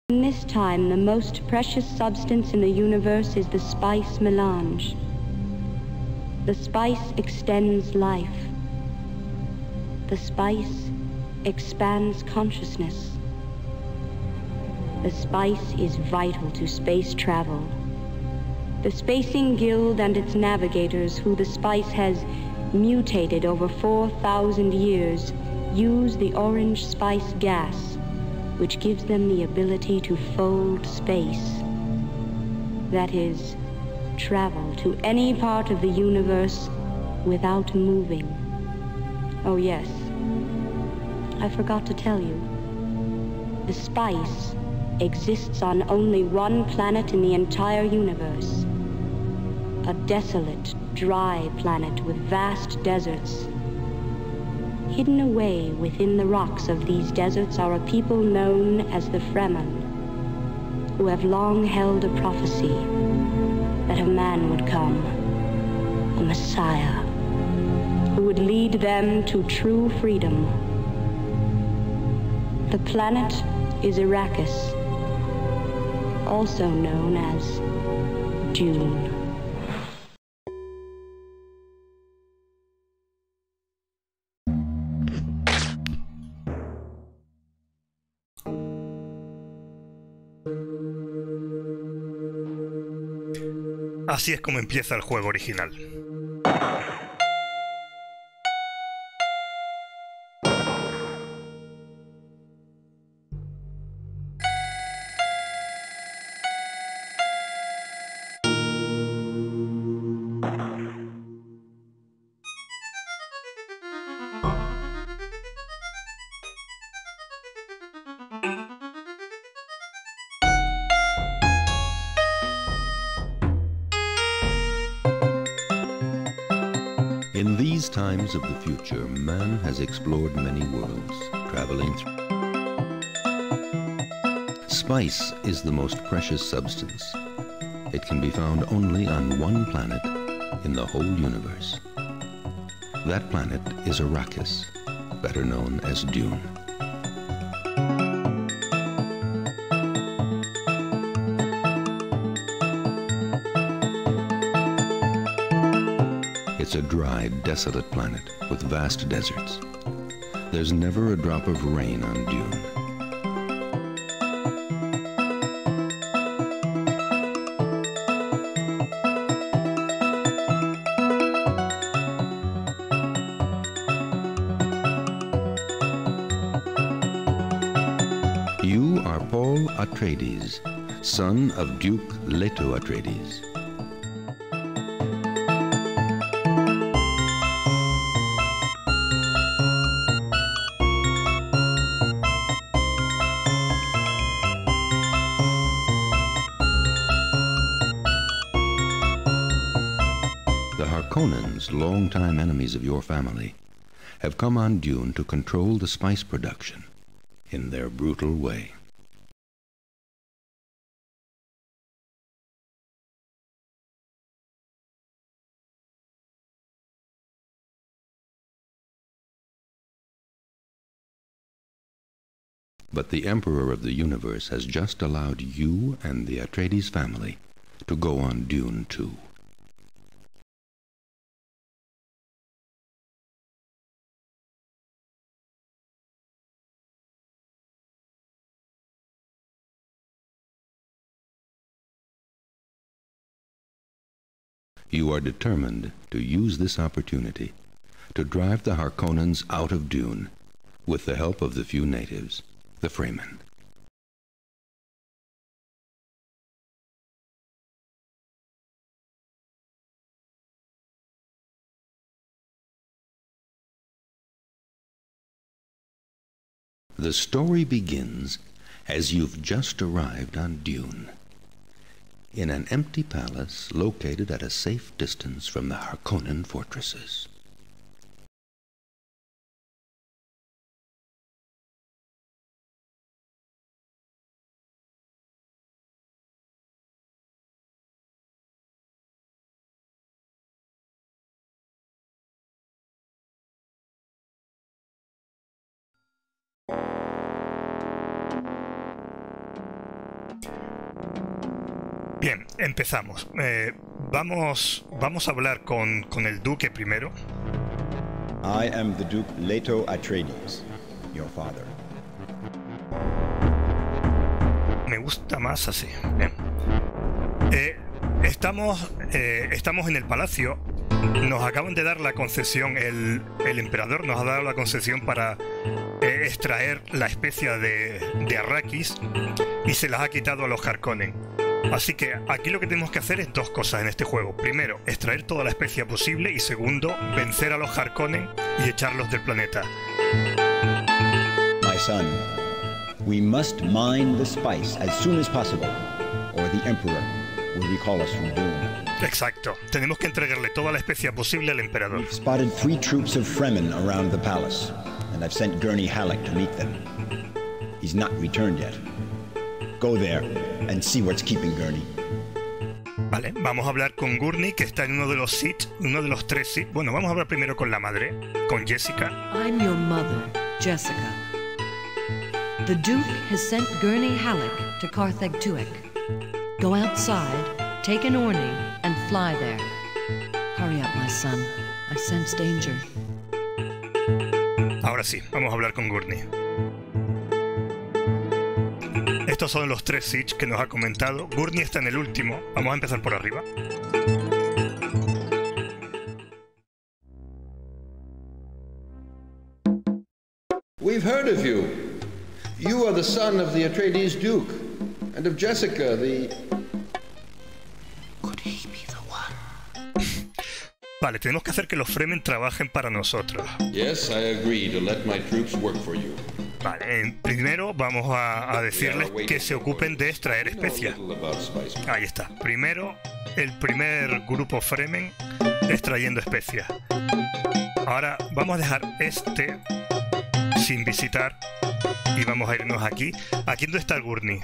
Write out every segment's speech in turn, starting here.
In this time, the most precious substance in the universe is the spice melange. The spice extends life. The spice expands consciousness. The spice is vital to space travel. The Spacing Guild and its navigators, who the spice has mutated over 4,000 years, use the orange spice gas, which gives them the ability to fold space. That is, travel to any part of the universe without moving. Oh yes, I forgot to tell you. The spice exists on only one planet in the entire universe. A desolate, dry planet with vast deserts. Hidden away within the rocks of these deserts are a people known as the Fremen, who have long held a prophecy that a man would come, a Messiah, who would lead them to true freedom. The planet is Arrakis, also known as Dune. Así es como empieza el juego original. In these times of the future, man has explored many worlds, traveling through. Spice is the most precious substance. It can be found only on one planet in the whole universe. That planet is Arrakis, better known as Dune. It's a dry, desolate planet with vast deserts. There's never a drop of rain on Dune. You are Paul Atreides, son of Duke Leto Atreides. The Harkonnens, longtime enemies of your family, have come on Dune to control the spice production in their brutal way. But the Emperor of the Universe has just allowed you and the Atreides family to go on Dune too. You are determined to use this opportunity to drive the Harkonnens out of Dune with the help of the few natives, the Fremen. The story begins as you've just arrived on Dune, in an empty palace located at a safe distance from the Harkonnen fortresses. Bien, empezamos. Vamos a hablar con el duque primero. I am the Duke Leto Atreides, your father. Me gusta más así. Bien. Estamos en el palacio. Nos acaban de dar la concesión, el emperador nos ha dado la concesión para extraer la especia de Arrakis y se las ha quitado a los Harkonnen. Así que aquí lo que tenemos que hacer es dos cosas en este juego. Primero, extraer toda la especia posible y segundo, vencer a los Harkonnen y echarlos del planeta. My son, we must mine the spice as soon as possible, or the Emperor will recall us from Dune. Exacto. Tenemos que entregarle toda la especia posible al emperador. We've spotted 3 troops of Fremen around the palace, and I've sent Gurney Halleck to meet them. He's not returned yet. Go there and see what's keeping Gurney. Vale, vamos a hablar con Gurney, que está en uno de los Sith, uno de los 3 Sith. Bueno, vamos a hablar primero con la madre, con Jessica. I'm your mother, Jessica. The Duke has sent Gurney Halleck to Carthag Tuek. Go outside, take an Orni, and fly there. Hurry up, my son. I sense danger. Ahora sí, vamos a hablar con Gurney. Estos son los 3 Sith que nos ha comentado. Gurney está en el último. Vamos a empezar por arriba. We've heard of you. You are the son of the Atreides Duke, and of Jessica, the... Could he be the one? Vale, tenemos que hacer que los Fremen trabajen para nosotros. Yes, I agree to let my troops work for you. Vale, primero vamos a decirles que se ocupen de extraer especias. Ahí está. Primero, el primer grupo Fremen extrayendo especias. Ahora vamos a dejar este sin visitar y vamos a irnos aquí. ¿Aquí dónde está el Gurney?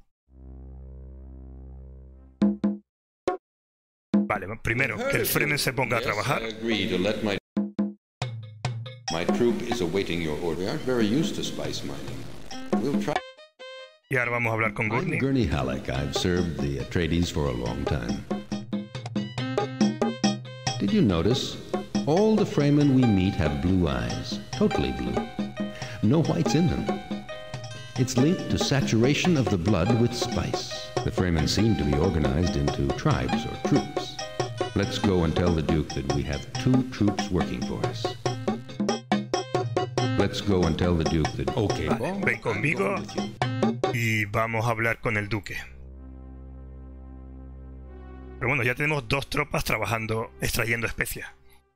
Vale, primero que el Fremen se ponga a trabajar. My troop is awaiting your order. We aren't very used to spice mining. We'll try. Y ahora vamos a hablar con Gurney. I'm Gurney Halleck. I've served the Atreides for a long time. Did you notice? All the Fremen we meet have blue eyes. Totally blue. No whites in them. It's linked to saturation of the blood with spice. The Fremen seem to be organized into tribes or troops. Let's go and tell the Duke that we have 2 troops working for us. Let's go and tell the Duke that... Okay, vale, ven conmigo y vamos a hablar con el duque. Pero bueno, ya tenemos 2 tropas trabajando, extrayendo especias.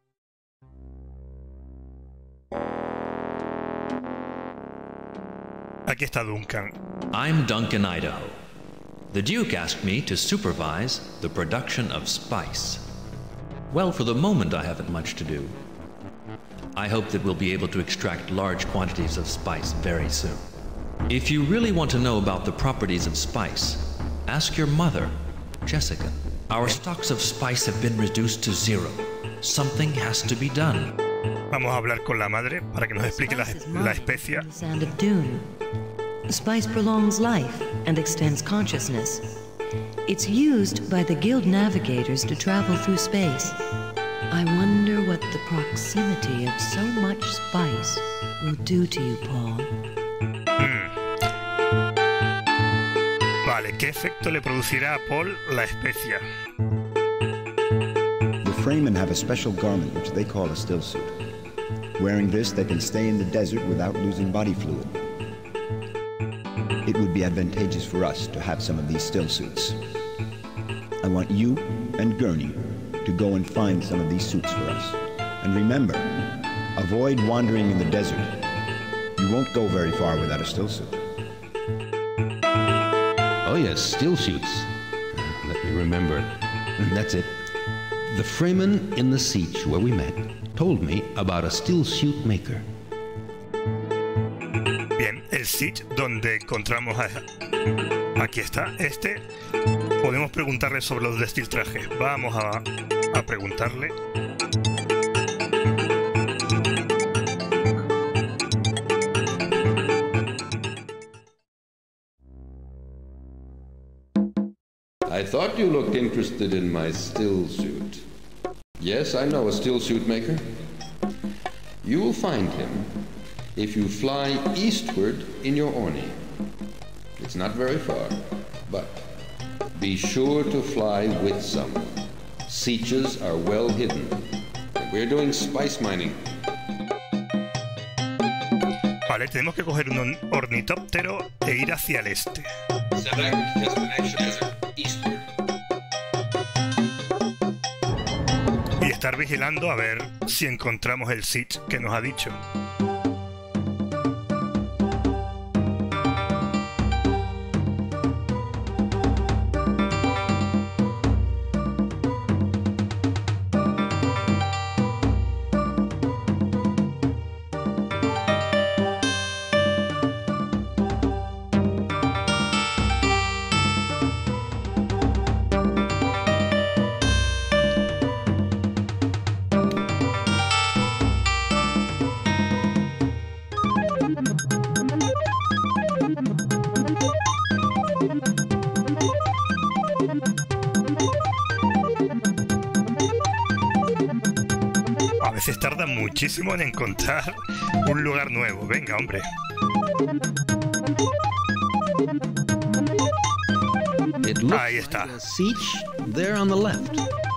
Aquí está Duncan. I'm Duncan Idaho. The Duke asked me to supervise the production of spice. Well, for the moment I haven't much to do. I hope that we'll be able to extract large quantities of spice very soon. If you really want to know about the properties of spice, ask your mother, Jessica. Our stocks of spice have been reduced to 0. Something has to be done. Vamos a hablar con la madre para que nos explique la especia. The sand of Dune. Spice prolongs life and extends consciousness. It's used by the Guild navigators to travel through space. I wonder what the proximity of so much spice will do to you, Paul. Vale, ¿qué efecto le producirá a Paul la especia? The Fremen have a special garment which they call a still suit. Wearing this, they can stay in the desert without losing body fluid. It would be advantageous for us to have some of these still suits. I want you and Gurney to go and find some of these suits for us. And remember, avoid wandering in the desert. You won't go very far without a still suit. Oh yes, still suits. Let me remember. That's it. The Fremen in the siege where we met told me about a still suit maker. Bien, el Sith donde encontramos a... Aquí está, podemos preguntarle sobre los destiltrajes. Vamos a preguntarle. I thought you looked interested in my still suit. Yes, I know a still suit maker. You will find him if you fly eastward in your Orni. It's not very far, but be sure to fly with someone. Sietches are well hidden. We're doing spice mining. Vale, tenemos que coger un ornitóptero e ir hacia el este. Y estar vigilando a ver si encontramos el Sietch que nos ha dicho. A veces tarda muchísimo en encontrar un lugar nuevo. Venga, hombre. Ahí está. Like a Sietch there on the left.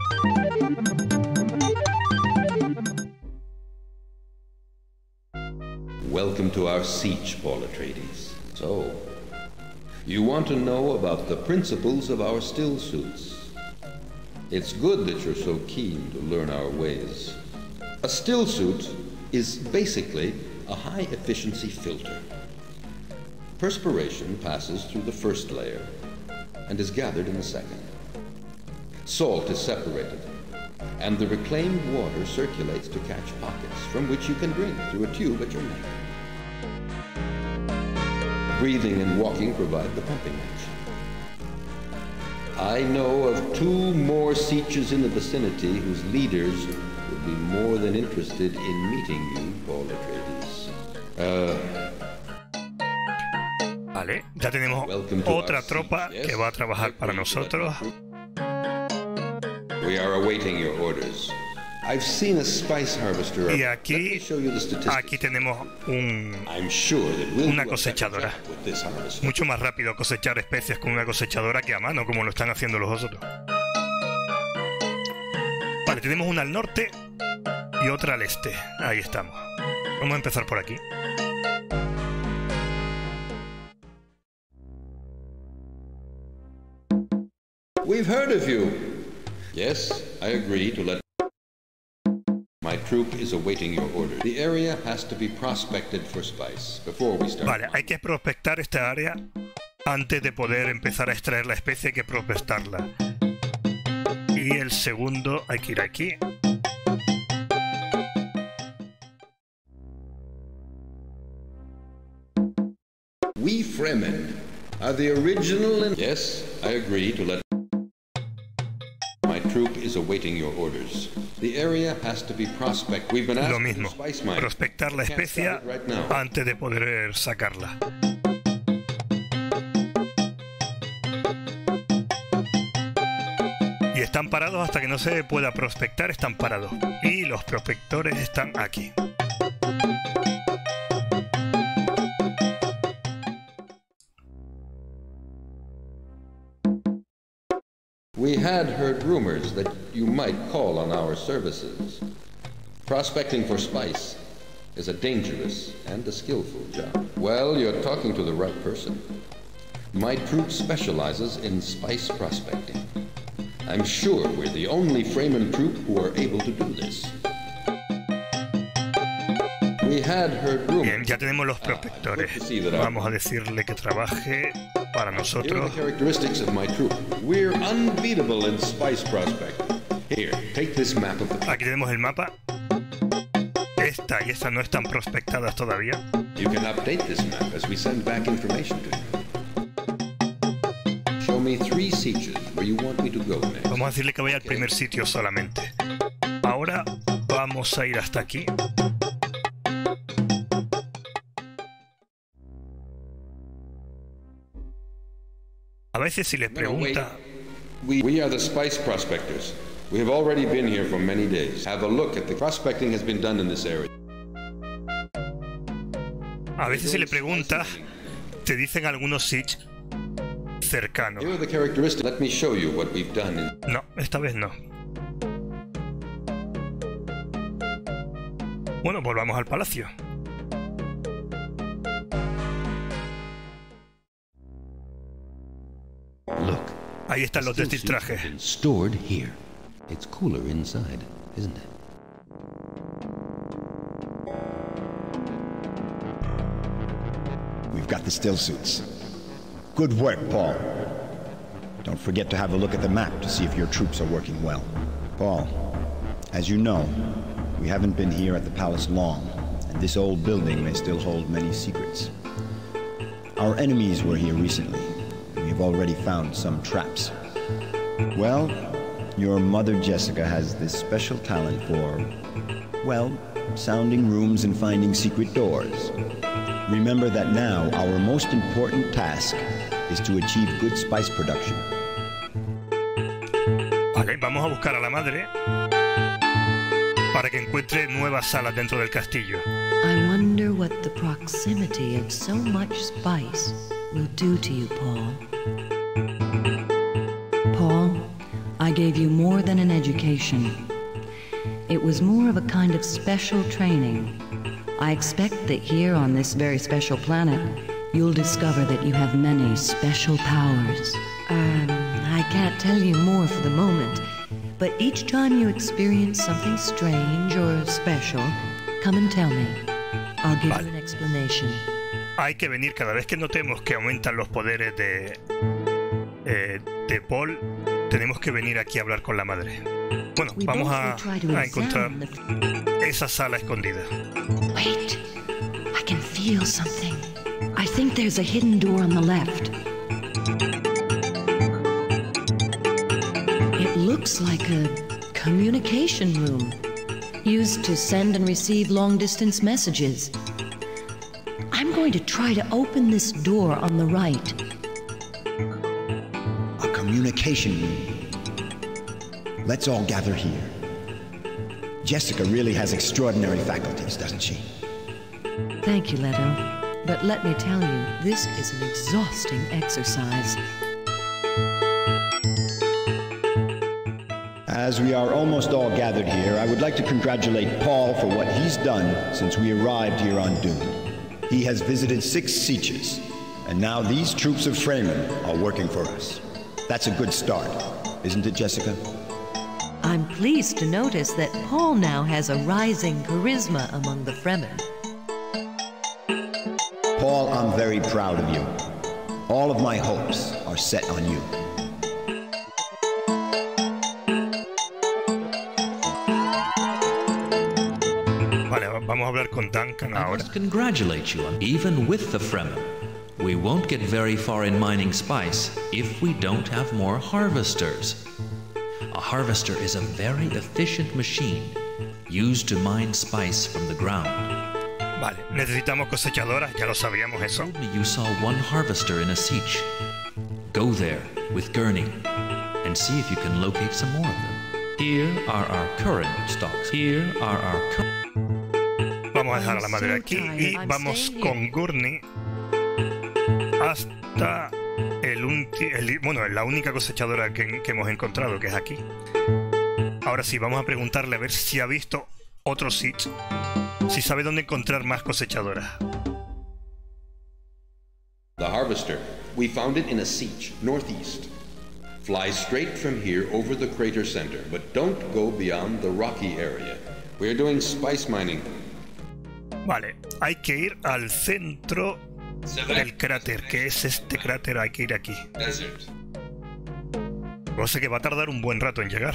Welcome to our Sietch, Paul Atreides. So, you want to know about the principles of our still suits. It's good that you're so keen to learn our ways. A still suit is basically a high-efficiency filter. Perspiration passes through the first layer and is gathered in the second. Salt is separated, and the reclaimed water circulates to catch pockets from which you can drink through a tube at your neck. Breathing and walking provide the pumping action. I know of 2 more Sietches in the vicinity whose leaders would be more than interested in meeting you, Paul Atreides. Vale, ya tenemos otra tropa que va a trabajar para nosotros. We are awaiting your orders. I've seen a spice harvester. Y aquí tenemos una cosechadora. Mucho más rápido cosechar especies con una cosechadora que a mano, como lo están haciendo los otros. Vale, tenemos una al norte y otra al este. Ahí estamos. Vamos a empezar por aquí. We've heard of you. Yes, I agree to let. My troop is awaiting your order. The area has to be prospected for spice before we start. Vale, hay que prospectar esta área antes de poder empezar a extraer la especie, hay que prospectarla. Y el segundo, hay que ir aquí. We Fremen are the original and... Yes, I agree to let... My troop is awaiting your orders. The area has to be prospect. We've been asked Lo mismo, to spice mine. prospectar la especia antes de poder sacarla. Y están parados hasta que no se pueda prospectar, están parados. Y los prospectores están aquí. We had heard rumors that you might call on our services. Prospecting for spice is a dangerous and a skillful job. Well, you're talking to the right person. My troop specializes in spice prospecting. I'm sure we're the only Fremen troop who are able to do this. We had heard rumors. Bien, ya tenemos los prospectores. Vamos a decirle que trabaje para nosotros. Here are the characteristics of my troop. We're unbeatable in spice prospecting. Here, take this map of the... Aquí tenemos el mapa. Esta y esta no están prospectadas todavía. You can update this map as we send back information to you. Show me 3 Sietches where you want me to go next. Vamos a decirle que vaya al primer sitio solamente. Ahora vamos a ir hasta aquí. A veces si les pregunta We are the spice prospectors. We have already been here for many days. Have a look at the prospecting has been done in this area. A veces si le preguntas, te dicen algunos Siege cercanos. Here are the characteristics. Let me show you what we've done. No, esta vez no. Bueno, volvamos al palacio. Look, Ahí están los still suits have destiltrajes. been stored here. It's cooler inside, isn't it? We've got the still suits. Good work, Paul. Don't forget to have a look at the map to see if your troops are working well. Paul, as you know, we haven't been here at the palace long, and this old building may still hold many secrets. Our enemies were here recently, and we've already found some traps. Well, your mother Jessica has this special talent for, well, sounding rooms and finding secret doors. Remember that now our most important task is to achieve good spice production. Vale, vamos a buscar a la madre para que encuentre nuevas salas dentro del castillo. I wonder what the proximity of so much spice will do to you, Paul. Paul, I gave you more than an education. It was more of a kind of special training. I expect that here on this very special planet, you'll discover that you have many special powers. I can't tell you more for the moment, but each time you experience something strange or special, come and tell me. I'll give you an explanation. Hay que venir cada vez que notemos que aumentan los poderes de Paul. Tenemos que venir aquí a hablar con la madre. Bueno, vamos a encontrar esa sala escondida. Wait, I can feel something. I think there's a hidden door on the left. It looks like a communication room, used to send and receive long-distance messages. I'm going to try to open this door on the right. A communication room. Let's all gather here. Jessica really has extraordinary faculties, doesn't she? Thank you, Leto. But let me tell you, this is an exhausting exercise. As we are almost all gathered here, I would like to congratulate Paul for what he's done since we arrived here on Dune. He has visited 6 sieges, and now these troops of Fremen are working for us. That's a good start, isn't it, Jessica? I'm pleased to notice that Paul now has a rising charisma among the Fremen. Paul, I'm very proud of you. All of my hopes are set on you. Vale, vamos a hablar con Duncan I ahora. must congratulate you. Even with the Fremen, we won't get very far in mining spice if we don't have more harvesters. A harvester is a very efficient machine used to mine spice from the ground. Vale, necesitamos cosechadoras, ya lo sabíamos eso. You told me you saw one harvester in a siege. Go there with Gurney and see if you can locate some more of them. Here are our current stocks. Here are our Vamos a dejar a la madre aquí y vamos con Gurney hasta la única cosechadora que hemos encontrado, que es aquí. Ahora sí, vamos a preguntarle a ver si ha visto otro siege, si sabe dónde encontrar más cosechadoras. The harvester. We found it in a siege, northeast. Fly straight from here over the crater center, but don't go beyond the rocky area. We are doing spice mining. Vale, hay que ir al centro del cráter, que es este cráter, hay que ir aquí. Desert. O sea que va a tardar un buen rato en llegar.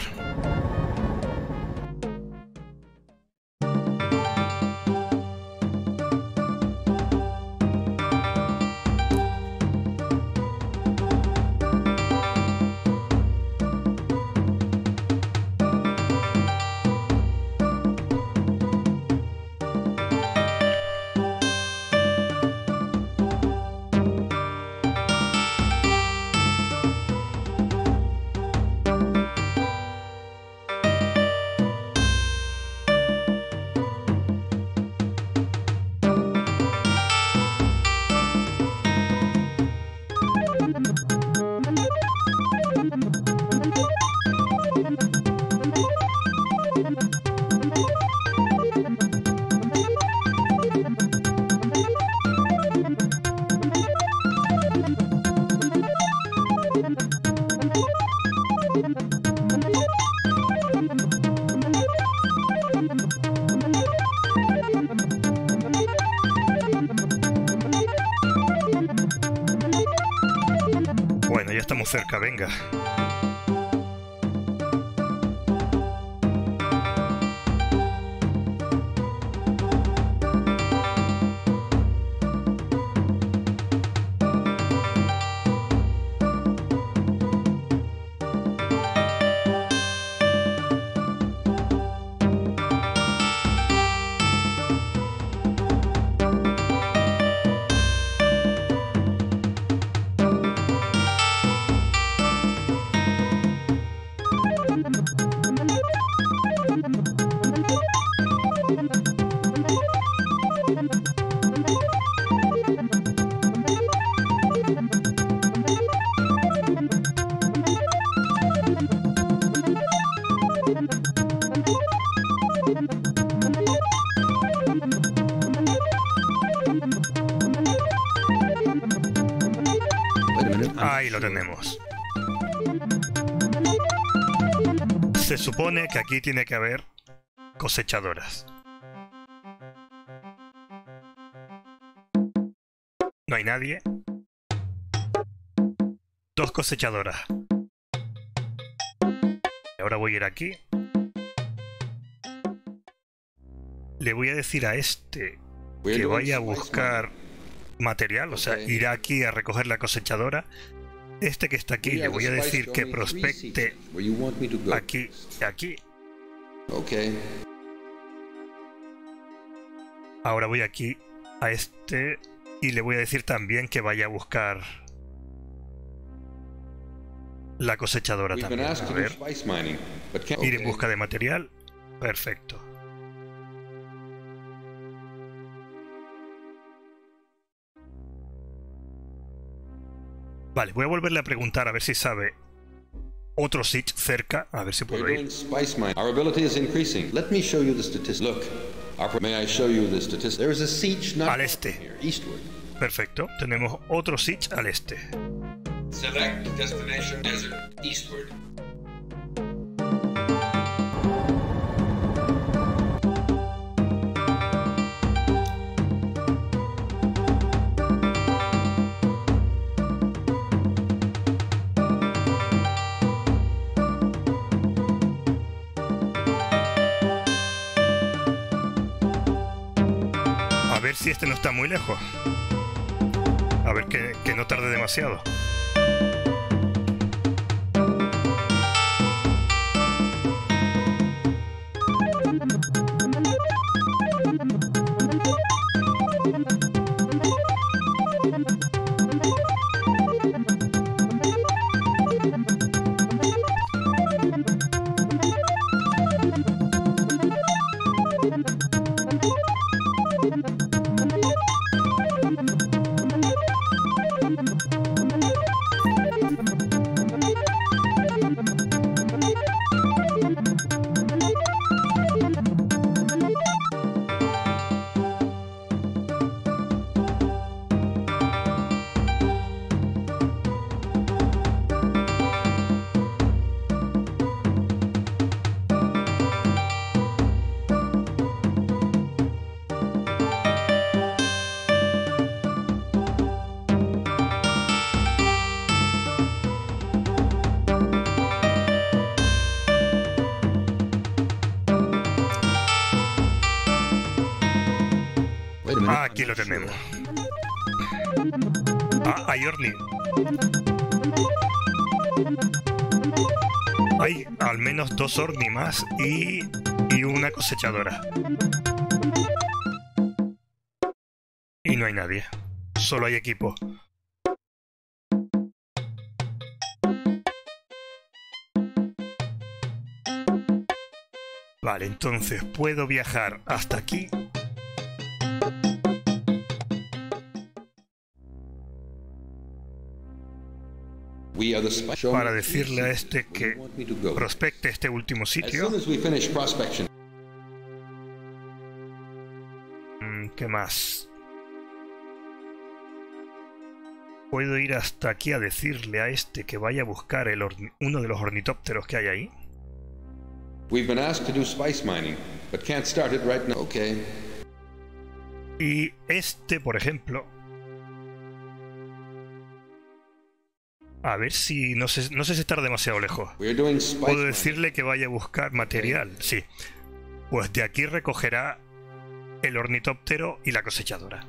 Bueno, ya estamos cerca, venga. Ahí lo tenemos. Se supone que aquí tiene que haber cosechadoras. No hay nadie. 2 cosechadoras. Y ahora voy a ir aquí. Le voy a decir a este que vaya a buscar material, o sea, irá aquí a recoger la cosechadora. Este que está aquí le voy a decir que prospecte aquí y aquí. Ahora voy aquí a este y le voy a decir también que vaya a buscar la cosechadora también. A ver, ir en busca de material. Perfecto. Vale, voy a volverle a preguntar a ver si sabe otro siege cerca, a ver si puedo ir. Our ability is increasing. Let me show you the statistics. Look, may I show you the statistics? There is a siege not Al este. here, eastward. Perfecto, tenemos otro siege al este. Select destination desert, eastward. A ver si este no está muy lejos. A ver que no tarde demasiado. Ah, aquí lo tenemos. Ah, hay Orni. Hay al menos 2 Orni más y una cosechadora. Y no hay nadie. Solo hay equipo. Vale, entonces puedo viajar hasta aquí. Para decirle a este que prospecte este último sitio. ¿Qué más? Puedo ir hasta aquí a decirle a este que vaya a buscar uno de los ornitópteros que hay ahí. Y este, por ejemplo, A ver si... No sé si estar demasiado lejos. Puedo decirle que vaya a buscar material. Sí. Pues de aquí recogerá el ornitóptero y la cosechadora.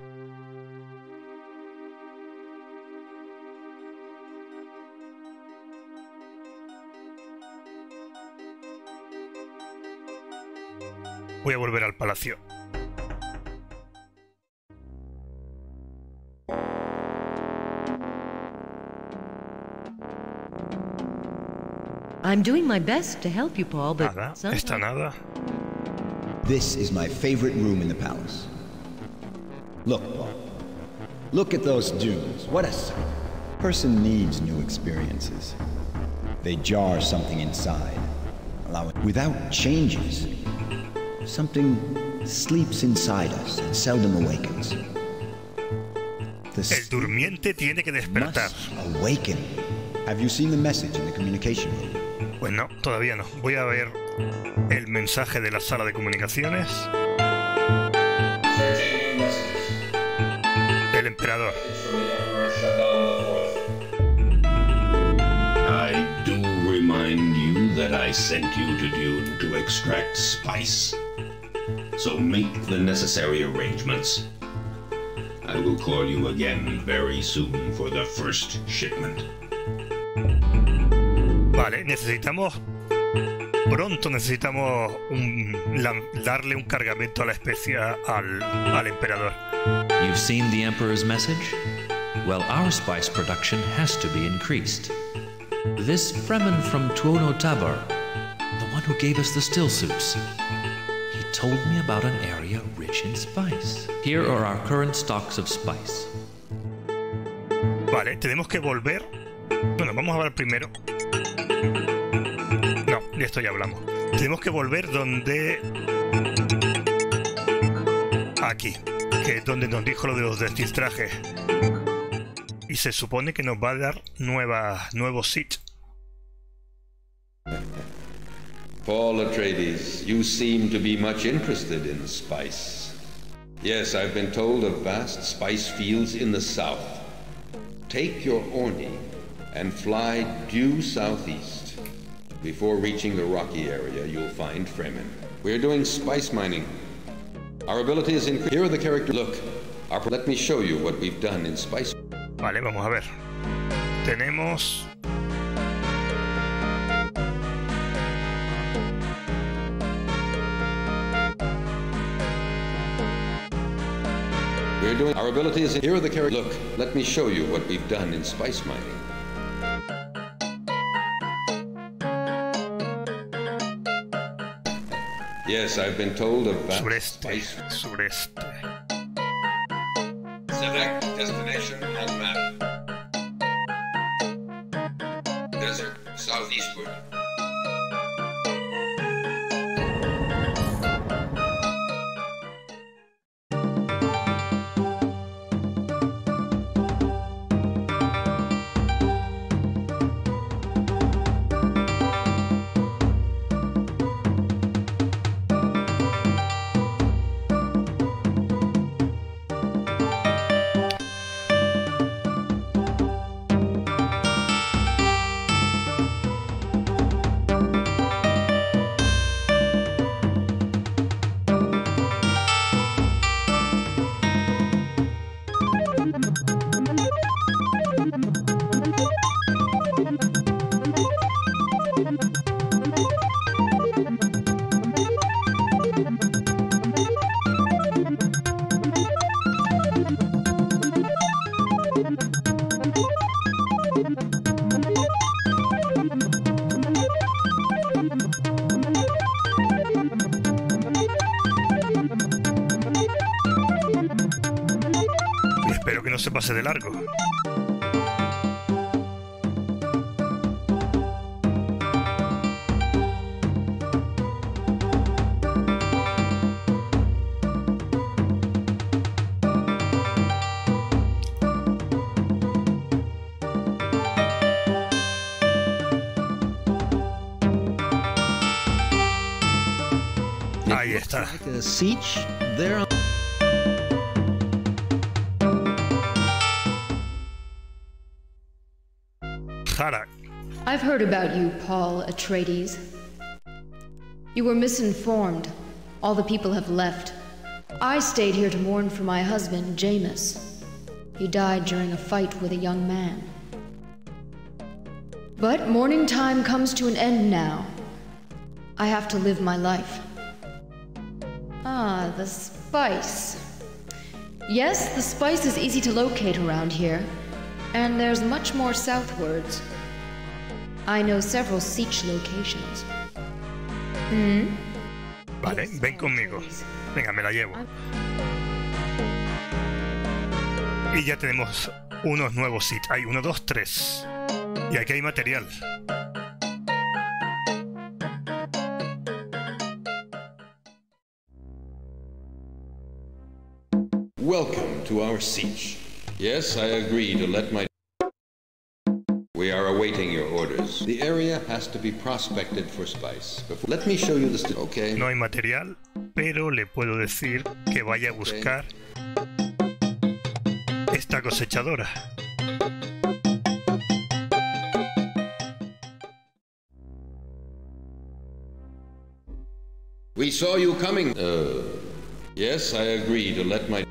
Voy a volver al palacio. I'm doing my best to help you, Paul, but Nada, está nada. This is my favorite room in the palace. Look, Paul. Look at those dunes. What a sight. Person needs new experiences. They jar something inside, allow it without changes. Something sleeps inside us and seldom awakens. El durmiente tiene que despertar. Must awaken. Have you seen the message in the communication room? Pues no, todavía no. Voy a ver el mensaje de la sala de comunicaciones. El emperador. I do remind you that I sent you to Dune to extract spice. So make the necessary arrangements. I will call you again very soon for the first shipment. Vale, pronto necesitamos darle un cargamento a la especia al emperador. You've seen the Emperor's message? Well, our spice production has to be increased. This Fremen from Tuono Tabar, the one who gave us the still suits, he told me about an area rich in spice. Here are our current stocks of spice. Vale, tenemos que volver. Bueno, vamos a ver primero. No, de esto ya hablamos. Tenemos que volver donde... Aquí, que es donde nos dijo lo de los descifrajes. Y se supone que nos va a dar nuevos sitios. Paul Atreides, you seem to be much interested in spice. Yes, I've been told of vast spice fields in the south. Take your Orni and fly due southeast. Before reaching the rocky area, you'll find Fremen. We're doing spice mining. Our ability is increased. Here are the characters. Look, let me show you what we've done in spice. Vale, vamos a ver. Tenemos... We're doing our ability is here are the characters. Look, let me show you what we've done in spice mining. Yes, I've been told of vast spice. Sureste. Select destination on map. Desert, southeastward. Se pase de largo. Ahí está. Harak. I've heard about you, Paul Atreides. You were misinformed. All the people have left. I stayed here to mourn for my husband, Jameis. He died during a fight with a young man. But mourning time comes to an end now. I have to live my life. Ah, the spice. Yes, the spice is easy to locate around here, and there's much more southwards. I know several siege locations. Vale, ven conmigo. Venga, me la llevo. Y ya tenemos unos nuevos sites. Hay 1, 2, 3. Y aquí hay material. Welcome to our siege. Yes, I agree to let my... We are awaiting your orders. The area has to be prospected for spice. Let me show you the... Okay. No hay material, pero le puedo decir que vaya a buscar esta cosechadora. We saw you coming. Yes, I agree to let my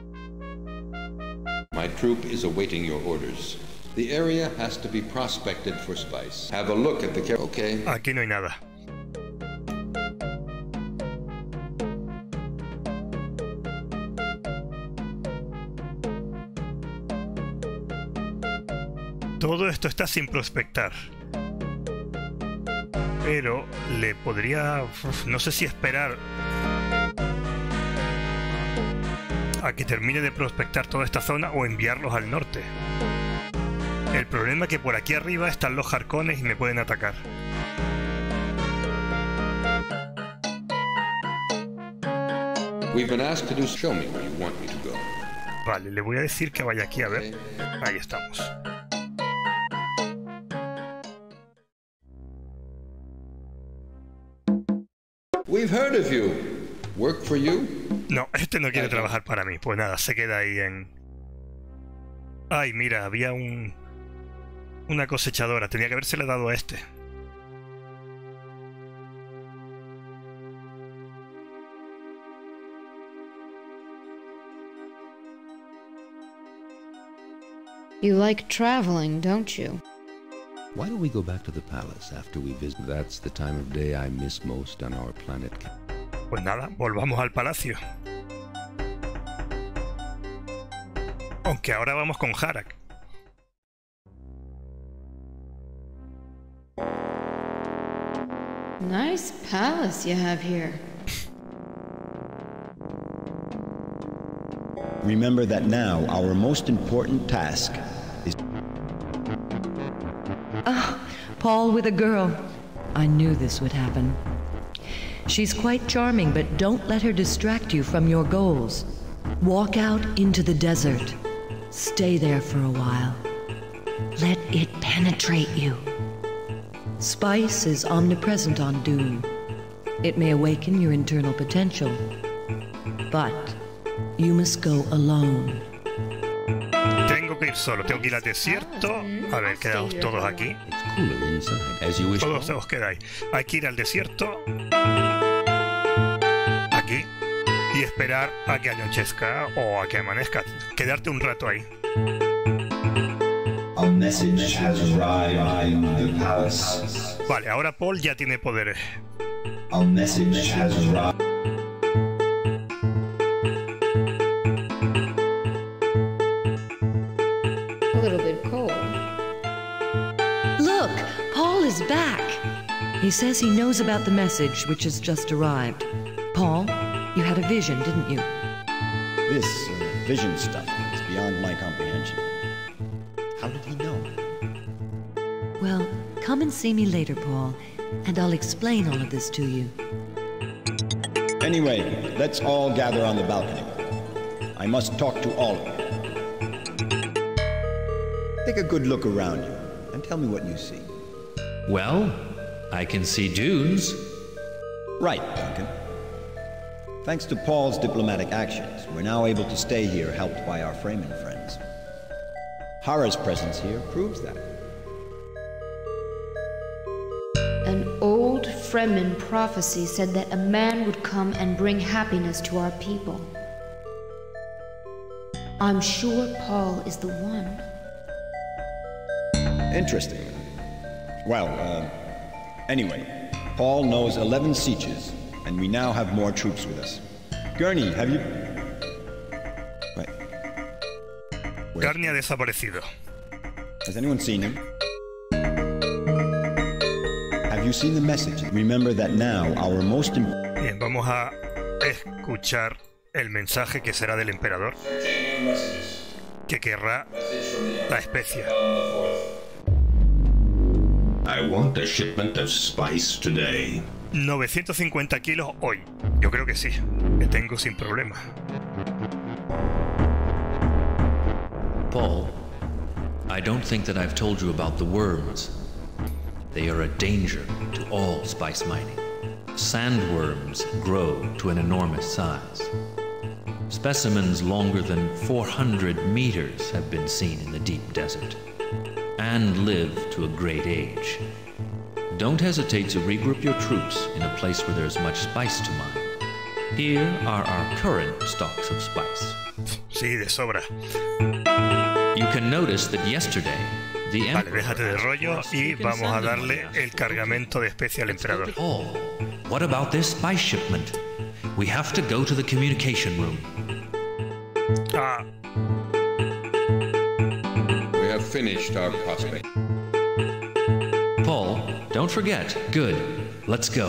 troop is awaiting your orders. The area has to be prospected for spice. Have a look at the... Okay. Aquí no hay nada. Todo esto está sin prospectar. Pero le podría... no sé si esperar a que termine de prospectar toda esta zona o enviarlos al norte. El problema es que por aquí arriba están los Harkonnen y me pueden atacar. We've been asked to do... Show me where you want me to go. Vale, le voy a decir que vaya aquí a ver. Ahí estamos. We've heard of you. Work for you? No, este no quiere trabajar para mí. Pues nada, se queda ahí en... Ay, mira, había una cosechadora. Tenía que habérsela dado a este. You like traveling, don't you? Why don't we go back to the palace after we visit? That's the time of day I miss most on our planet. Pues nada, volvamos al palacio. Aunque ahora vamos con Harak. Nice palace you have here. Remember that now our most important task is... Ah, Paul with a girl. I knew this would happen. She's quite charming, but don't let her distract you from your goals. Walk out into the desert. Stay there for a while. Let it penetrate you. Spice is omnipresent on Dune. It may awaken your internal potential. But you must go alone. Tengo que ir solo, tengo que ir al desierto. A ver, quedamos todos aquí. Todos os quedáis. Hay que ir al desierto. Aquí. Y esperar a que anochezca o a que amanezca. Quedarte un rato ahí. A message has arrived in the palace. Vale, ahora Paul ya tiene poderes. A message has arrived. A little bit cold. Look, Paul is back. He says he knows about the message which has just arrived. Paul, you had a vision, didn't you? This vision stuff is beyond my comprehension. How did he know? Well, come and see me later, Paul, and I'll explain all of this to you. Anyway, let's all gather on the balcony. I must talk to all of you. Take a good look around you and tell me what you see. Well, I can see dunes. Right, Duncan. Thanks to Paul's diplomatic actions, we're now able to stay here, helped by our Fremen friends. Hara's presence here proves that. An old Fremen prophecy said that a man would come and bring happiness to our people. I'm sure Paul is the one. Interesting. Well, anyway, Paul knows 11 sieges, and we now have more troops with us. Gurney, have you... Wait. Gurney ha desaparecido. Has anyone seen him? Have you seen the message? Remember that now our most Bien, vamos a escuchar el mensaje que será del emperador, que querrá la especia. I want a shipment of spice today. 950 kilos hoy. Yo creo que sí, que tengo sin problema. Paul, I don't think that I've told you about the worms. They are a danger to all spice mining. Sandworms grow to an enormous size. Specimens longer than 400 meters have been seen in the deep desert, and live to a great age. Don't hesitate to regroup your troops in a place where there's much spice to mine. Here are our current stocks of spice. Sí, de sobra. You can notice that yesterday, the Vale, déjate de rollo y vamos a darle el cargamento de especia al emperador. Oh, what about this spice shipment? We have to go to the communication room. Ah, We have finished our prospect. Paul, don't forget. Good. Let's go.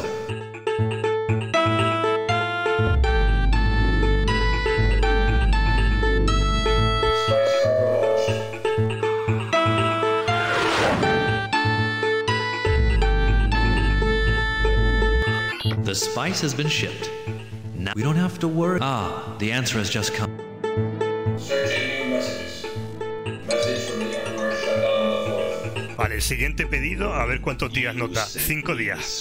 The spice has been shipped. Now we don't have to worry. Ah, the answer has just come. vale, el siguiente pedido, a ver cuántos días nos da. 5 días.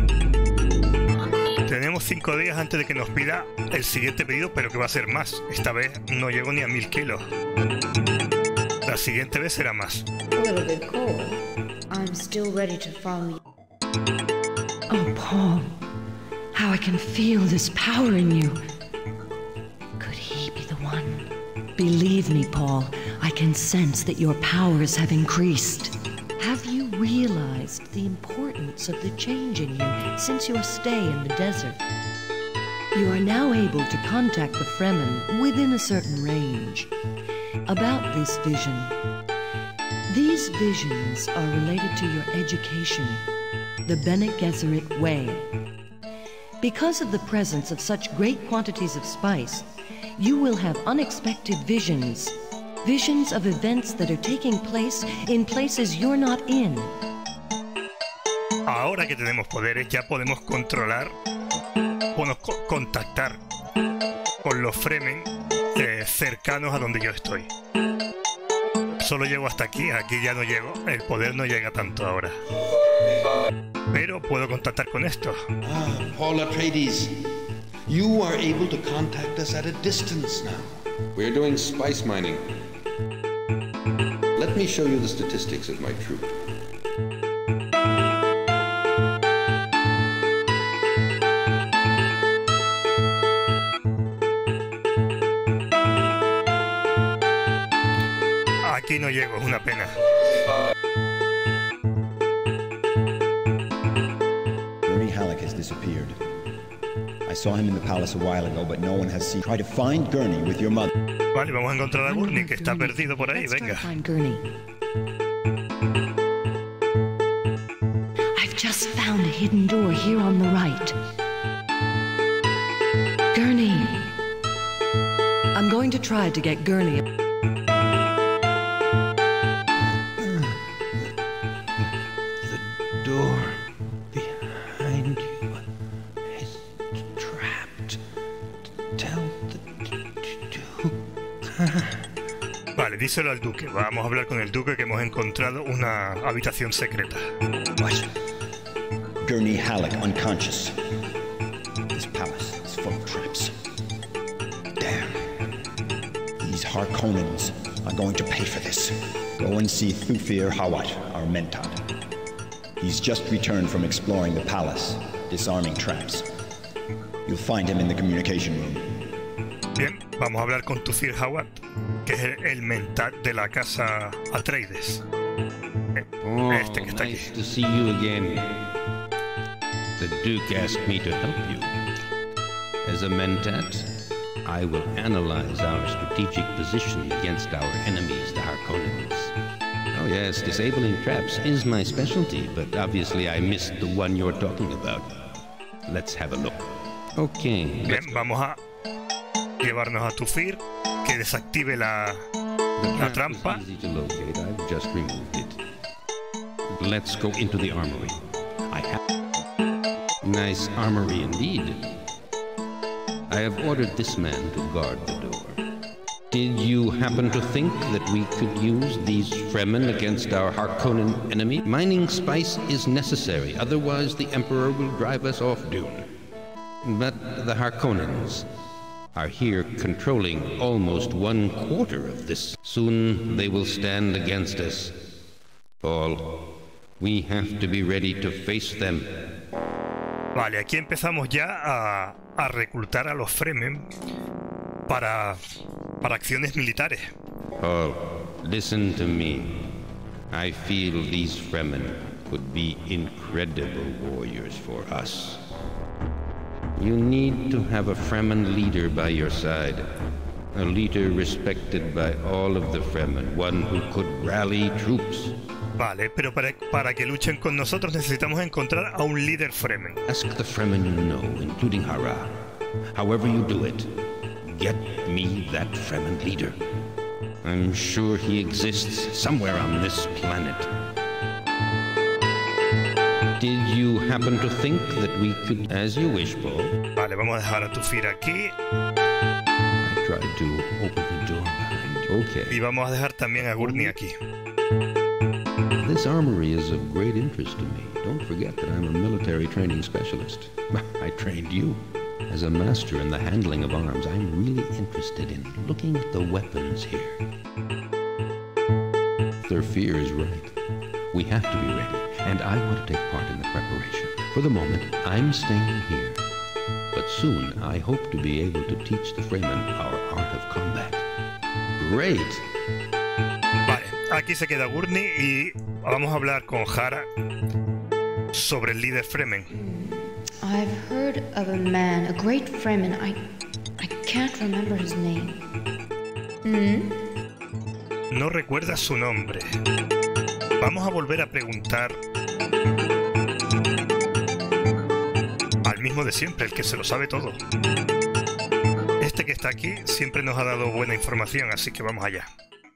Tenemos 5 días antes de que nos pida el siguiente pedido, pero que va a ser más. Esta vez no llego ni a 1000 kilos. La siguiente vez será más. A little bit cold. I'm still ready to follow you. Oh, Paul, how I can feel this power in you. Could he be the one? Believe me, Paul, I can sense that your powers have increased. Have you realized the importance of the change in you since your stay in the desert? You are now able to contact the Fremen within a certain range. About this vision. These visions are related to your education, the Bene Gesserit way. Because of the presence of such great quantities of spice, you will have unexpected visions. Visions of events that are taking place in places you're not in. Ahora que tenemos poderes ya podemos controlar, podemos contactar con los Fremen cercanos a donde yo estoy. Solo llego hasta aquí, aquí ya no llego, el poder no llega tanto ahora. Pero puedo contactar con esto. Paul Atreides, you are able to contact us at a distance now. We're doing spice mining. Let me show you the statistics of my troop. Aquí no llego, es una pena. Gurney Halleck has disappeared. I saw him in the palace a while ago, but no one has seen. Try to find Gurney with your mother. Vale, vamos a encontrar a Gurney, que está perdido por ahí, venga. Find Gurney. I've just found a hidden door here on the right. Gurney. I'm going to try to get Gurney. The door behind you is trapped. Tell the Duke. Vale, díselo al duque. Vamos a hablar con el duque que hemos encontrado una habitación secreta. What? Gurney Halleck unconscious. This palace is full of traps. Damn. These Harkonnens are going to pay for this. Go and see Thufir Hawat, our Mentad. He's just returned from exploring the palace, disarming traps. You'll find him in the communication room. Bien, vamos a hablar con Tufir Hawat, que es el mentat de la casa Atreides. Este que está aquí. Nice to see you again. The Duke asked me to help you. As a mentat, I will analyze our strategic position against our enemies, the Harkonnens. Oh yes, disabling traps is my specialty, but obviously I missed the one you're talking about. Let's have a look. Okay. Bien, vamos a llevarnos a Tufir, que desactive la trampa. Easy to locate. I've just removed it. Let's go into the armory. I have nice armory indeed. I have ordered this man to guard the door. Did you happen to think that we could use these Fremen against our Harkonnen enemy? Mining spice is necessary, otherwise the Emperor will drive us off Dune. But the Harkonnens are here controlling almost 1/4 of this. Soon they will stand against us. Paul, we have to be ready to face them. Vale, aquí empezamos ya a reclutar a los Fremen para acciones militares. Paul, listen to me. I feel these Fremen could be incredible warriors for us. You need to have a Fremen leader by your side. A leader respected by all of the Fremen, one who could rally troops. Vale, pero para que luchen con nosotros necesitamos encontrar a un líder Fremen. Ask the Fremen you know, including Hara. However you do it, get me that Fremen leader. I'm sure he exists somewhere on this planet. Did you happen to think that we could... As you wish, Paul. Vale, vamos a dejar a Tufir aquí. I tried to open the door behind you. Okay. Y vamos a dejar también a Gurney aquí. This armory is of great interest to me. Don't forget that I'm a military training specialist. I trained you. As a master in the handling of arms, I'm really interested in looking at the weapons here. Their fear is right. We have to be ready, and I want to take part in the preparation. For the moment, I'm staying here. But soon, I hope to be able to teach the Fremen our art of combat. Great! Vale, aquí se queda Gurney y vamos a hablar con Hara sobre el líder Fremen. I've heard of a man, a great Fremen. I can't remember his name. No recuerda su nombre. Vamos a volver a preguntar al mismo de siempre, el que se lo sabe todo. Este que está aquí siempre nos ha dado buena información, así que vamos allá.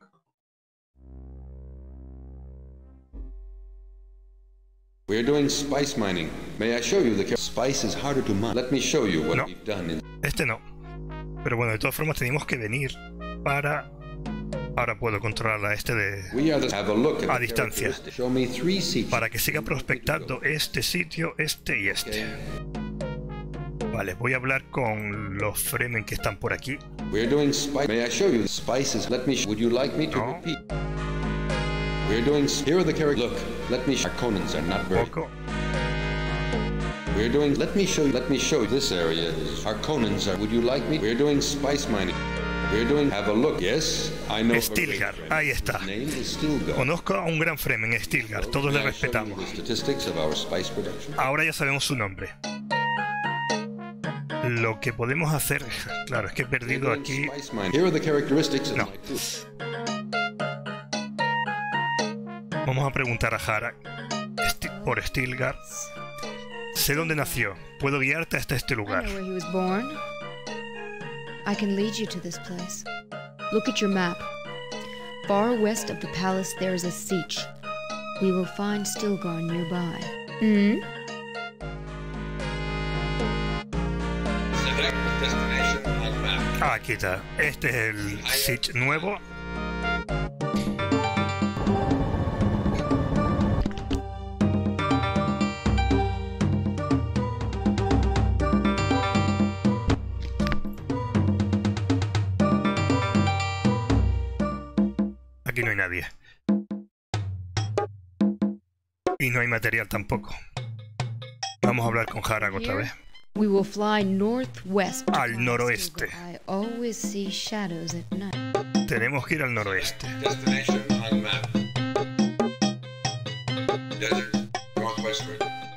We're doing spice mining. May I show you the spice is harder to mine. Let me show you what we've done. Este no. Pero bueno, de todas formas teníamos que venir para... Ahora puedo controlar a este a distancia. Para que siga prospectando este sitio, este y este. Vale, voy a hablar con los Fremen que están por aquí. We're doing spice. May I show you the spices? Let me. Would you like me to repeat? We're doing. Here are the characters. Look, let me. Harkonnens are not very. We're doing. Let me show you. Let me show you. This area is Harkonnens are. Would you like me? We're doing spice mining. We're doing. Have a look. Yes, I know. Stilgar, ahí está. Conozco a un gran Fremen, Stilgar. Todos le respetamos. Ahora ya sabemos su nombre. Lo que podemos hacer, claro, es que he perdido aquí. No. Vamos a preguntar a Hara por Stilgar. Sé dónde nació. Puedo guiarte hasta este lugar. I can lead you to this place. Look at your map. Far west of the palace there is a siege. We will find Stilgar nearby. Aquí está. Este es el siege nuevo. Aquí no hay nadie. Y no hay material tampoco. Vamos a hablar con Harag otra vez. We will fly northwest. Al noroeste. I always see shadows at night. Tenemos que ir al noroeste. Destination on map. Desert, northwestward.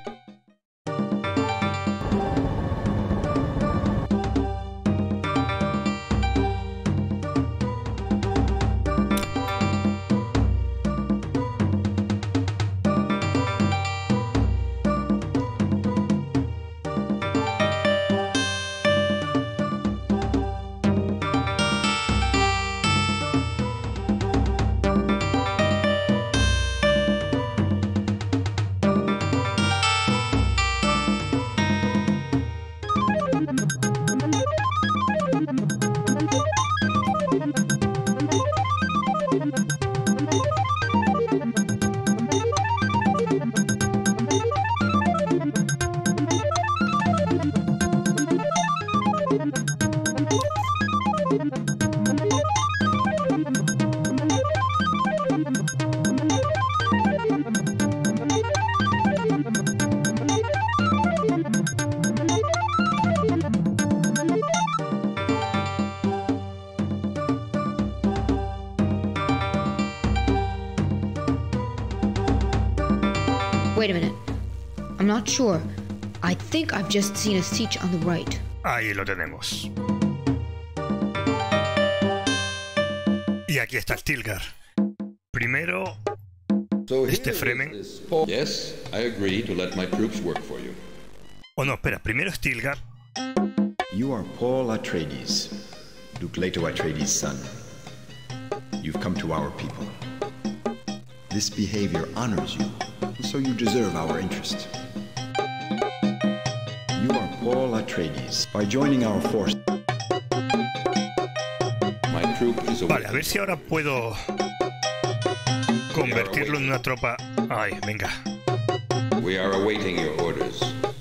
Wait a minute. I'm not sure. I think I've just seen a siege on the right. Ahí lo tenemos. Y aquí está Stilgar. Primero, este Fremen. Yes, I agree to let my troops work for you. Oh no, espera, primero Stilgar. You are Paul Atreides, Duke Leto Atreides' son. You've come to our people. This behavior honors you, so you deserve our interest. You are Paul Atreides. By joining our force. My troop is Vale, a ver si ahora puedo convertirlo en una tropa. Ay, venga. We are awaiting your orders.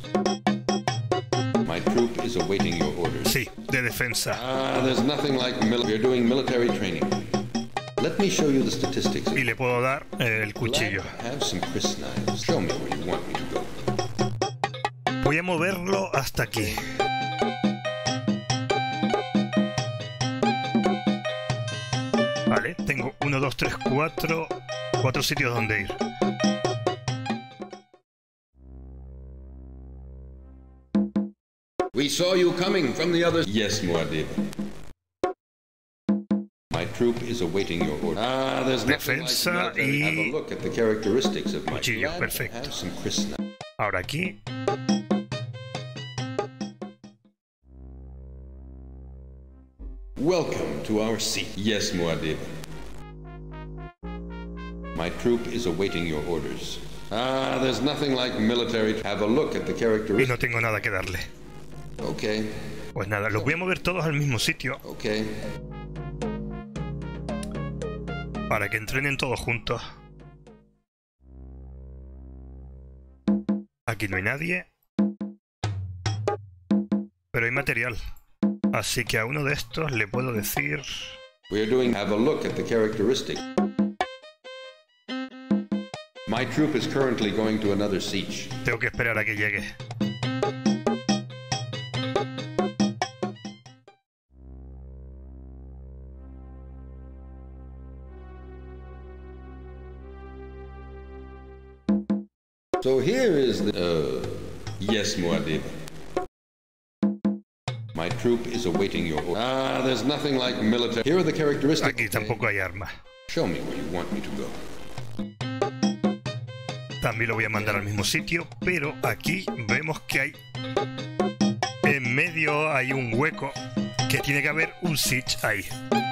My troop is awaiting your orders. Sí, de defensa. There's nothing like we're doing military training. Let me show you the statistics. Y le puedo dar el cuchillo. Have some Chris knives. Show me where you want me to go. Voy a moverlo hasta aquí. Vale, tengo 1, 2, 3, 4 sitios donde ir. We saw you coming from the other. Yes, Muad'Dib. My troop is awaiting your order. There's nothing like military. Have a look at the characteristics of my cuchillo, perfecto. Have some Chris knives. Ahora aquí. Welcome to our seat. Yes, Muad'Dib. My troop is awaiting your orders. There's nothing like military. Have a look at the Y characteristics. no tengo nada que darle. Okay. Pues nada, los voy a mover todos al mismo sitio. Okay. Para que entrenen todos juntos. Aquí no hay nadie. Pero hay material. Así que a uno de estos le puedo decir... We're doing. Have a look at the characteristics. My troop is currently going to another siege. Tengo que esperar a que llegue. So here is the... yes, Muad'Dib. My troop is awaiting your order. There's nothing like military. Here are the characteristics. Aquí tampoco hay armas. Show me where you want me to go. También lo voy a mandar al mismo sitio, pero aquí vemos que hay... En medio hay un hueco que tiene que haber un siege ahí.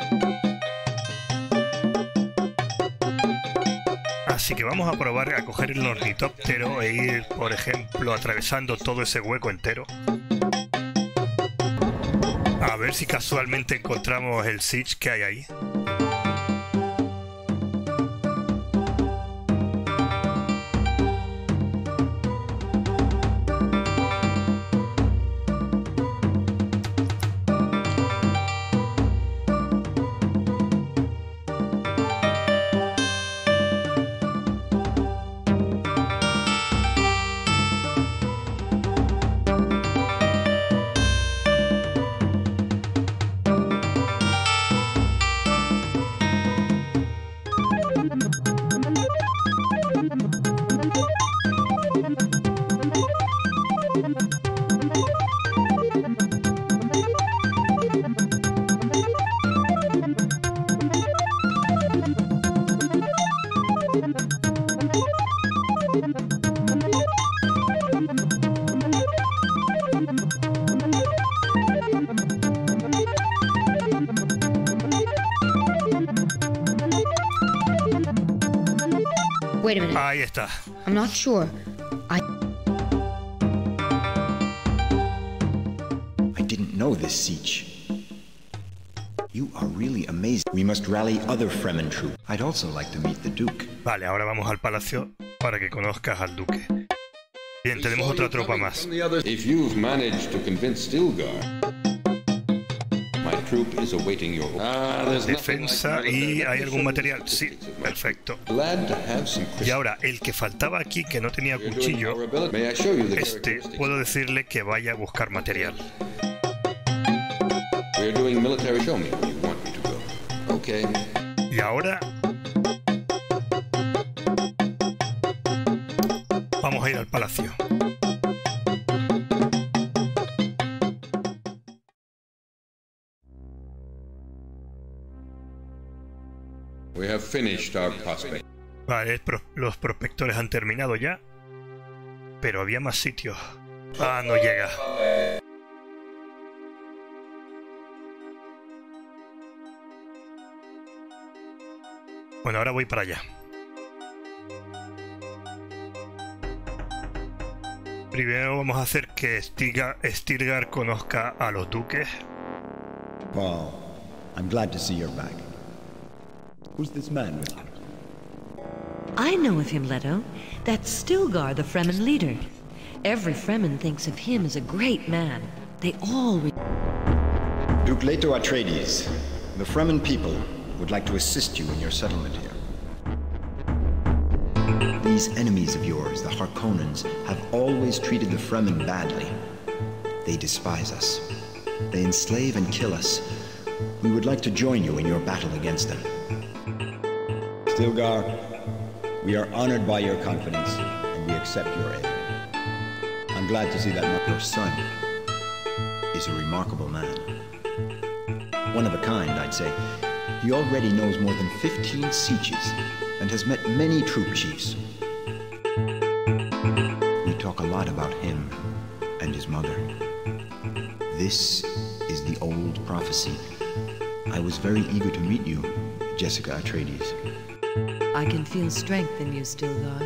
Así que vamos a probar a coger el ornitóptero e ir, por ejemplo, atravesando todo ese hueco entero. A ver si casualmente encontramos el siege que hay ahí. Wait a minute. Ahí está. I'm not sure. I didn't know this, Siege. You are really amazing. We must rally other Fremen troops. I'd also like to meet the Duke. Vale, ahora vamos al palacio para que conozcas al duque. Bien, tenemos otra tropa más. If you've managed to convince Stilgar, my troop is awaiting your defensa y ¿hay algún material? Sí, perfecto. Y ahora, el que faltaba aquí, que no tenía cuchillo, puedo decirle que vaya a buscar material. Y ahora vamos a ir al palacio. We have finished our prospect. Vale, los prospectores han terminado ya, pero había más sitios. Ah, no llega. Bueno, ahora voy para allá. Primero vamos a hacer que Stilgar conozca a los duques. Paul, I'm glad to see you're back. Who's this man with you? I know of him, Leto. That's Stilgar, the Fremen leader. Every Fremen thinks of him as a great man. They all... Duke Leto Atreides, the Fremen people would like to assist you in your settlement here. These enemies of yours, the Harkonnens, have always treated the Fremen badly. They despise us. They enslave and kill us. We would like to join you in your battle against them. Stilgar, we are honored by your confidence, and we accept your aid. I'm glad to see that your son is a remarkable man. One of a kind, I'd say. He already knows more than 15 sieges, and has met many troop chiefs. We talk a lot about him and his mother. This is the old prophecy. I was very eager to meet you, Jessica Atreides. I can feel strength in you, Stilgar.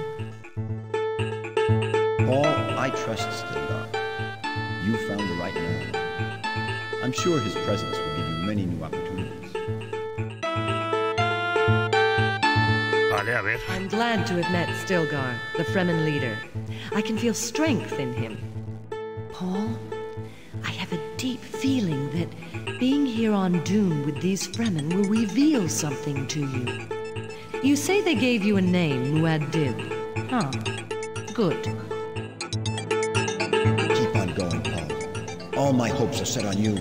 Paul, I trust Stilgar. You found the right man. I'm sure his presence will give you many new opportunities. Vale, a ver. I'm glad to have met Stilgar, the Fremen leader. I can feel strength in him. Paul, I have a deep feeling that being here on Dune with these Fremen will reveal something to you. You say they gave you a name, Muad'Dib. Huh. Good. Keep on going, Paul. All my hopes are set on you.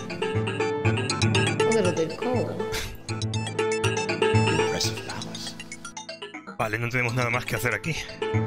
A little bit cold. Impressive palace. Vale, no tenemos nada más que hacer aquí.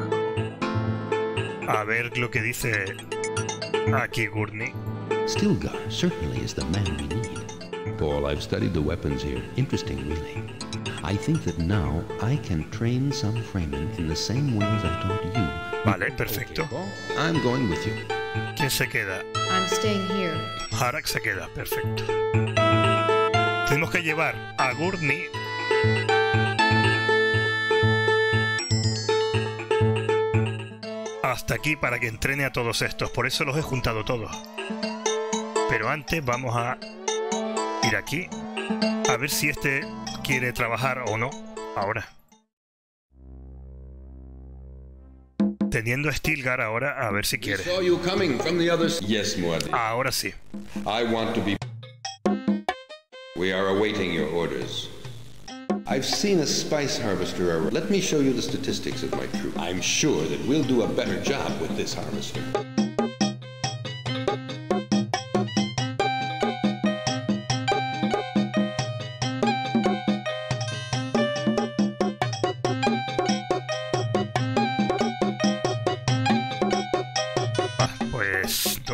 A ver lo que dice aquí Gurney. Stilgar certainly is the man we need. Paul, I've studied the weapons here. Interesting, really. I think that now I can train some Fremen in the same way as I taught you. Vale, perfecto. I'm going with you. ¿Quién se queda? I'm staying here. Harak se queda, perfecto. Tenemos que llevar a Gurney hasta aquí para que entrene a todos estos. Por eso los he juntado todos. Pero antes vamos a ir aquí a ver si este quiere trabajar o no. Ahora. Teniendo a Stilgar ahora, a ver si quiere. Ahora sí. I want to be. We are awaiting your orders. I've seen a spice harvester. Let me show you the statistics of my troop. I'm sure that we'll do a better job with this harvester.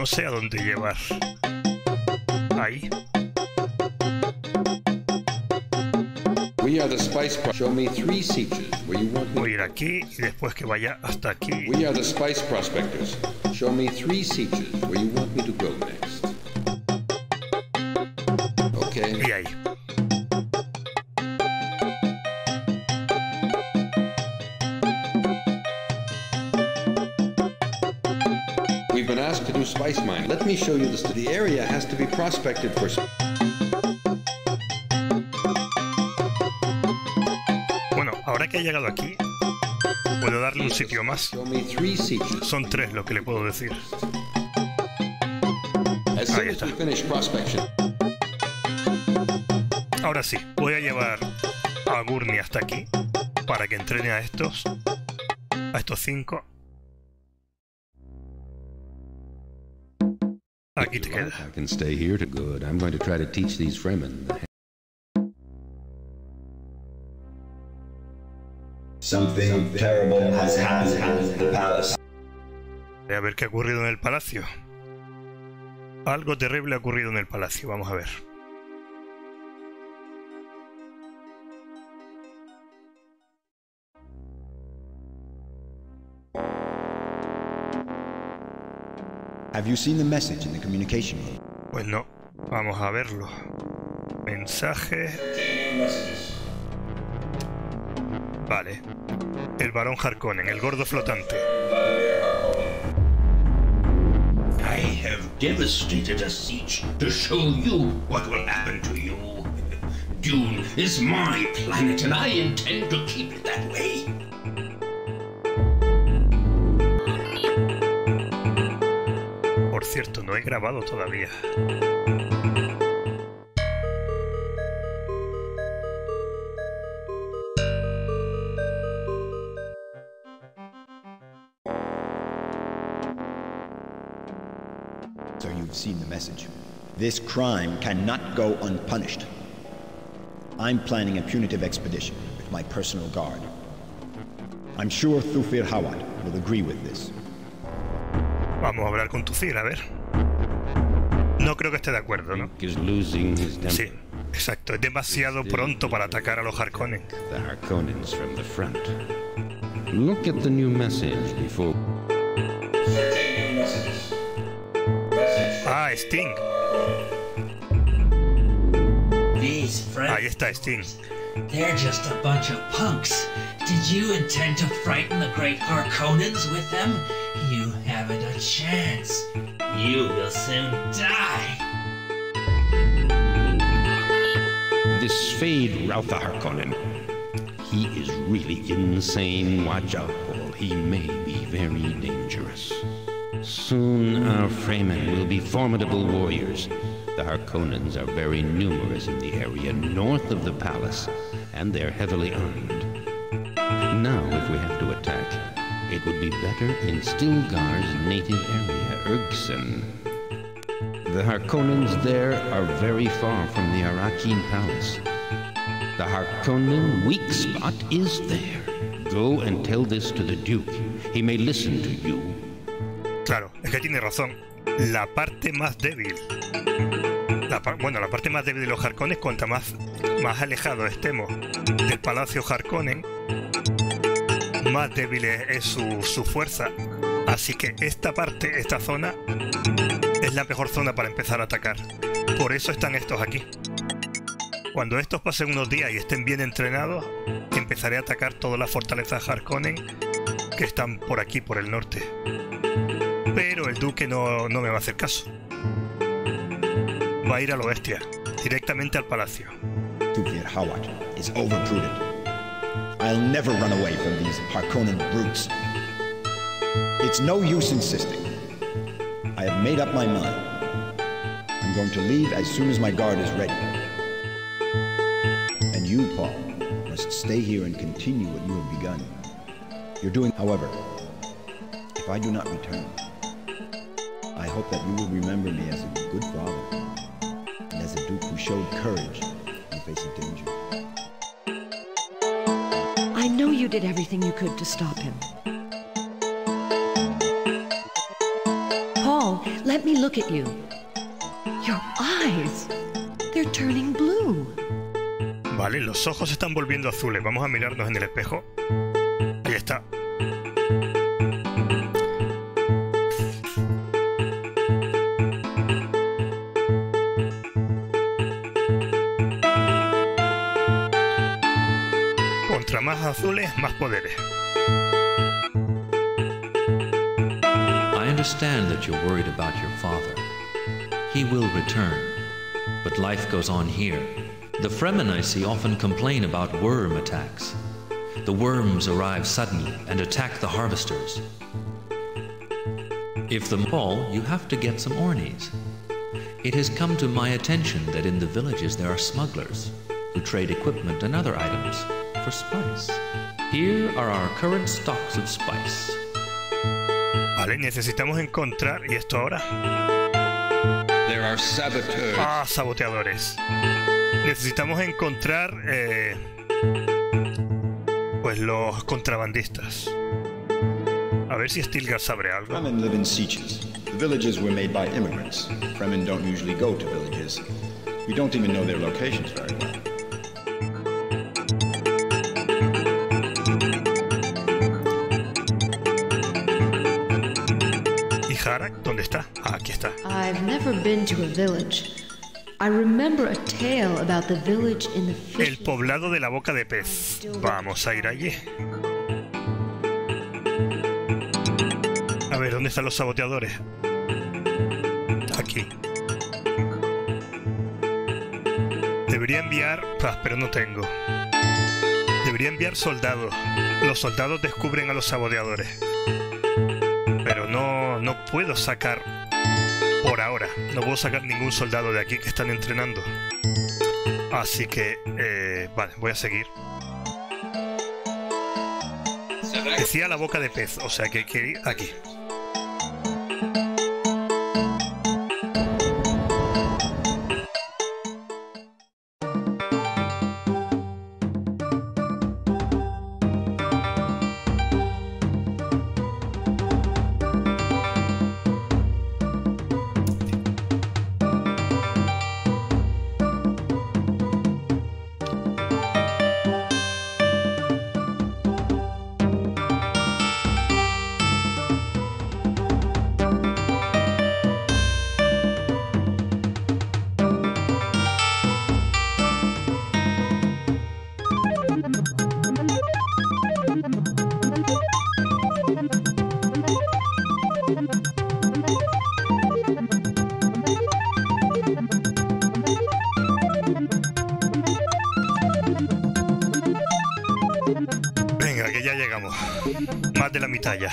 no sé a dónde llevar. Ahí. We are the Spice Show me 3 sieges where you want me. Voy a ir aquí y después que vaya hasta aquí. We are the Spice Prospectors. Show me 3 sieges where you want me to go next. Okay. Y ahí. We've been asked to do spice mining. Let me show you this. The area has to be prospected for. Bueno, ahora que he llegado aquí, puedo darle un sitio más. Son 3 lo que le puedo decir. Ahí está. Ahora sí, voy a llevar a Gurney hasta aquí para que entrene a estos 5. Aquí te queda. I can stay here to good. I'm going to try to teach these Fremen. Something terrible has happened in the palace. A ver qué ha ocurrido en el palacio. Algo terrible ha ocurrido en el palacio. Vamos a ver. Have you seen the message in the communication room? Pues no. Vamos a verlo. Mensaje. Vale. El barón Harkonnen, el gordo flotante. I have devastated a siege to show you what will happen to you. Dune is my planet and I intend to keep it that way. Por cierto, no he grabado todavía. So you've seen the message. This crime cannot go unpunished. I'm planning a punitive expedition with my personal guard. I'm sure Thufir Hawat will agree with this. Vamos a hablar con Thufir, a ver. No creo que esté de acuerdo, ¿no? Sí, exacto. Es demasiado pronto para atacar a los Harkonnen. The Harkonnens from the front. Look at the new message before. Ah, Sting. Ahí está Sting. They're just a bunch of punks. Did you intend to frighten the great Harkonnens with them? You haven't a chance. You will soon die. This Fade Rautha Harkonnen. He is really insane. Watch out, Paul. He may be very dangerous. Soon our Fremen will be formidable warriors. The Harkonnens are very numerous in the area north of the palace, and they're heavily armed. Now, if we have to attack, it would be better in Stilgar's native area, Urgsen. The Harkonnens there are very far from the Arrakeen palace. The Harkonnen weak spot is there. Go and tell this to the Duke. He may listen to you. Claro, es que tiene razón. La parte más débil. La parte más débil de los Harkonnen, cuanto más alejado estemos del Palacio Harkonnen, más débil es su fuerza. Así que esta zona, es la mejor zona para empezar a atacar. Por eso están estos aquí. Cuando estos pasen unos días y estén bien entrenados, empezaré a atacar todas las fortalezas Harkonnen que están por aquí, por el norte. Pero el duque no me va a hacer caso. Va a ir a lo bestia, directamente al palacio. Thufir Hawat is overprudent. I'll never run away from these Harkonnen brutes. It's no use insisting. I have made up my mind. I'm going to leave as soon as my guard is ready. And you, Paul, must stay here and continue what you have begun. You're doing, however, if I do not return, I hope that you will remember me as a good father and as a duke who showed courage in face of danger. I know you did everything you could to stop him. Paul, Let me look at you. Your eyes, they're turning blue. Vale, los ojos se están volviendo azules. Vamos a mirarnos en el espejo. Ahí está. Contra más azules, más poderes. I understand that you're worried about your father. He will return, but life goes on here. The Fremen I see often complain about worm attacks. The worms arrive suddenly and attack the harvesters. If them fall, you have to get some ornies. It has come to my attention that in the villages there are smugglers who trade equipment and other items for spice. Here are our current stocks of spice. Vale, necesitamos encontrar... ¿Y esto ahora? There are saboteurs. Ah, saboteadores. Necesitamos encontrar... pues los contrabandistas. A ver si Stilgar sabe algo. Fremen live in sieges. The villages were made by immigrants. Fremen don't usually go to villages. We don't even know their locations very well. Harak, ¿dónde está? Ah, aquí está. I've never been to a village. I remember a tale about the village in the fish. El poblado de la boca de pez. Vamos a ir allí. A ver, ¿dónde están los saboteadores? Aquí. Debería enviar... Ah, pero no tengo. Debería enviar soldados. Los soldados descubren a los saboteadores. Pero no puedo sacar... Por ahora, no puedo sacar ningún soldado de aquí que están entrenando. Así que... vale, voy a seguir. Decía la boca de pez, o sea que hay que ir aquí. Más de la mitad ya.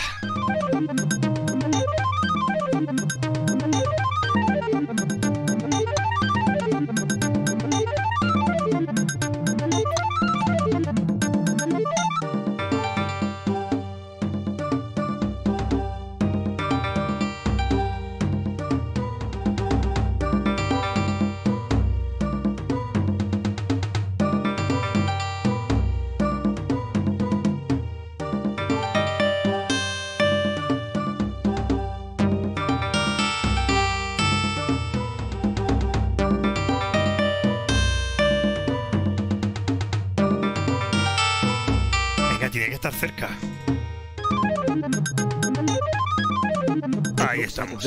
Tiene que estar cerca. Ahí estamos.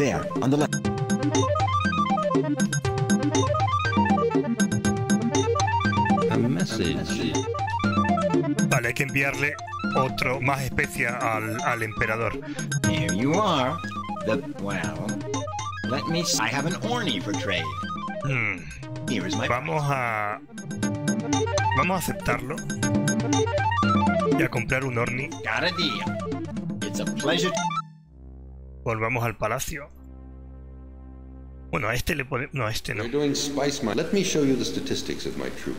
Vale, hay que enviarle otro más especia al emperador. Here you are. Well, let me see. I have an orny for trade. Here is my... Vamos a aceptarlo. Y a comprar un orni. Got a deal. It's a pleasure. Volvamos al palacio. Bueno, a este le podemos... No, a este no. You're doing spice mine. Let me show you the statistics of my troop.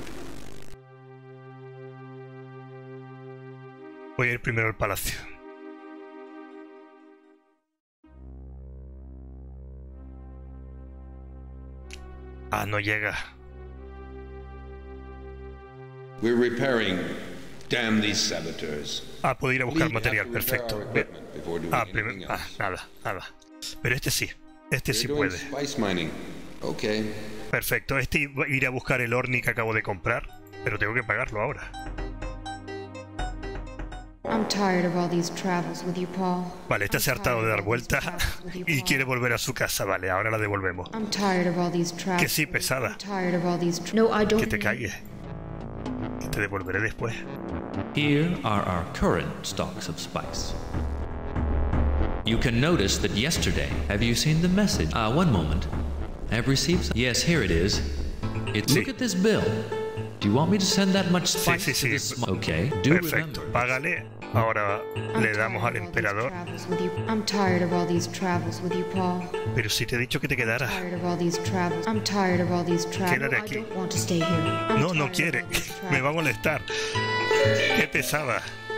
Voy a ir primero al palacio. Ah, no llega. We're repairing. Damn these saboteurs. Ah, puedo ir a buscar material, perfecto. Nada. Pero este sí. Este sí puede. Spice mining. Okay. Perfecto. Este iré a buscar el Orni que acabo de comprar, pero tengo que pagarlo ahora. I'm tired of all these travels with you, Paul. Vale, este se ha hartado de dar vueltas y quiere volver a su casa. Vale, ahora la devolvemos. I'm tired of all these travels. Que sí, pesada. No, I don't. Que te calles. Que te devolveré después. Here are our current stocks of spice. You can notice that yesterday, have you seen the message? One moment. I have received some. Yes, here it is. Look at this bill. Do you want me to send that much spice to this? Okay, do perfecto, págale. Ahora le damos al emperador. I'm tired of all these travels with you, Paul. Pero si te he dicho que te quedaras. I'm tired of all these travels. Quédate aquí. I don't want to stay here. No, no quiere. Me va a molestar. Qué pesada.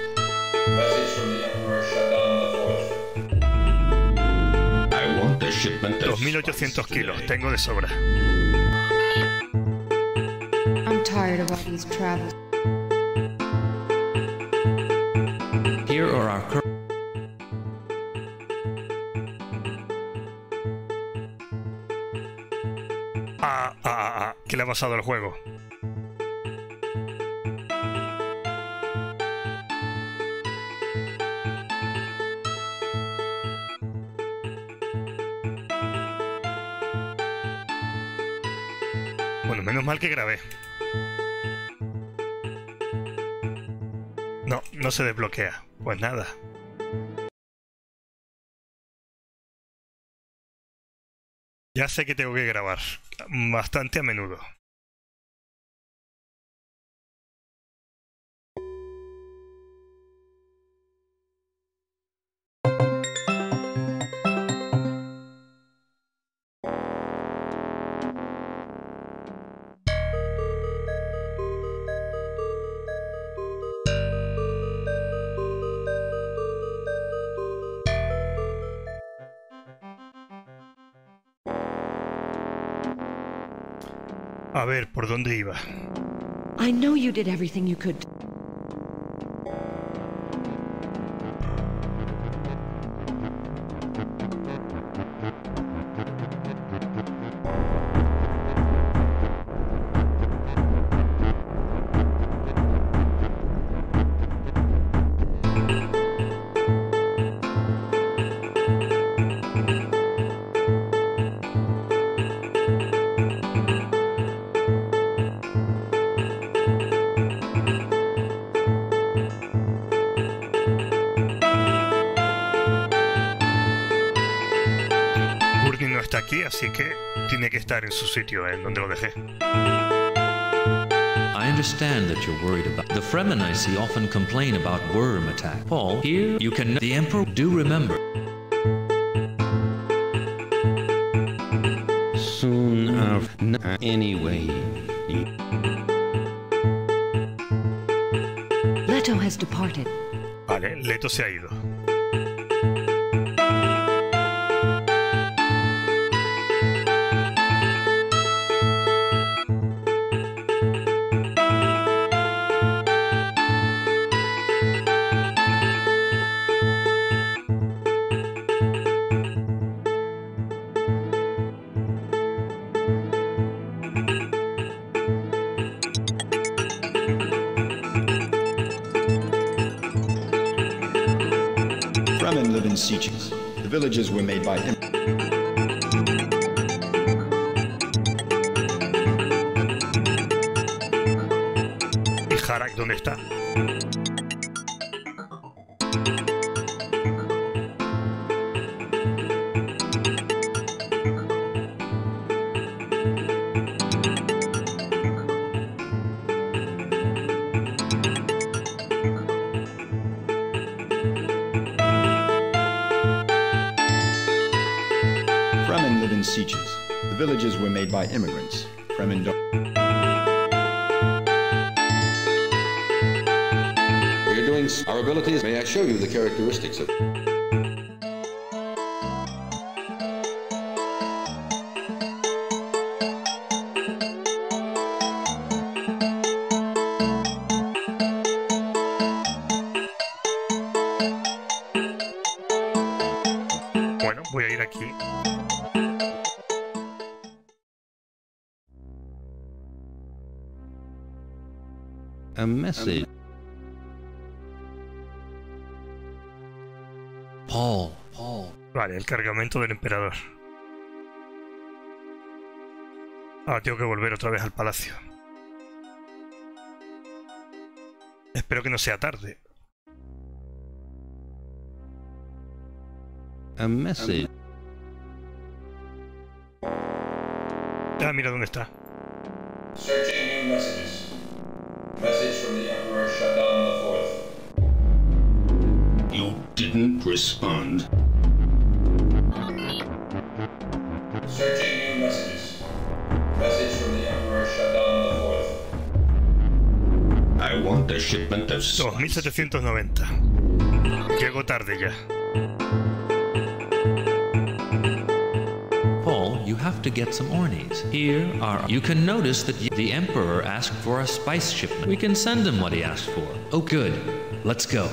I want the shipment of 2.800 kilos. Tengo de sobra. I'm tired of all these travels. Here are our ¿Qué le ha pasado al juego? Bueno, menos mal que grabé. No, no se desbloquea. Pues nada. Ya sé que tengo que grabar bastante a menudo. A ver, ¿por dónde iba? I know you did everything you could. Aquí, así que tiene que estar en su sitio, en donde lo dejé. I understand that you're worried about the Fremen I see often complain about worm attack. Paul, here you can. The Emperor do remember. Soon after, anyway. Leto has departed. Vale, Leto se ha ido. Sieges. The villages were made by him. ¿Y Harak dónde está? Sieges. The villages were made by immigrants. Fremen don't. We're doing our abilities. May I show you the characteristics of. Bueno, voy a ir aquí. A message. Paul. Vale, el cargamento del emperador. Ahora tengo que volver otra vez al palacio. Espero que no sea tarde. A message. Ah, mira dónde está. Searching new messages. Message from the Emperor Shaddam IV. You didn't respond. Searching new messages. Message from the Emperor Shaddam IV. I want a shipment of 2790. Llego tarde ya. Paul, you have to get some ornies. Here are... You can notice that the Emperor asked for a spice shipment. We can send him what he asked for. Oh, good. Let's go.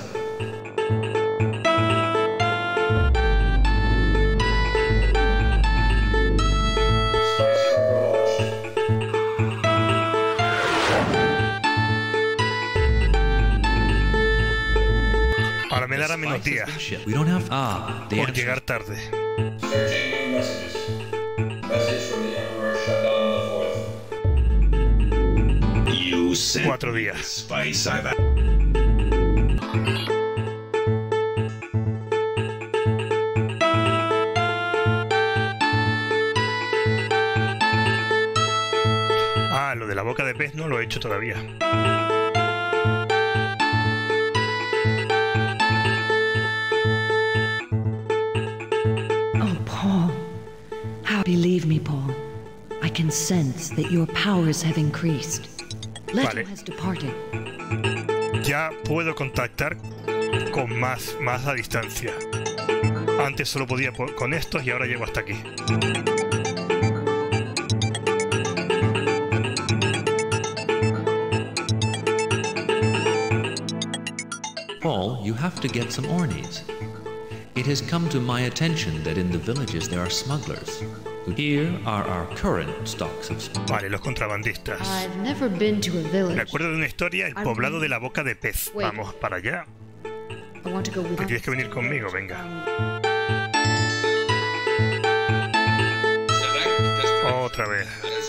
Ahora me dará menos días We don't have... the por answer. llegar tarde. Searching new messages. Message from the Emperor Shaddam IV. You sent 4 días. spice I've Ah, lo de la boca de pez no lo he hecho todavía. Oh, Paul. Believe me, Paul. I can sense that your powers have increased. Leto Vale. has departed. Ya puedo contactar con más a distancia. Antes solo podía con estos y ahora llego hasta aquí. Paul, you have to get some ornies. It has come to my attention that in the villages there are smugglers. Here are our current stocks of spice. Vale, los contrabandistas. I've never been to a Me village. acuerdo de una historia, el poblado de la boca de pez. Wait. Vamos para allá. I want to go with Que tienes que venir conmigo, venga. Otra vez.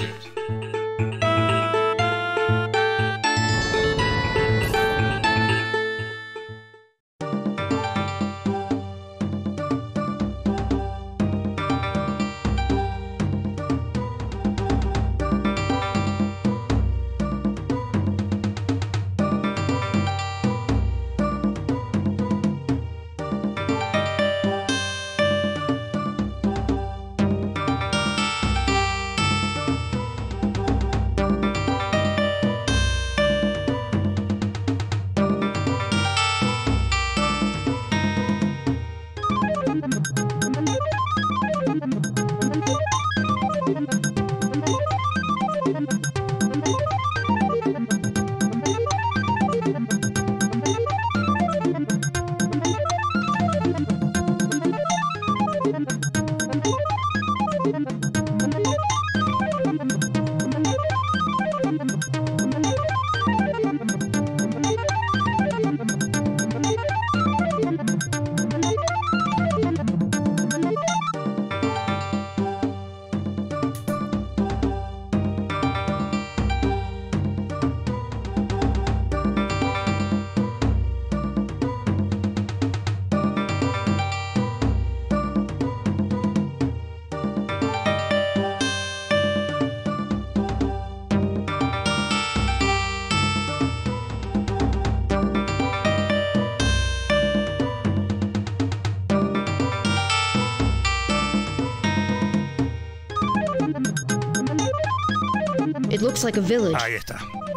It looks like a village. Ahí está.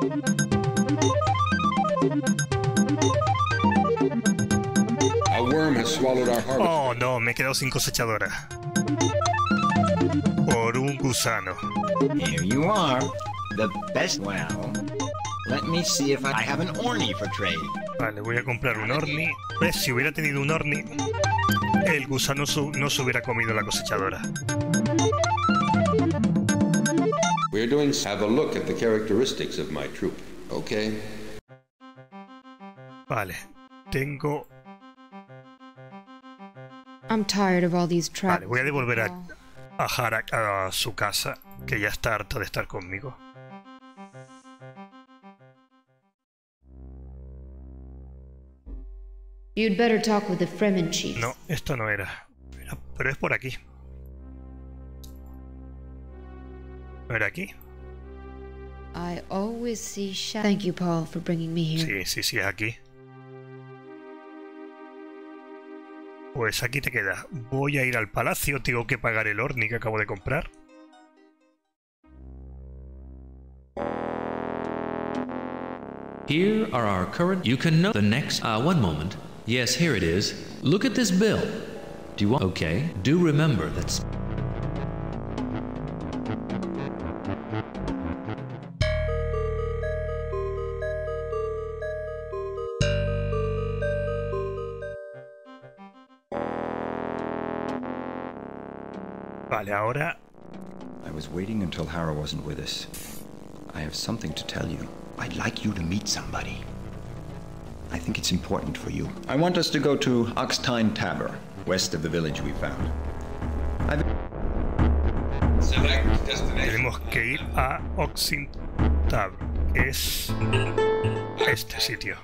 A worm has swallowed our harvest. Oh, no, me he quedado sin cosechadora. Por un gusano. Here you are. The best. Well, let me see if I have an orny for trade. Vale, voy a comprar un orni. ¿Ves? Si hubiera tenido un orni, el gusano no se hubiera comido la cosechadora. We're doing have a look at the characteristics of my troop, okay? Vale, tengo... I'm tired of all these traps. Vale, voy a devolver a Harak a su casa, que ya está harta de estar conmigo. You'd better talk with the Fremen chief. No, esto no era. Pero es por aquí. ¿No era aquí? I always see shadows. Thank you, Paul, for bringing me here. Sí, es aquí. Pues aquí te quedas. Voy a ir al palacio, tengo que pagar el Orni que acabo de comprar. Here are our current... You can know the next... one moment. Yes, here it is. Look at this bill. Do you want... Okay. Do remember that... Vale, ahora... I was waiting until Hera wasn't with us. I have something to tell you. I'd like you to meet somebody. I think it's important for you. I want us to go to Oxtine Tabor, west of the village we found. Tenemos que ir a Oxtine Tabor, que es este sitio.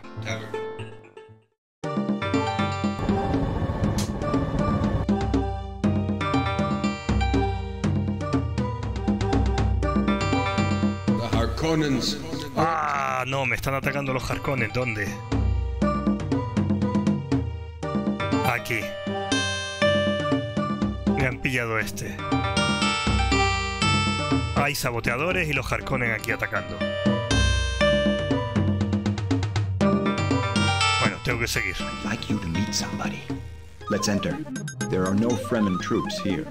Ah, no, me están atacando los Harkonnen. ¿Dónde? Aquí. Me han pillado este. Hay saboteadores y los Harkonnen aquí atacando. Bueno, tengo que seguir. I'd like you to meet somebody. Let's enter. There are no Fremen troops here.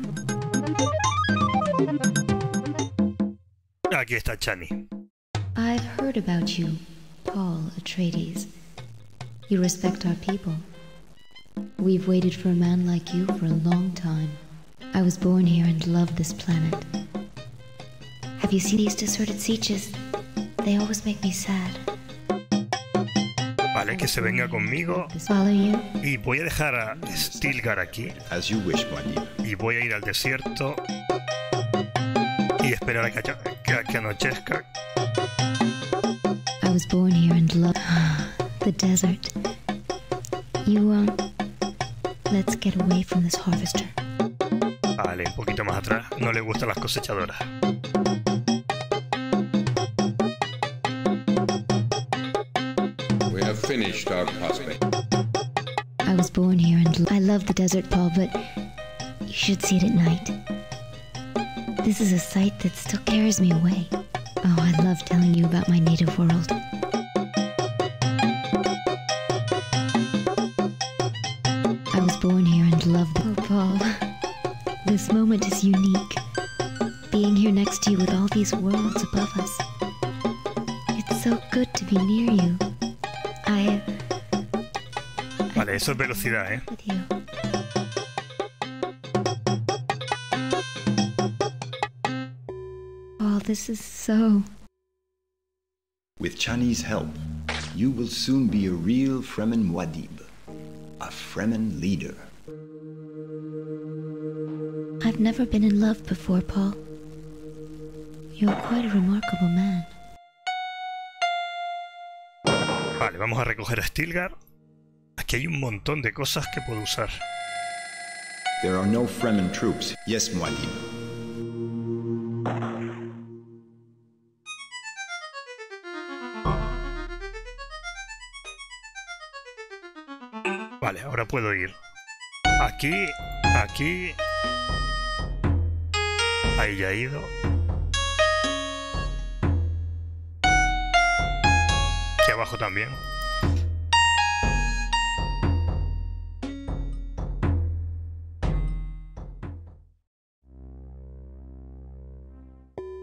Aquí está Chani. I've heard about you, Paul Atreides. You respect our people. We've waited for a man like you for a long time. I was born here and love this planet. Have you seen these deserted sietches? They always make me sad. Vale, que se venga conmigo. Follow you? Y voy a dejar a Stilgar aquí. As you wish, Muad'Dib. Y voy a ir al desierto. Y esperar a que anochezca. I was born here and love the desert. Let's get away from this harvester. Vale, un poquito más atrás. No le gustan las cosechadoras. We have finished our prospect. I was born here and I love the desert, Paul, but you should see it at night. This is a sight that still carries me away. Oh, I love telling you about my native world. I was born here and loved it. Oh, Paul, this moment is unique. Being here next to you with all these worlds above us. It's so good to be near you. Vale, eso es velocidad, ¿eh? With you. Oh, this is so... With Chani's help, you will soon be a real Fremen Muad'Dib. A Fremen leader. I've never been in love before, Paul. You're quite a remarkable man. Vale, vamos a recoger a Stilgar. Aquí hay un montón de cosas que puedo usar. There are no Fremen troops. Yes, Muad'Dib. Vale, ahora puedo ir. Aquí, aquí. Ahí ya he ido. Aquí abajo también.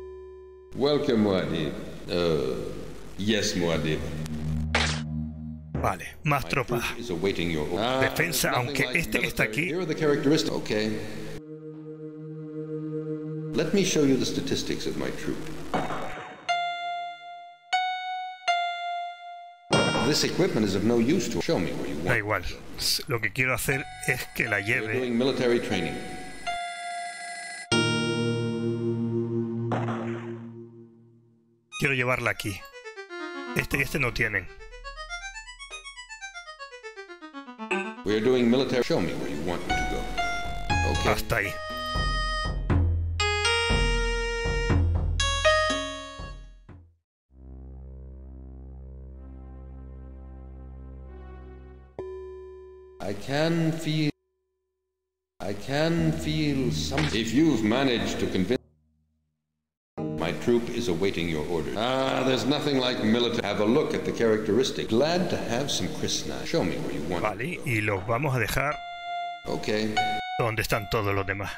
Welcome, Muad'Dib. Yes, Muad'Dib. Vale, más tropas. Defensa, aunque este que está aquí. Okay. Let me show you the statistics of my troop. This equipment is of no use to show me where you want. Da igual. Lo que quiero hacer es que la lleve. We're doing military training. Quiero llevarla aquí. Este y este no tienen. We're doing military. Show me where you want me to go. Okay. Hasta ahí. I can feel something. If you've managed to convince, my troop is awaiting your orders. There's nothing like military. Have a look at the characteristics. Glad to have some Krishna. Show me where you want. Vale, y los vamos a dejar. Okay. Donde están todos los demás.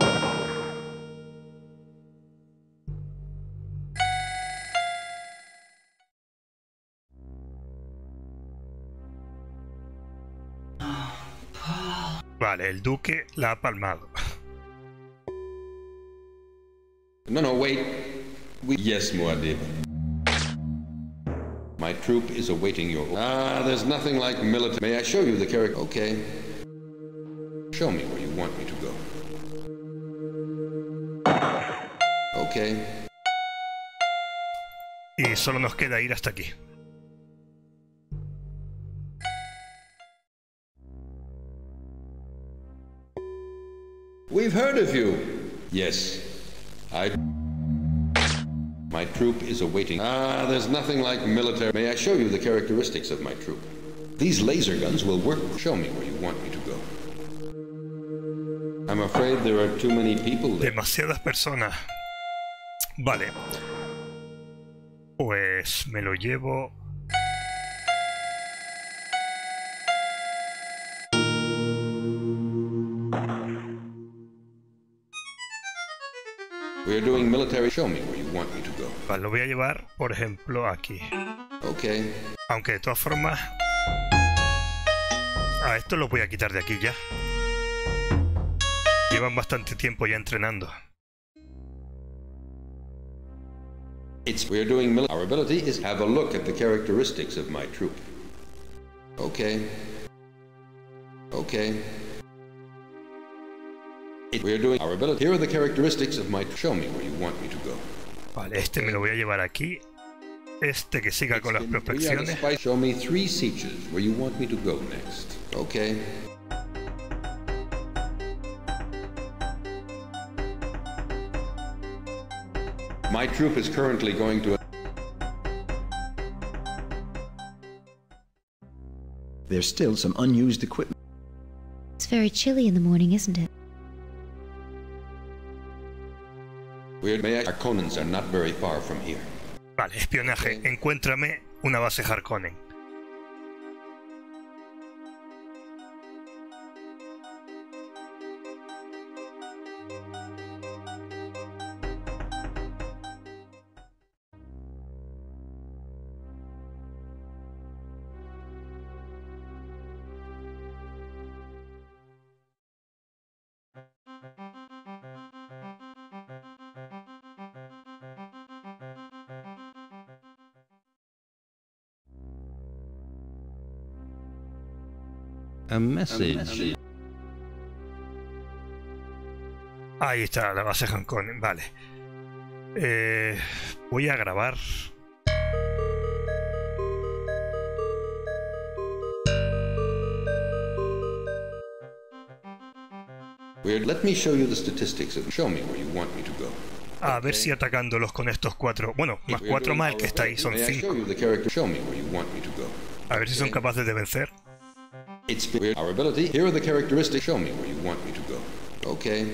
Vale, el duque la ha palmado. No, wait. Yes, Muad'Dib. My troop is awaiting your... there's nothing like military... May I show you the character? Okay. Show me where you want me to go. Okay. Y solo nos queda ir hasta aquí. We've heard of you. Yes. My troop is awaiting. There's nothing like military. May I show you the characteristics of my troop? These laser guns will work. Show me where you want me to go. I'm afraid there are too many people there. Demasiadas personas. Vale. Pues me lo llevo. We're doing military. Show me where you want me to go. Vale, lo voy a llevar, por ejemplo, aquí. Okay. Aunque de todas formas, a esto lo voy a quitar de aquí ya. Llevan bastante tiempo ya entrenando. We're doing military. Our ability is have a look at the characteristics of my troop. Okay. Okay. We're doing our ability. Here are the characteristics of my... Show me where you want me to go. Vale, este me lo voy a llevar aquí. Este que siga con las prospecciones. Show me 3 sieges where you want me to go next. Okay. My troop is currently going to... There's still some unused equipment. It's very chilly in the morning, isn't it? Our Conans are not very far from here. Vale, espionaje. Encuéntrame una base Harkonnen. A message. Ahí está la base Harkonnen, vale. Voy a grabar. Let me show you the statistics of... Show me where you want me to go. A ver si atacándolos con estos 4. Bueno, más 4 más el que está ahí, son 5. A ver si son capaces de vencer. Our ability. Here are the characteristics. Show me where you want me to go. Okay.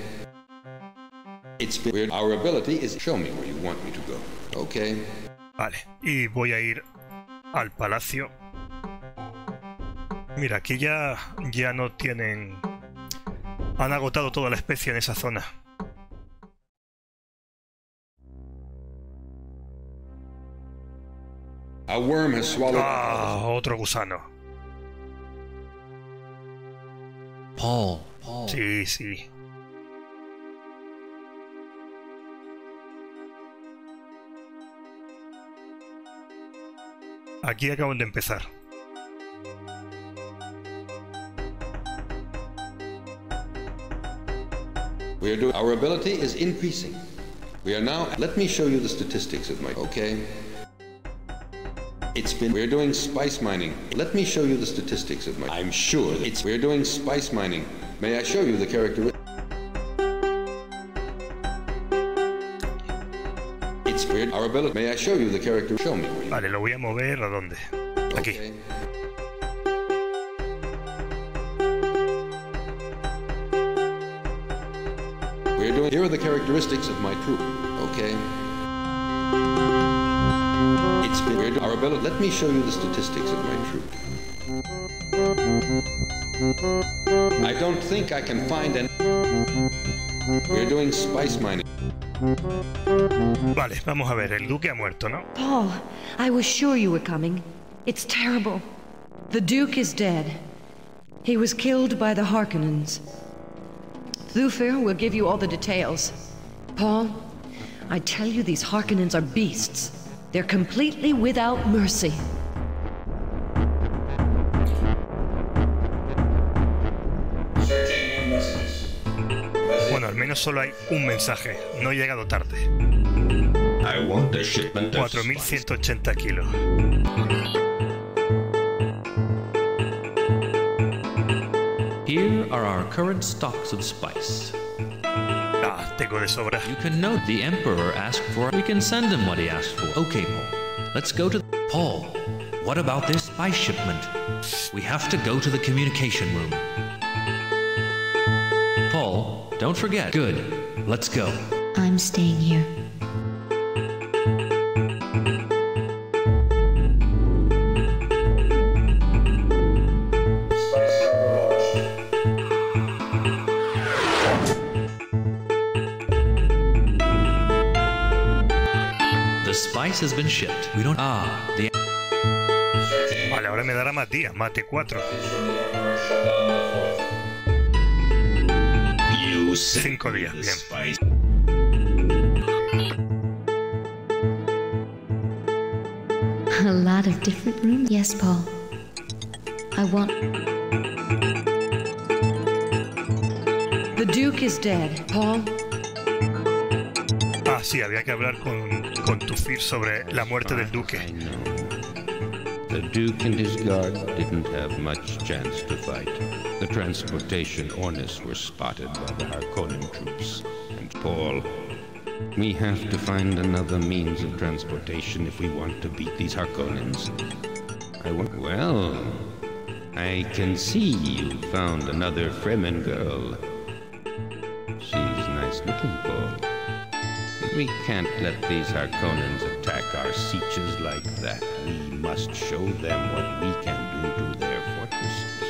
Our ability is show me where you want me to go. Okay. Vale, y voy a ir al palacio. Mira, aquí ya no tienen... Han agotado toda la especie en esa zona. A worm has swallowed... Otro gusano. Paul. Sí, sí. Aquí acaban de empezar. Our ability is increasing. We are now. Let me show you the statistics of my. Okay. We're doing spice mining. Let me show you the statistics of my. I'm sure we're doing spice mining. May I show you the character? It's weird. Our ability. May I show you the character? Show me. Vale, lo voy a mover a dónde. Aquí. Okay. Here are the characteristics of my troop. Okay. It's weird. Our ability. Let me show you the statistics of my troop. I don't think I can find an. We're doing spice mining. Vale, vamos a ver. El duque ha muerto, ¿no? Paul, I was sure you were coming. It's terrible. The Duke is dead. He was killed by the Harkonnens. Thufir will give you all the details. Paul, I tell you these Harkonnens are beasts. They're completely without mercy. Bueno, al menos solo hay un mensaje. No he llegado tarde. I want a shipment of 4.180 kilos. Here are our current stocks of spice. Ah, tengo de sobra. You can note the Emperor asked for. We can send him what he asked for. Okay, Paul. Let's go to. Paul, what about this spice shipment? We have to go to the communication room. Paul, don't forget. Good. Let's go. I'm staying here. Spice has been shipped. We don't. The. Vale, ahora me dará más días, mate 4. 5 días, bien. A lot of different rooms. Yes, Paul. I want. The Duke is dead, Paul. Ah, sí, había que hablar con Thufir sobre la muerte del duque. I know. The Duke and his guard didn't have much chance to fight. The transportation Ornis were spotted by the Harkonnen troops. And Paul, we have to find another means of transportation if we want to beat these Harkonnens. Well, I can see you found another Fremen girl. She's nice looking, Paul. We can't let these Harkonnens attack our sieges like that. We must show them what we can do to their fortresses.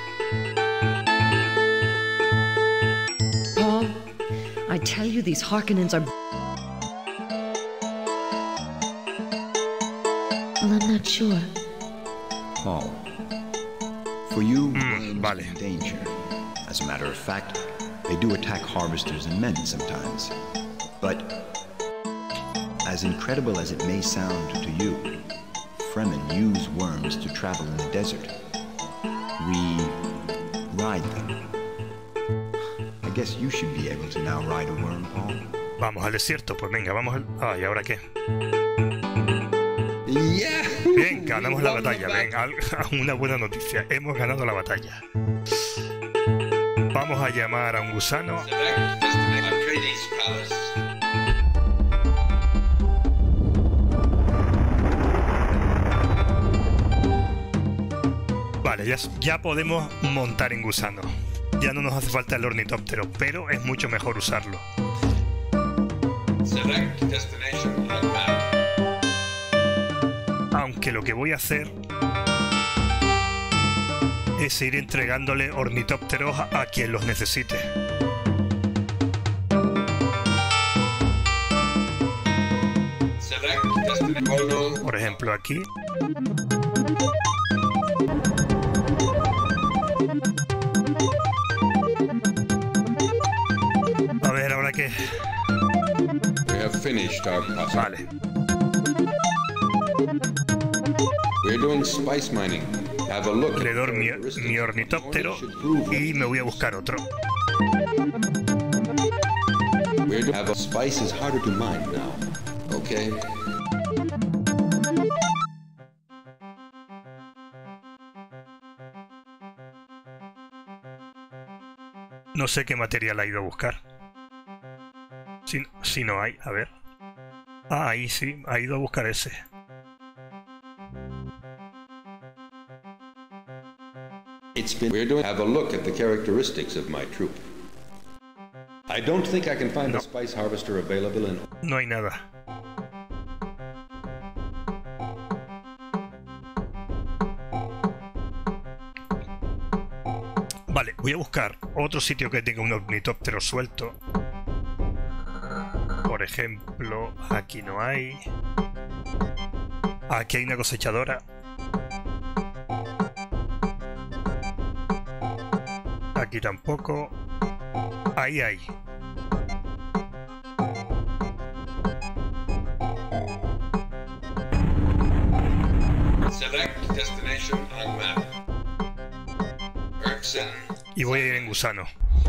Paul, I tell you these Harkonnens are... Well, I'm not sure. Paul, for you, vale. in danger. As a matter of fact, they do attack harvesters and men sometimes. But as incredible as it may sound to you, Fremen use worms to travel in the desert. We ride them. I guess you should be able to now ride a worm, Paul. Vamos al desierto, pues venga, vamos al... Ah, ¿y ahora qué? Yeah. Bien, ganamos la batalla. Ven, una buena noticia. Hemos ganado la batalla. Vamos a llamar a un gusano. Vale, ya podemos montar en gusano. Ya no nos hace falta el ornitóptero, pero es mucho mejor usarlo. Aunque lo que voy a hacer es ir entregándole ornitópteros a quien los necesite. Por ejemplo, aquí. ataque. We have finished our puzzle. Vale. We're doing spice mining. Have a look. Le doy mi ornitóptero y me voy a buscar otro. Spice is harder to mine now. Okay. No sé qué material ha ido a buscar. Si no hay, a ver. Ah, ahí sí, ha ido a buscar ese. We're doing. Have a look at the characteristics of my troop. I don't think I can find a spice harvester available in. No hay nada. Vale, voy a buscar otro sitio que tenga un ornitóptero suelto. Por ejemplo, aquí no hay. Aquí hay una cosechadora. Aquí tampoco. Ahí hay. Select destination on map. Y voy a ir en gusano.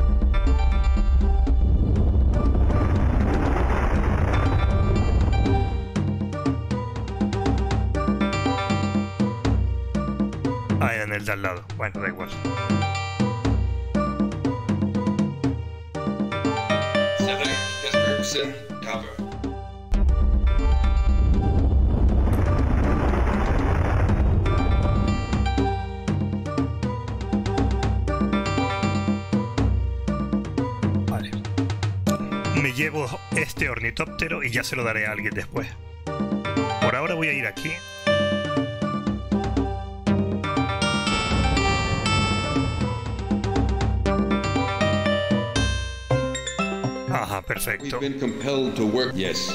Ah, en el de al lado. Bueno, da igual. Vale. Me llevo este ornitóptero y ya se lo daré a alguien después. Por ahora voy a ir aquí. Ajá, perfecto. We've been compelled to work. Yes.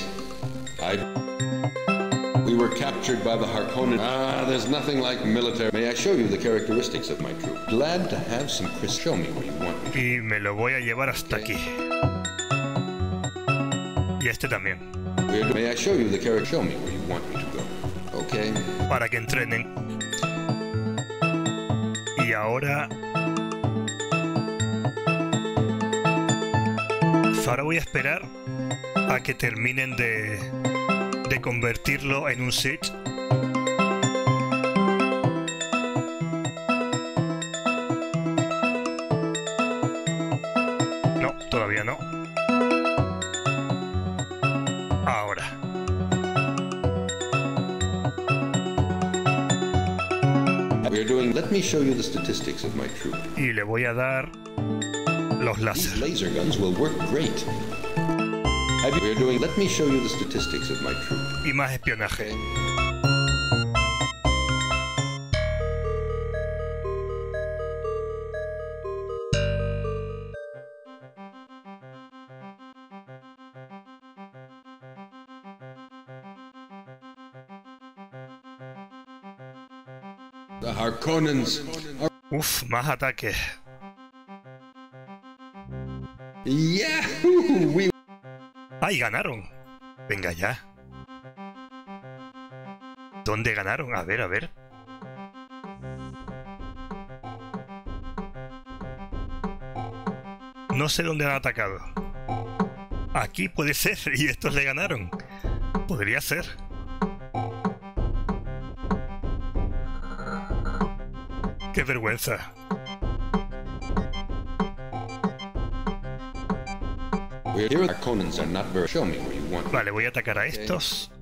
We were captured by the Harkonnen. Ah, there's nothing like military. May I show you the characteristics of my troop? Glad to have some Chris. Show me where you want me. Y me lo voy a llevar hasta aquí. Y este también. May I show you the character? Show me where you want me to go. Okay. Para que entrenen. Y ahora voy a esperar a que terminen de convertirlo en un siege. No, todavía no. Ahora. Let me show you the statistics of my troop. Y le voy a dar los láser. These laser guns will work great. We're doing. Let me show you the statistics of my troop. Y más espionaje. The Harkonnens are... Uf, más ataques. Yahoo! ¡Ay, ganaron! Venga ya. ¿Dónde ganaron? A ver, a ver. No sé dónde han atacado. Aquí puede ser, y estos le ganaron. Podría ser. ¡Qué vergüenza! Vale, voy a atacar a estos.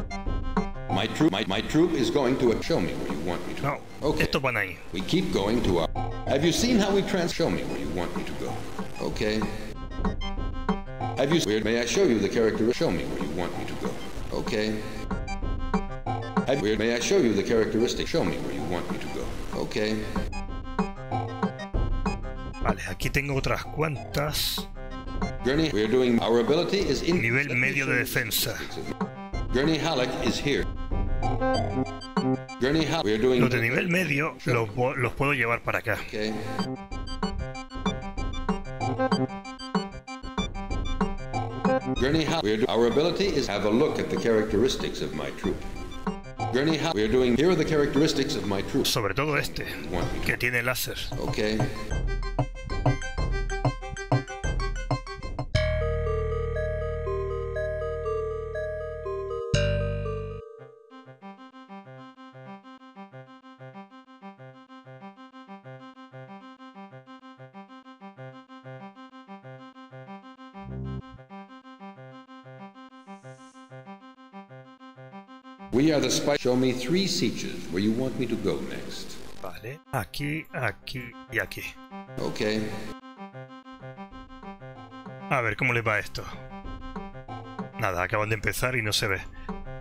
My troop is going to show me where you want me to. No, okay. Estos van ahí. We keep going to our. Have you seen how we show me where you want me to go? Okay. Have you? May I show you the character? Show me where you want me to go. Okay. May I show you the characteristic? Show me where you want me to go. Okay. Vale, aquí tengo otras cuantas. Gurney, we're doing. Our ability is in nivel medio de defensa. Gurney Halleck is here. Gurney Halleck, we're doing. Los de nivel medio los puedo llevar para acá. Okay. Gurney, our ability is have a look at the characteristics of my troop. Gurney, we are doing. Here are the characteristics of my troop. Sobre todo este, que tiene láser. Okay. We are the spice. Show me 3 sietches where you want me to go next. Vale, aquí, aquí y aquí. Okay. A ver cómo les va esto. Nada, acaban de empezar y no se ve.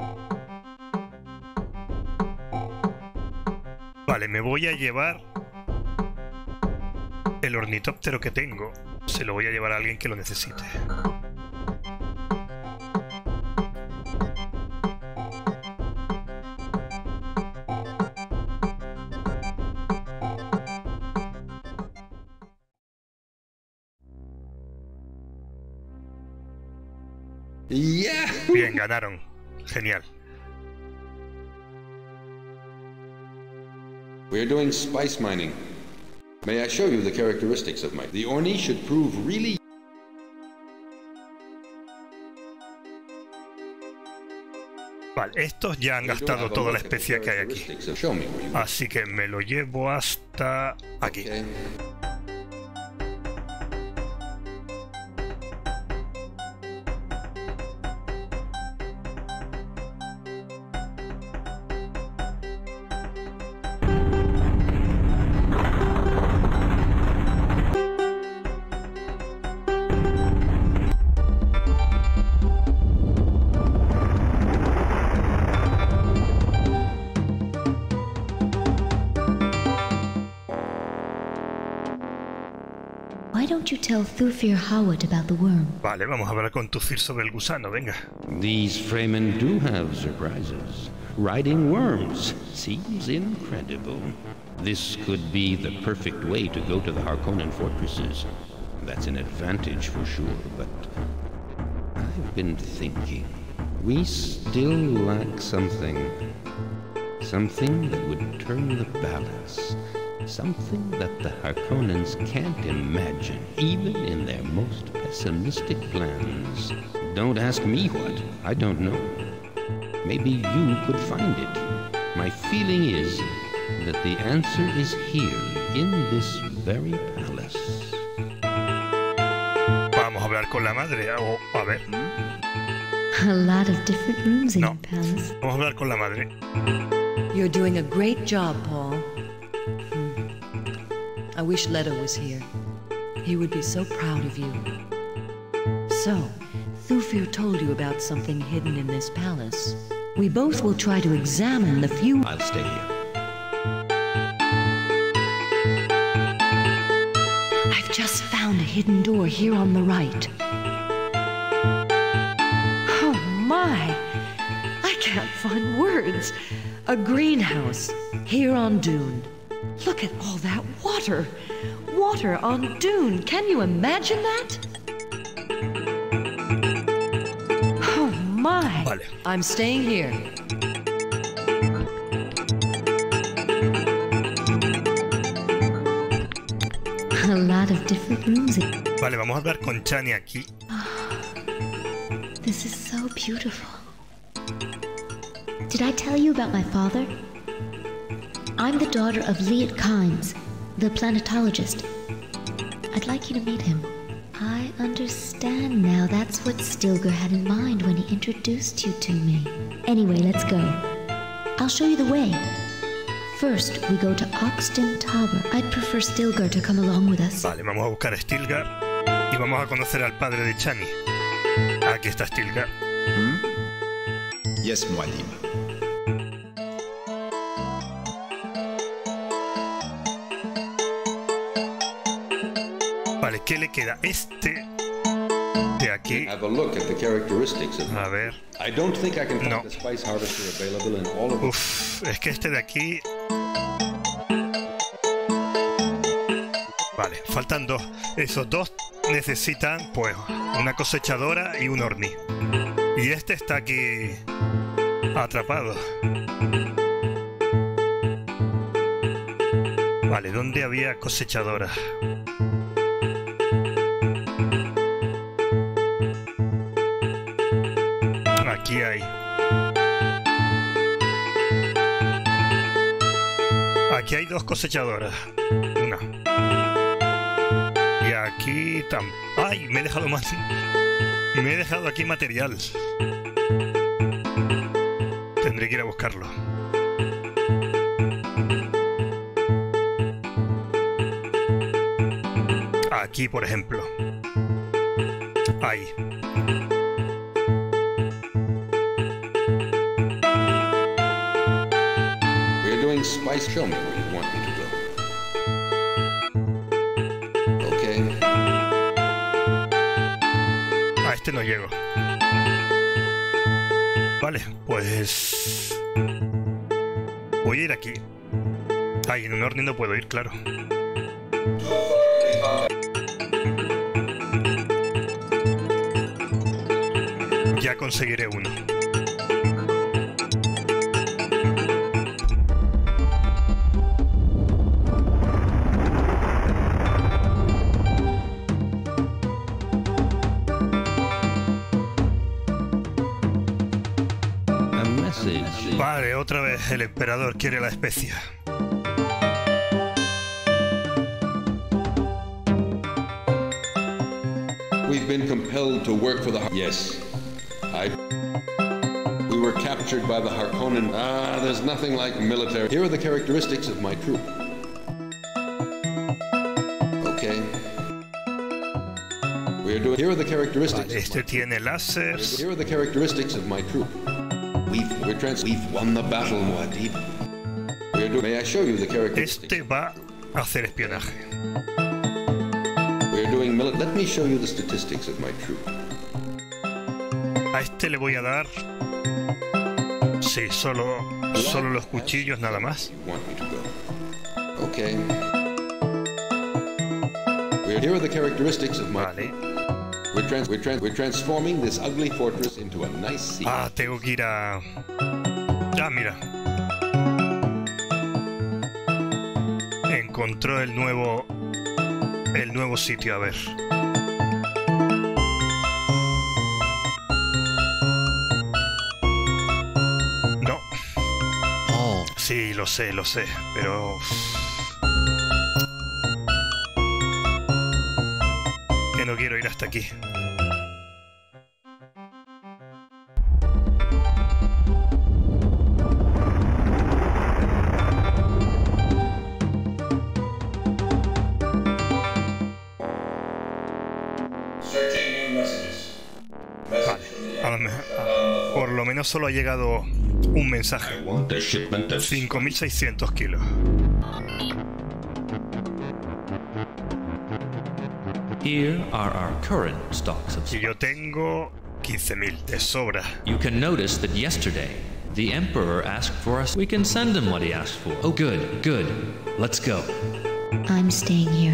Vale, me voy a llevar el ornitóptero que tengo. Se lo voy a llevar a alguien que lo necesite. Yeah. Bien, ganaron. Genial. We are doing spice mining. May I show you the characteristics of my... The Orni should prove really... Vale, estos ya han gastado toda la especia que hay aquí. Así que me lo llevo hasta aquí. Okay. Why don't you tell Thufir Hawat about the worm? Vale, vamos a hablar con Thufir sobre el gusano, venga. These Fremen do have surprises. Riding worms seems incredible. This could be the perfect way to go to the Harkonnen fortresses. That's an advantage for sure, but I've been thinking. We still lack something. Something that would turn the balance. Something that the Harkonnens can't imagine, even in their most pessimistic plans. Don't ask me what. I don't know. Maybe you could find it. My feeling is that the answer is here, in this very palace. Vamos a hablar con la madre, o a ver. A lot of different rooms in your palace. Vamos a hablar con la madre. You're doing a great job, Paul. I wish Leto was here. He would be so proud of you. So, Thufir told you about something hidden in this palace. We both will try to examine the few... I'll stay here. I've just found a hidden door here on the right. Oh my! I can't find words. A greenhouse, here on Dune. Look at all that water! Water on Dune! Can you imagine that? Oh my! Vale. I'm staying here. A lot of different rooms. Vale, vamos a hablar con Chani aquí. This is so beautiful. Did I tell you about my father? I'm the daughter of Liet Kynes, the planetologist. I'd like you to meet him. I understand now. That's what Stilgar had in mind when he introduced you to me. Anyway, let's go. I'll show you the way. First, we go to Oxton Tower. I'd prefer Stilgar to come along with us. Vale, vamos a buscar a Stilgar y vamos a conocer al padre de Chani. Aquí está Stilgar. Yes, Mualim. Vale, ¿qué le queda? Este de aquí. Have a look at the characteristics of... A ver. I don't think I can find the spice harvester available in all of... Uf, es que este de aquí... Vale, faltan dos. Esos dos necesitan pues una cosechadora y un horni. Y este está aquí atrapado. Vale, ¿dónde había cosechadora? Aquí hay. Aquí hay dos cosechadoras. Una. Y aquí también. ¡Ay! Me he dejado más. Me he dejado aquí material. Tendré que ir a buscarlo. Aquí, por ejemplo. Ahí. We're doing spice. Show me where you want me to go. Okay. A este no llego. Vale, pues... voy a ir aquí. Ay, en un horno no puedo ir, claro. Ya conseguiré uno. Vale, otra vez el emperador quiere la especia. We've been compelled to work for the... Yes. We were captured by the Harkonnen. Ah, there's nothing like military. Here are the characteristics of my troop. Okay. Here are the characteristics. Vale, este tiene láseres. Here are the characteristics of my troop. We've won the battle, Muad'Dib. May I show you the characteristics? Este va a hacer espionaje. Let me show you the statistics of my troop. A este le voy a dar... sí, solo los cuchillos nada más. Okay. Here are the characteristics of my... Vale. We're transforming this ugly fortress into a nice sea. Ah, tengo que ir a... ah, mira. Encontró el nuevo sitio, a ver. No. Oh. Sí, lo sé, pero... que no quiero ir hasta aquí. Por lo menos solo ha llegado un mensaje. 5.600 kilos. Here are our current stocks of Y yo tengo 15.000 de sobra. You can notice that yesterday the Emperor asked for us. We can send him what he asked for. Oh, good. Let's go. I'm staying here.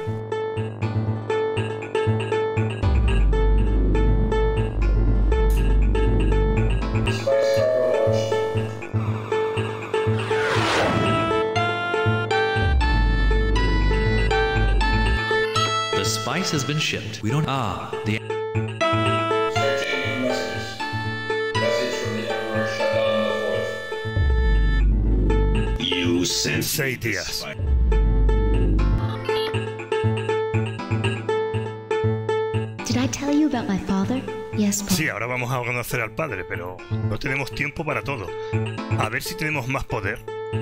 The spice has been shipped. We don't... Ah, the... Searching messages. Message from the Emperor Shaddam IV. You sent 6 días. Did I tell you about my father? Yes, Paul. Sí, ahora vamos a conocer al padre, pero no tenemos tiempo para todo. A ver si tenemos más poder.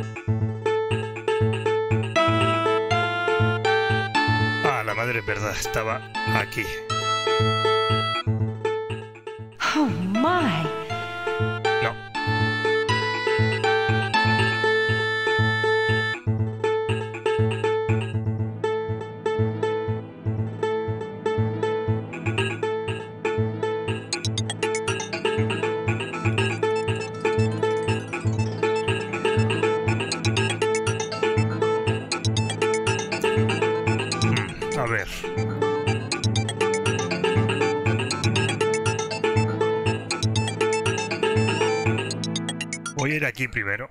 Ah, la madre es verdad, estaba aquí. Oh my! No. A ver. Voy a ir aquí primero.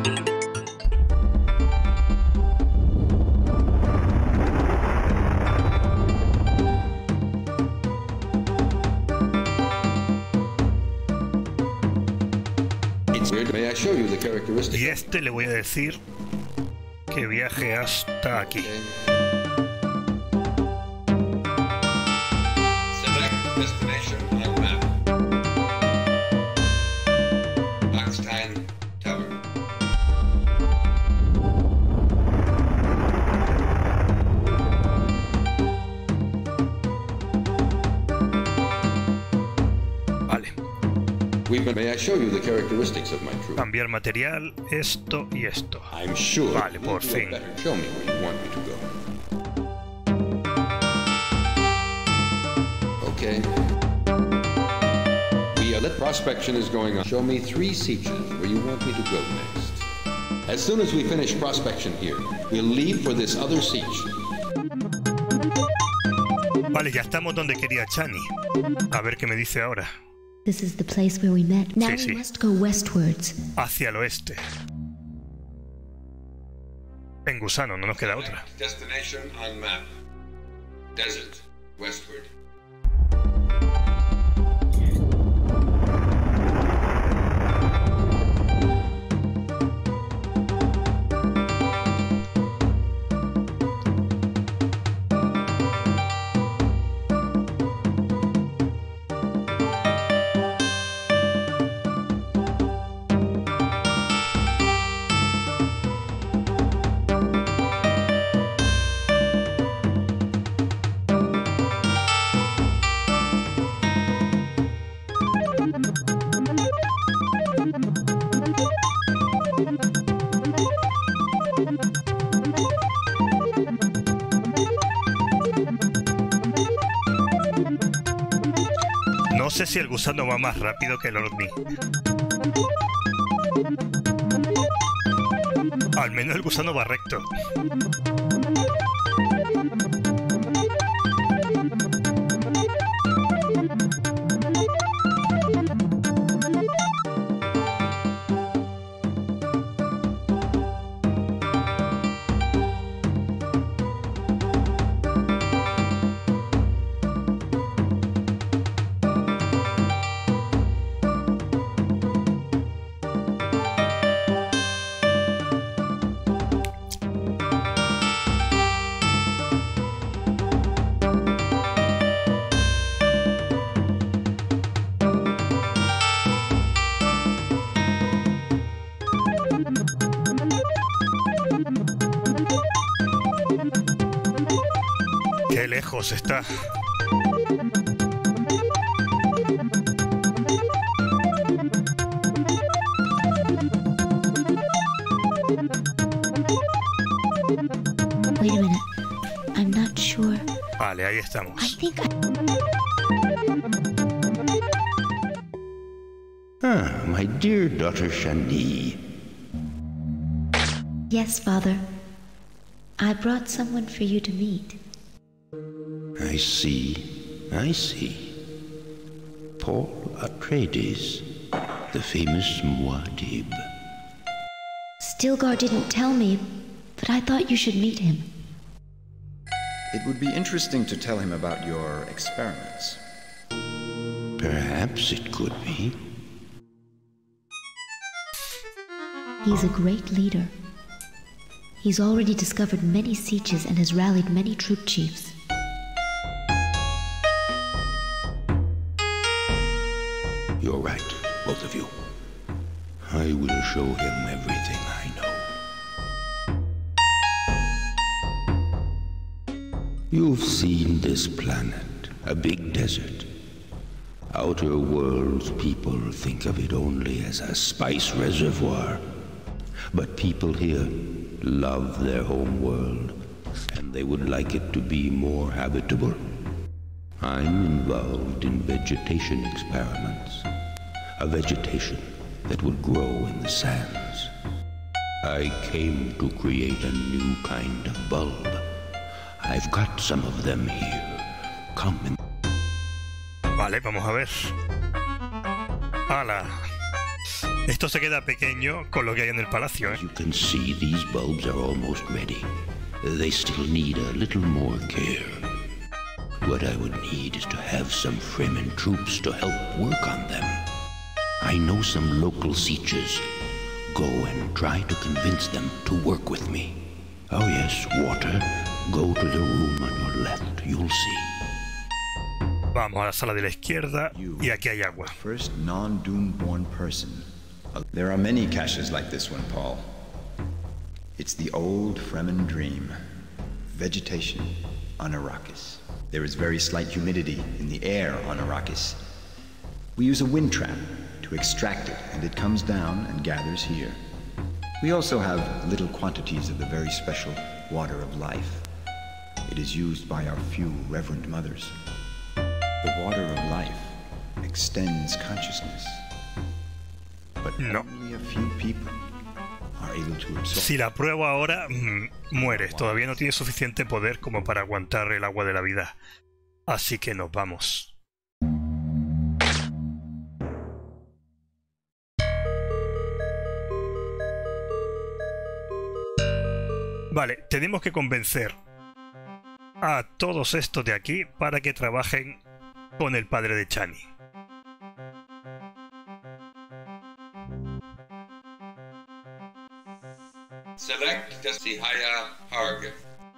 Y este le voy a decir que viaje hasta aquí. Select destination on map. Blackstein Tavern. Vale. May I show you the characteristics of my troop? Cambiar material, esto y esto. I'm sure. Vale, por fin. Show me where you want me to go. Okay. That prospection is going on. Show me 3 sieges where you want me to go next. As soon as we finish prospection here, we'll leave for this other siege. Vale, ya estamos donde quería Chani. A ver qué me dice ahora. This is the place where we met. Now we must go westwards. Hacia el oeste. En Gusano, no nos queda otra. Destination on map. Desert, westward. No sé si el gusano va más rápido que el Orni. Al menos el gusano va recto. Qué lejos está. Wait a minute. I'm not sure. Vale, ahí estamos. I think Ah, my dear daughter Shani. Yes, Father. I brought someone for you to meet. I see. Paul Atreides, the famous Muad'Dib. Stilgar didn't tell me, but I thought you should meet him. It would be interesting to tell him about your experiments. Perhaps it could be. He's a great leader. He's already discovered many sieges and has rallied many troop chiefs. You're right, both of you. I will show him everything I know. You've seen this planet, a big desert. Outer Worlds people think of it only as a spice reservoir. But people here love their home world, and they would like it to be more habitable. I'm involved in vegetation experiments, a vegetation that would grow in the sands. I came to create a new kind of bulb. I've got some of them here. Come and... Vale, vamos a ver. ¡Hala! Esto se queda pequeño con lo que hay en el palacio, ¿eh? You can see these bulbs are almost ready. They still need a little more care. What I would need is to have some Fremen troops to help work on them. I know some local sieges. Go and try to convince them to work with me. Oh yes, water. Go to the room on your left. You'll see. Vamos a la sala de la izquierda y aquí hay agua. First non-Dune-born person. There are many caches like this one, Paul. It's the old Fremen dream. Vegetation on Arrakis. There is very slight humidity in the air on Arrakis. We use a wind trap to extract it, and it comes down and gathers here. We also have little quantities of the very special water of life. It is used by our few reverend mothers. The water of life extends consciousness, but only a few people are able to absorb. Si la pruebo ahora, mueres. Todavía no tiene suficiente poder como para aguantar el agua de la vida. Así que nos vamos. Vale, tenemos que convencer a todos estos de aquí para que trabajen con el padre de Chani. Select Sihaya Harg.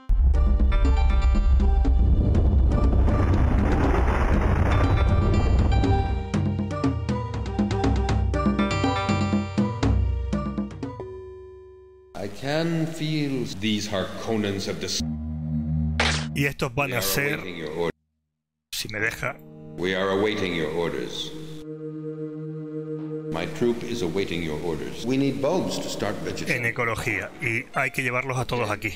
I can feel these Harkonnens of the... Y estos van a ser... Si me deja... We are awaiting your orders. My troop is awaiting your orders. We need bulbs to start vegetating. En ecología. Y hay que llevarlos a todos aquí.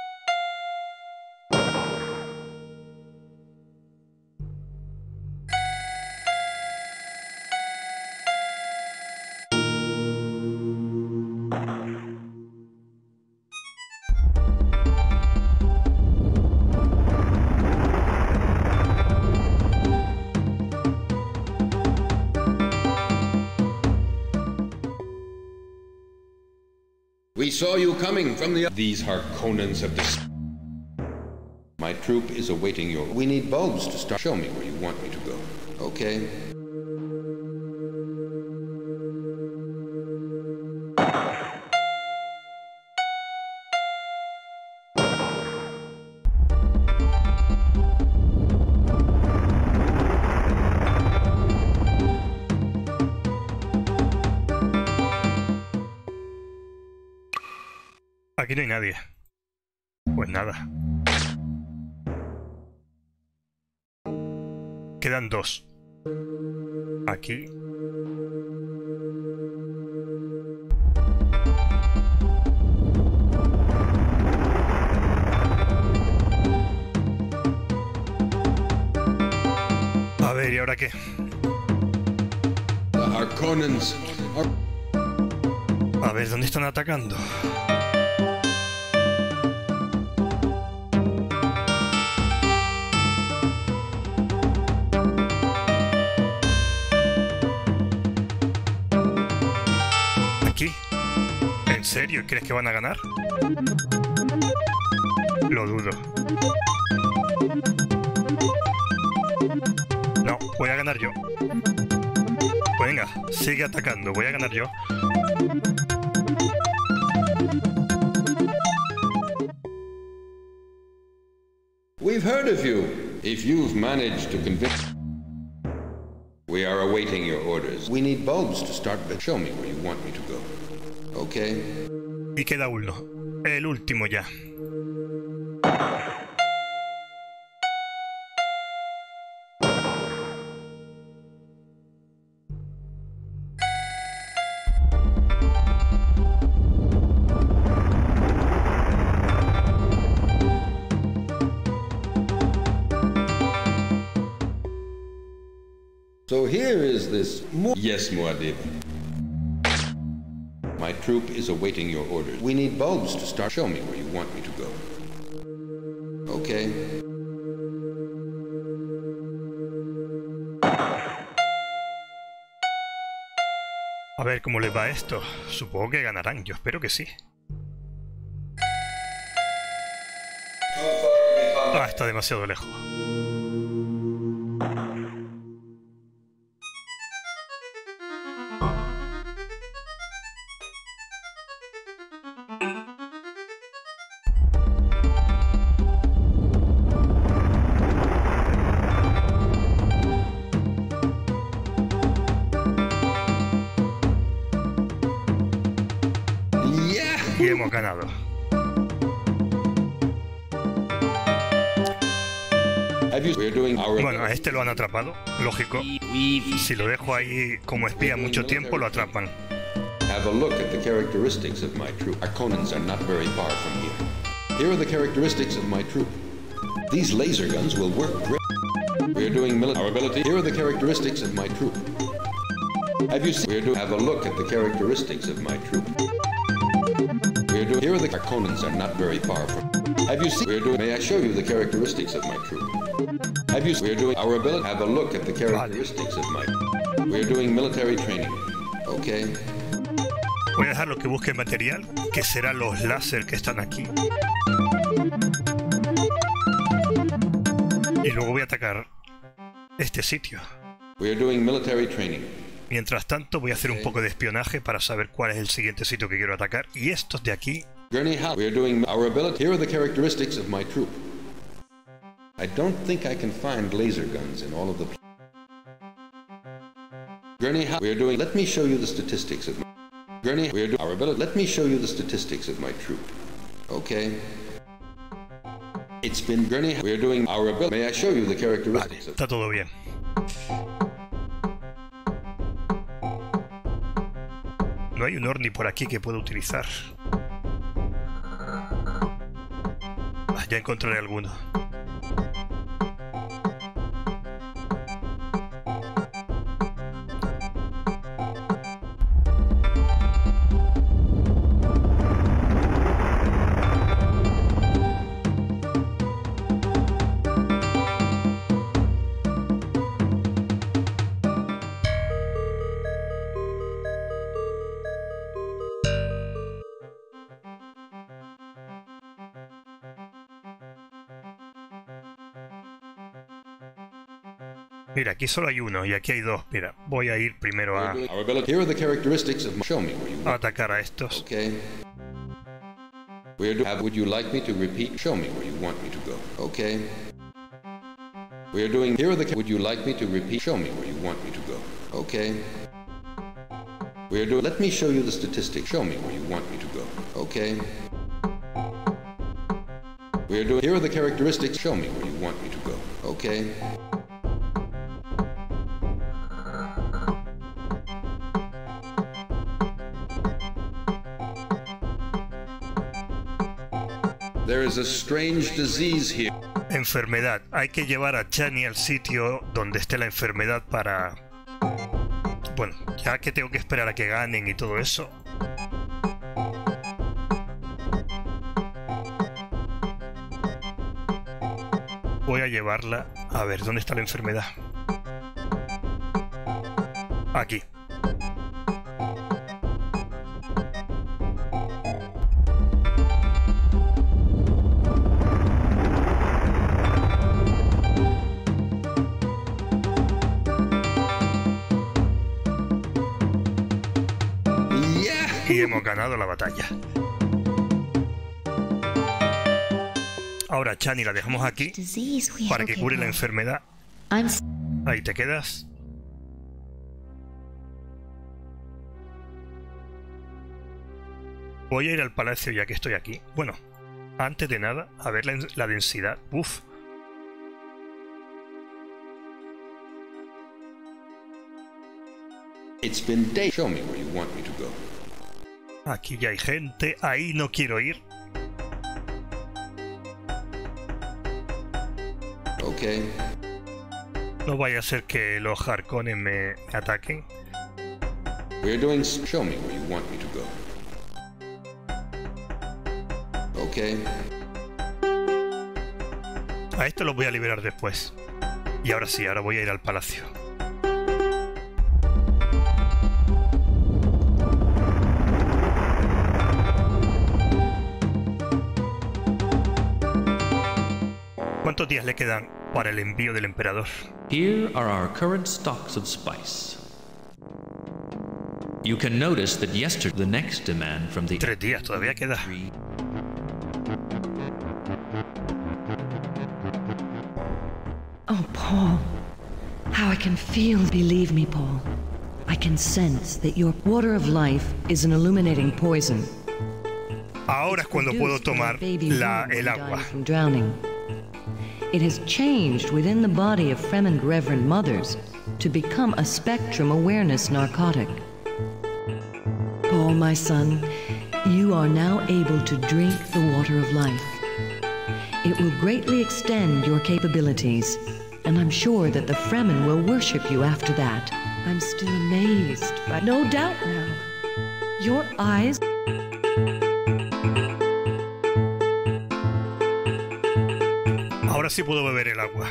We saw you coming from the... These Harkonnens of this... My troop is awaiting your... We need bulbs to start. Show me where you want me to go. Okay. Aquí no hay nadie. Pues nada. Quedan dos. Aquí. A ver, ¿y ahora qué? The Harkonnens are... A ver, ¿dónde están atacando? ¿En serio? ¿Crees que van a ganar? Lo dudo. No, voy a ganar yo. Venga, sigue atacando, voy a ganar yo. We've heard of you. If you've managed to convince... We are awaiting your orders. We need bulbs to start, but show me where you want me to go. Okay. Y queda uno. El último ya. So here is this... Yes, Muad'Dib. My troop is awaiting your orders. We need bulbs to start. Show me where you want me to go. Okay. A ver cómo les va esto. Supongo que ganarán, yo espero que sí. Ah, está demasiado lejos. Y hemos ganado. Bueno, a este lo han atrapado, lógico. Si lo dejo ahí como espía mucho tiempo, lo atrapan. Have a look at the characteristics of my troop. Our Conans are not very far from here. Here are the characteristics of my troop. These laser guns will work great. We are doing military ability. Here are the characteristics of my troop. Have you seen? Have a look at the characteristics of my troop. Here are the Conans are not very far from. Have you seen? May I show you the characteristics of my troop? Have you? We're doing our ability. Have a look at the characteristics of my. We're doing military training. Okay. Voy a dejar lo que busque material, que serán los láser que están aquí. Y luego voy a atacar este sitio. We are doing military training. Mientras tanto voy a hacer un poco de espionaje para saber cuál es el siguiente sitio que quiero atacar. Y estos de aquí. Gurney, we are doing our ability. Here are the characteristics of my troop. I don't think I can find laser guns in all of the. Gurney, we are doing. Let me show you the statistics of. Gurney, we are doing our ability. Let me show you the statistics of my troop. Okay. It's been Gurney. We are doing our ability. May I show you the characteristics of. Está todo bien. No hay un Orni por aquí que pueda utilizar. Ya encontraré alguno. Mira, aquí solo hay uno y aquí hay dos. Mira, voy a ir primero a atacar a estos. Okay. Would you like me to repeat? Show me where you want me to go. Okay. We are doing. Here are the. Would you like me to repeat? Show me where you want me to go. Okay. We are doing. Let me show you the statistics. Show me where you want me to go. Okay. We are doing. Here are the characteristics. Show me where you want me to go. Okay. There is a strange disease here. Enfermedad. Hay que llevar a Chani al sitio donde esté la enfermedad para... Bueno, ya que tengo que esperar a que ganen y todo eso. Voy a llevarla... A ver, ¿dónde está la enfermedad? Aquí. Y hemos ganado la batalla. Ahora Chani la dejamos aquí para que cure la enfermedad. Ahí te quedas. Voy a ir al palacio ya que estoy aquí. Bueno, antes de nada, a ver la densidad. Uf. It's been day. Show me where you want me to go. Aquí ya hay gente, ahí no quiero ir. Okay. No vaya a ser que los Harkonnen me ataquen. We're doing. Show me where you want me to go. Okay. A esto los voy a liberar después. Y ahora sí, ahora voy a ir al palacio. ¿Cuántos días le quedan para el envío del emperador? Here are our current stocks of spice. You can notice that yesterday the next demand from the 3 días, todavía queda. Oh, Paul. How I can feel. Believe me, Paul. I can sense that your water of life is an illuminating poison. Ahora es cuando puedo tomar el agua. From drowning. It has changed within the body of Fremen Reverend Mothers to become a spectrum awareness narcotic. Paul, my son, you are now able to drink the water of life. It will greatly extend your capabilities, and I'm sure that the Fremen will worship you after that. I'm still amazed, but no doubt now. Your eyes... Ahora sí puedo beber el agua.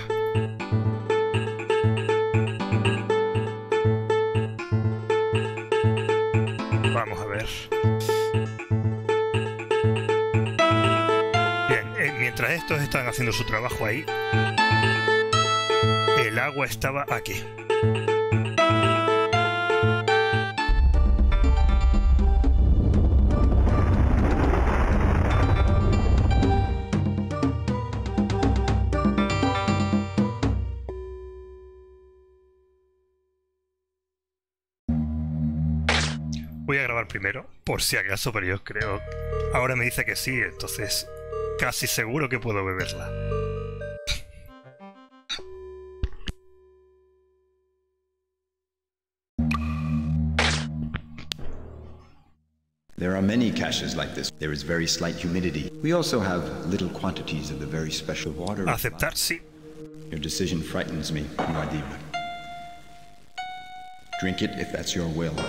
Vamos a ver. Bien, mientras estos están haciendo su trabajo ahí, el agua estaba aquí. Voy a grabar primero, por si acaso, pero yo creo... Ahora me dice que sí, entonces casi seguro que puedo beberla. There are many caches like this. There is very slight humidity. We also have little quantities of the very special water. Aceptar, sí. Your decision frightens me, Muad'Dib. Drink it if that's your will.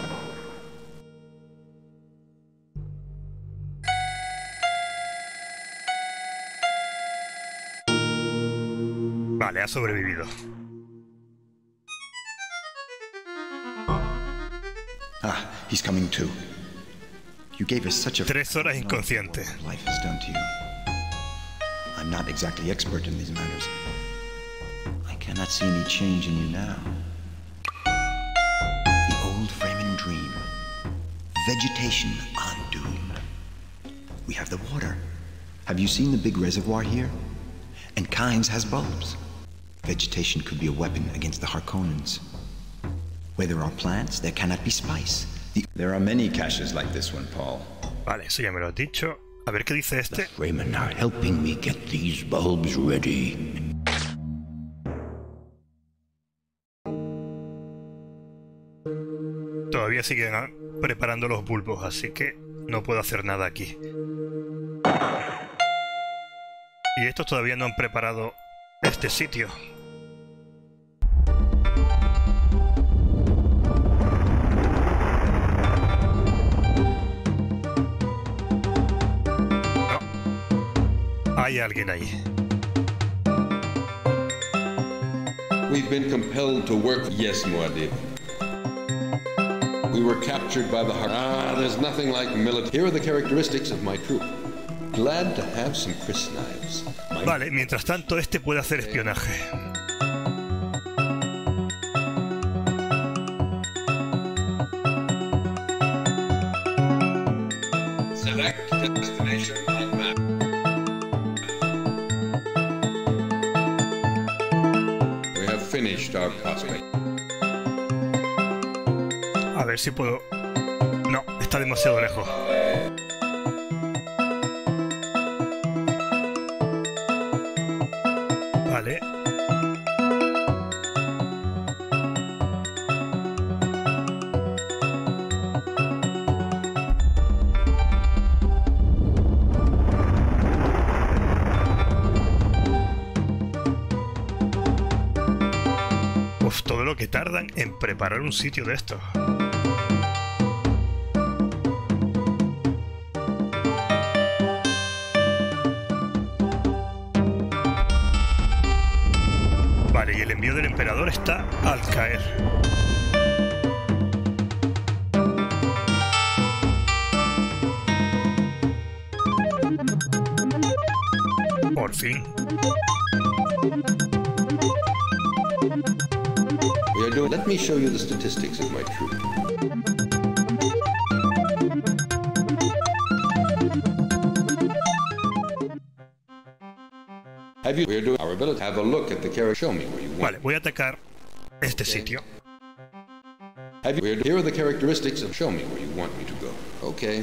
Vale, ha sobrevivido. Ah, he's coming too. You gave us such a 3 horas inconsciente. Life has done to you. I'm not exactly expert in these matters. I cannot see any change in you now. The old Fremen dream. Vegetation on Doom. We have the water. Have you seen the big reservoir here? And Kynes has bulbs. Vegetation could be a weapon against the Harkonnens. Where there are plants, there cannot be spice. There are many caches like this one, Paul. Vale, eso ya me lo has dicho. A ver qué dice este. The Fremen are helping me get these bulbs ready. Todavía siguen preparando los bulbos, así que no puedo hacer nada aquí. Y estos todavía no han preparado este sitio. No. Hay alguien ahí. We've been compelled to work. Yes, Muad'Dib. We were captured by the there's nothing like military. Here are the characteristics of my troop. Glad to have some crisp knives. Vale, mientras tanto este puede hacer espionaje. Select destination on map. We have finished our copy. A ver si puedo... No, está demasiado lejos. Vale. Uf, todo lo que tardan en preparar un sitio de estos. Vale, y el envío del emperador está al caer. Por fin. Let me show you the statistics of my troop. We're doing our ability. Have a look at the character. Show me where you want. Vale, voy a atacar este sitio. Here are the characteristics of. Show me where you want me to go. Okay.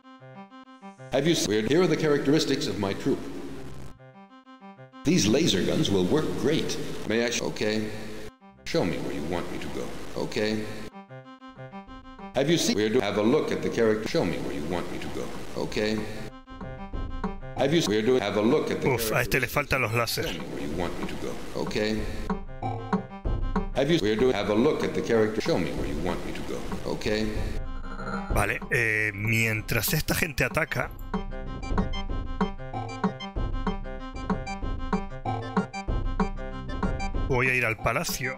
Here are the characteristics of my troop. These laser guns will work great. May I? Okay. Show me where you want me to go. Okay. Have you seen? Have a look at the character. Show me where you want me to go. Okay. Have you? Have a look at the. Uf, a este le faltan los láser. Where you want me to go. Okay. Have you? Have a look at the character. Show me where you want me to go. Okay. Vale, mientras esta gente ataca, voy a ir al palacio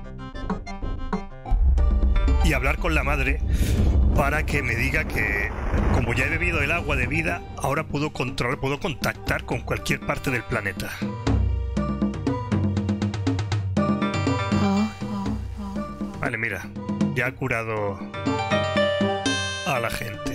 y hablar con la madre para que me diga que, como ya he bebido el agua de vida, ahora puedo contactar con cualquier parte del planeta. Vale, mira, ya ha curado a la gente.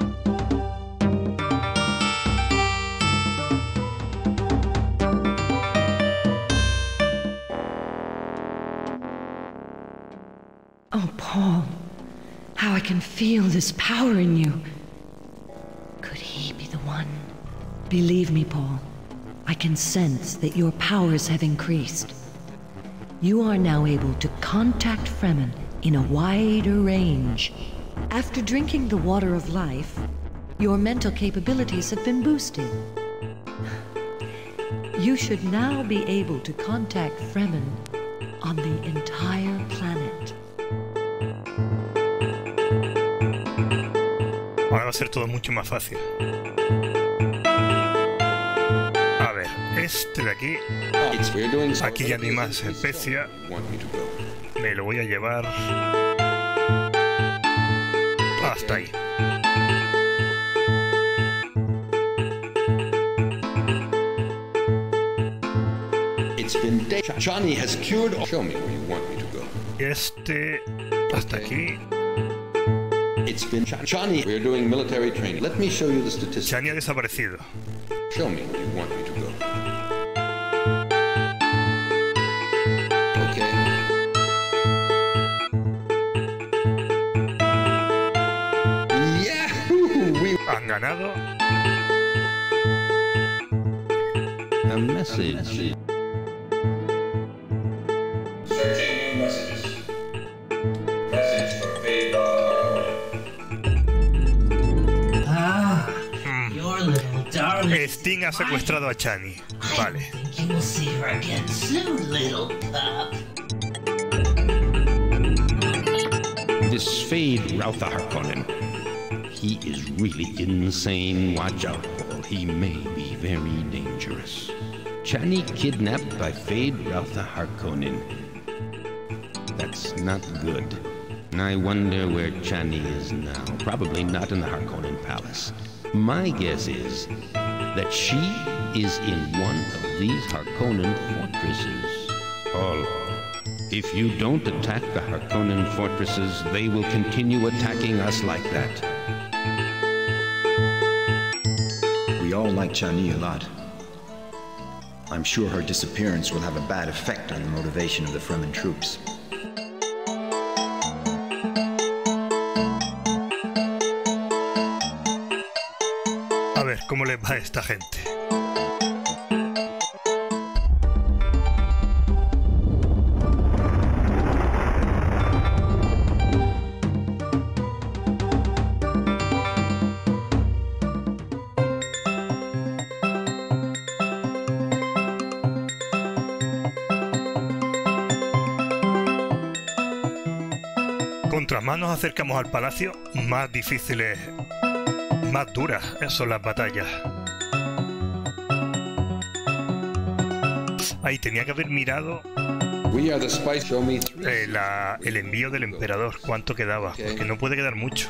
Oh, Paul, how I can feel this power in you. Could he be the one? Believe me, Paul, I can sense that your powers have increased. You are now able to contact Fremen in a wider range. After drinking the water of life, your mental capabilities have been boosted. You should now be able to contact Fremen on the entire planet. Ahora va a ser todo mucho más fácil. A ver, este de aquí. Aquí ya no hay más especia. Me lo voy a llevar hasta ahí. Johnny has cured. Show me where you want me to go. Este hasta aquí. It's been Johnny. We're doing military training. Let me show you the statistics. Johnny ha desaparecido. Show me where you want me to go. Okay. Yahoo! We han ganado. A message. Searching messages. Message for Faye. Your little darling. Sting ha secuestrado a Chani. Vale. I think you will see her again soon, little pup. This Fade Rautha Harkonnen. He is really insane. Watch out, Paul. He may be very dangerous. Chani kidnapped by Fade Rautha Harkonnen. That's not good. I wonder where Chani is now. Probably not in the Harkonnen Palace. My guess is that she is in one of these Harkonnen fortresses. Paul, if you don't attack the Harkonnen fortresses, they will continue attacking us like that. We all like Chani a lot. I'm sure her disappearance will have a bad effect on the motivation of the Fremen troops. A ver, ¿cómo les va a esta gente? Contra más nos acercamos al palacio, más difíciles, más duras son las batallas. Ahí tenía que haber mirado el envío del emperador, cuánto quedaba, porque no puede quedar mucho.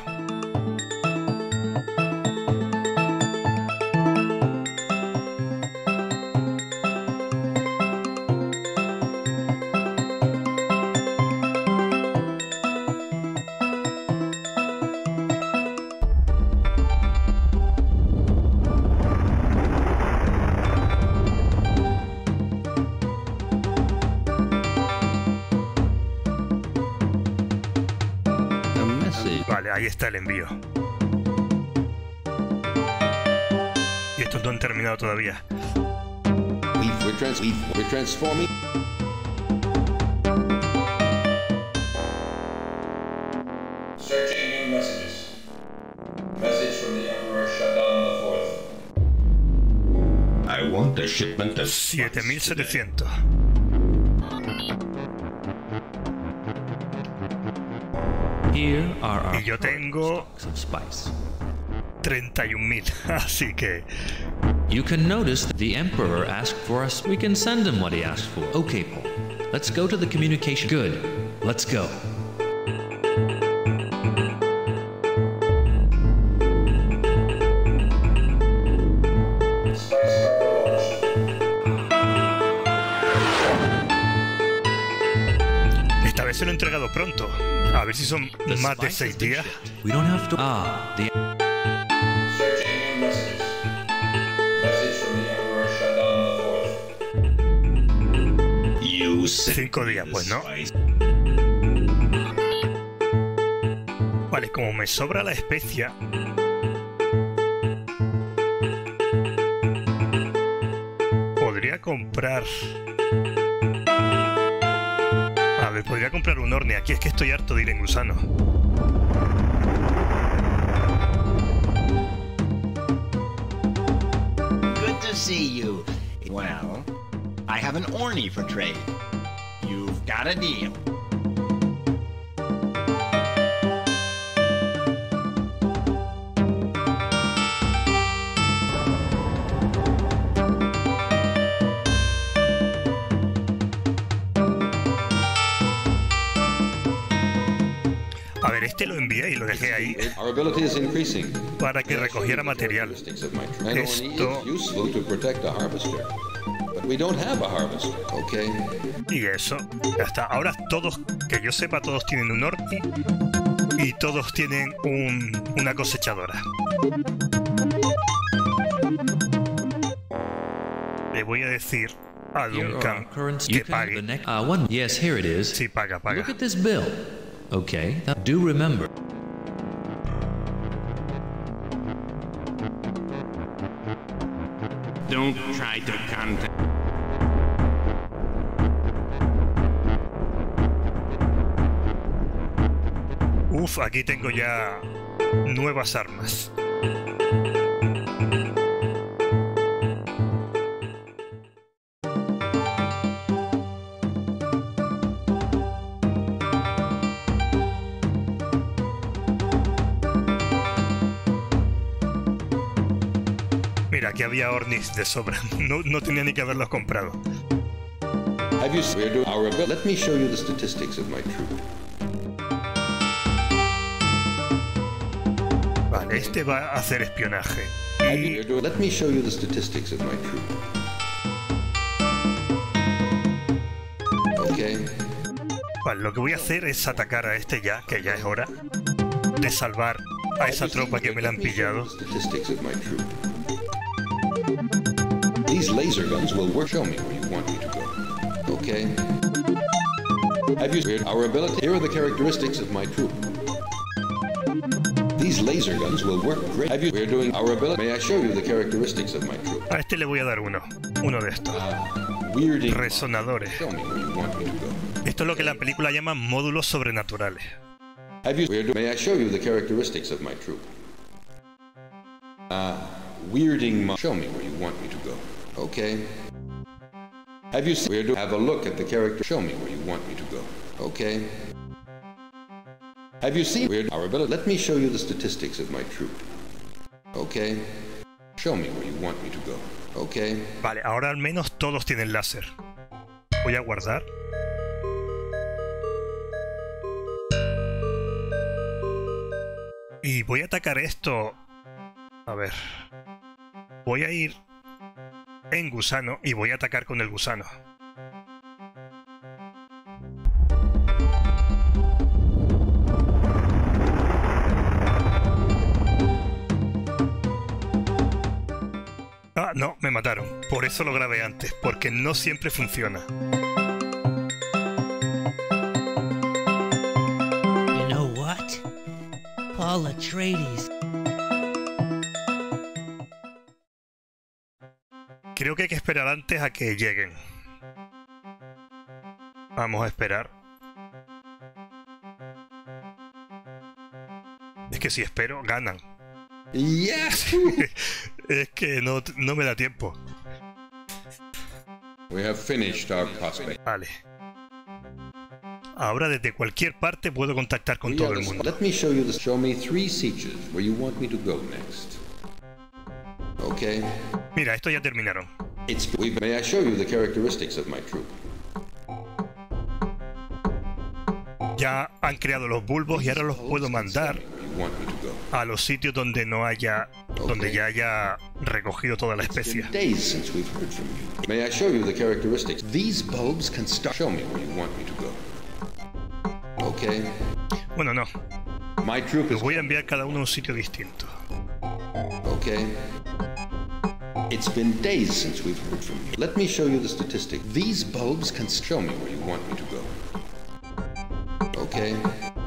message. Vale, ahí está el envío. Y estos no han terminado todavía. We're transforming. Searching new messages. Message from the Emperor Shaddam IV. I want a shipment of 7700. Here are our Y yo tengo stocks of spice. 31.000, así que You can notice that the Emperor asked for us. We can send him what he asked for. Okay, Paul. Let's go to the communication. Good. Let's go. esta vez se lo he entregado pronto. A ver si son The más de spice 6 has been días. shipped. We don't have to. Ah, the. Searching new messages. Message from the Emperor Shaddam IV. You sent 5 días, pues, ¿no? spice. Vale, como me sobra la especia, podría comprar... A ver, podría comprar un horne. Aquí es que estoy harto de ir en gusano. Good to see you. Well, I have an orny for trade. You've got a deal. A ver, este lo envié y lo dejé ahí Our ability is increasing. para que recogiera material. Characteristics of my true. An orny Esto- is useful to protect a harvester. But we don't have a harvester, okay? Y eso, ya está. Ahora todos, que yo sepa, todos tienen un horno y todos tienen una cosechadora. Le voy a decir a Here are Duncan our current. que You can. The pague. next. One. Yes, here it is. Sí, paga, paga. Look at this bill. Okay. Now, do remember. Don't try to contact. Uf, aquí tengo ya nuevas armas. Mira, aquí había ornis de sobra. No tenía ni que haberlos comprado. Have you seen our ability? Let me show you the statistics of my troop. Vale, este va a hacer espionaje. Let me show you the statistics of my troop. Okay. Vale, lo que voy a hacer es atacar a este ya, que ya es hora de salvar a esa tropa que me la han pillado. Statistics of my troop. These laser guns will work. Show me where you want me to go. Okay. Have you seen our ability? Here are the characteristics of my troop. These laser guns will work great. Have you? We're doing our ability. May I show you the characteristics of my troop? A este le voy a dar uno de estos. Weirding. Resonadores. Show me where you want me to go. Esto es lo que la película llama módulos sobrenaturales. Have you? May I show you the characteristics of my troop? Weirding. Show me where you want me to go. Okay. Have you seen? Have a look at the character. Show me where you want me to go. Okay. Have you seen our ability? Let me show you the statistics of my troop. Okay. Show me where you want me to go. Okay. Vale, ahora al menos todos tienen láser. Voy a guardar. Y voy a atacar esto. A ver. Voy a ir en gusano y voy a atacar con el gusano. Ah, no, me mataron. Por eso lo grabé antes, porque no siempre funciona. You know what? Paul Atreides. Creo que hay que esperar antes a que lleguen. Vamos a esperar. Es que si espero, ganan. Yes. Es que no me da tiempo. We have finished our prospect. Vale. Ahora desde cualquier parte puedo contactar con todo el mundo. Let me show you this. Show me 3 sieges where you want me to go next. Okay. Mira, esto ya terminaron. May I show you the characteristics of my troop? Ya han creado los bulbos y ahora los puedo mandar a los sitios donde no haya, donde ya haya recogido toda la especia. Days since we've heard from you. May I show you the characteristics? These bulbs can start. Show me where you want me to go. Okay. Bueno, no. My troop Los voy a enviar cada uno a un sitio distinto. Okay. It's been days since we've heard from you. Let me show you the statistic. These bulbs can show me where you want me to go. Okay.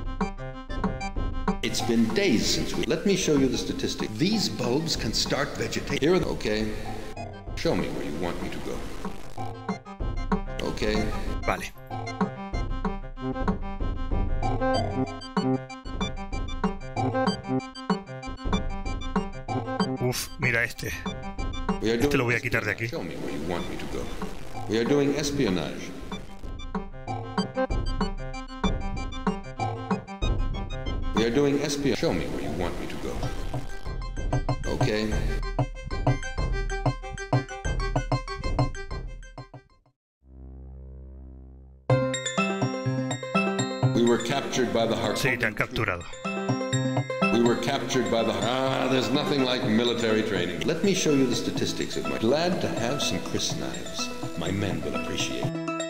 It's been days since we. Let me show you the statistic. These bulbs can start vegetating. Here, okay. Show me where you want me to go. Okay. Vale. Uf, mira este. Este lo voy a quitar de aquí. Show me where you want me to go. We are doing espionage. We are doing espionage. Show me where you want me to go. Okay. We were captured by the Harkonnen. Sí, te han capturado. We were captured by the... there's nothing like military training. Let me show you the statistics of my... Glad to have some Chris knives. My men will appreciate.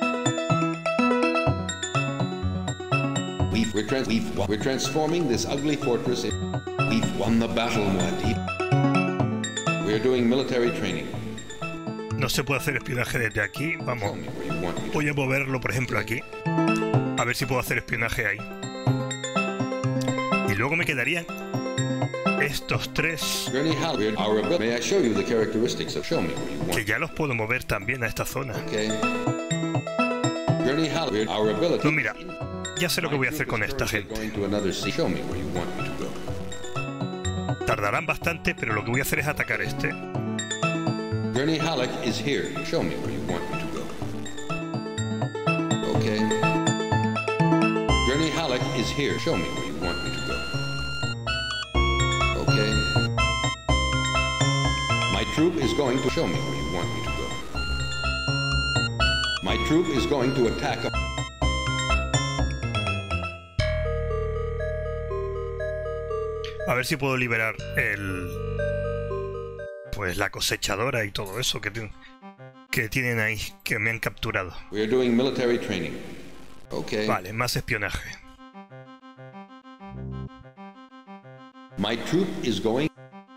We're transforming this ugly fortress in... We've won the battle, Muad'Dib. We're doing military training. No se puede hacer espionaje desde aquí. Vamos. Voy a moverlo, por ejemplo, aquí. A ver si puedo hacer espionaje ahí. Y luego me quedarían estos 3 que ya los puedo mover también a esta zona. No, mira, ya sé lo que voy a hacer con esta gente. Tardarán bastante, pero lo que voy a hacer es atacar este. Gurney Halleck is here. Show me where you want me to go. Okay. Gurney Halleck is here. Show me where you want me to go. Okay. My troop is going to show me where you want me to go. My troop is going to attack. A ver si puedo liberar pues la cosechadora y todo eso que tienen ahí, que me han capturado. We are doing military training. Okay. Vale, más espionaje. My troop is going.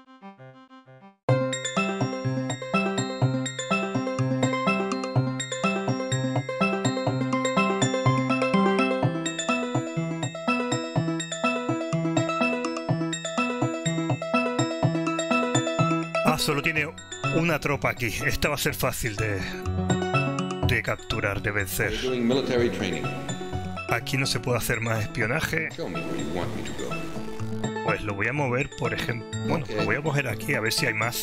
Solo tiene una tropa aquí. Esta va a ser fácil de capturar, de vencer. Aquí no se puede hacer más espionaje. Pues lo voy a mover, por ejemplo. Bueno, lo voy a mover aquí a ver si hay más.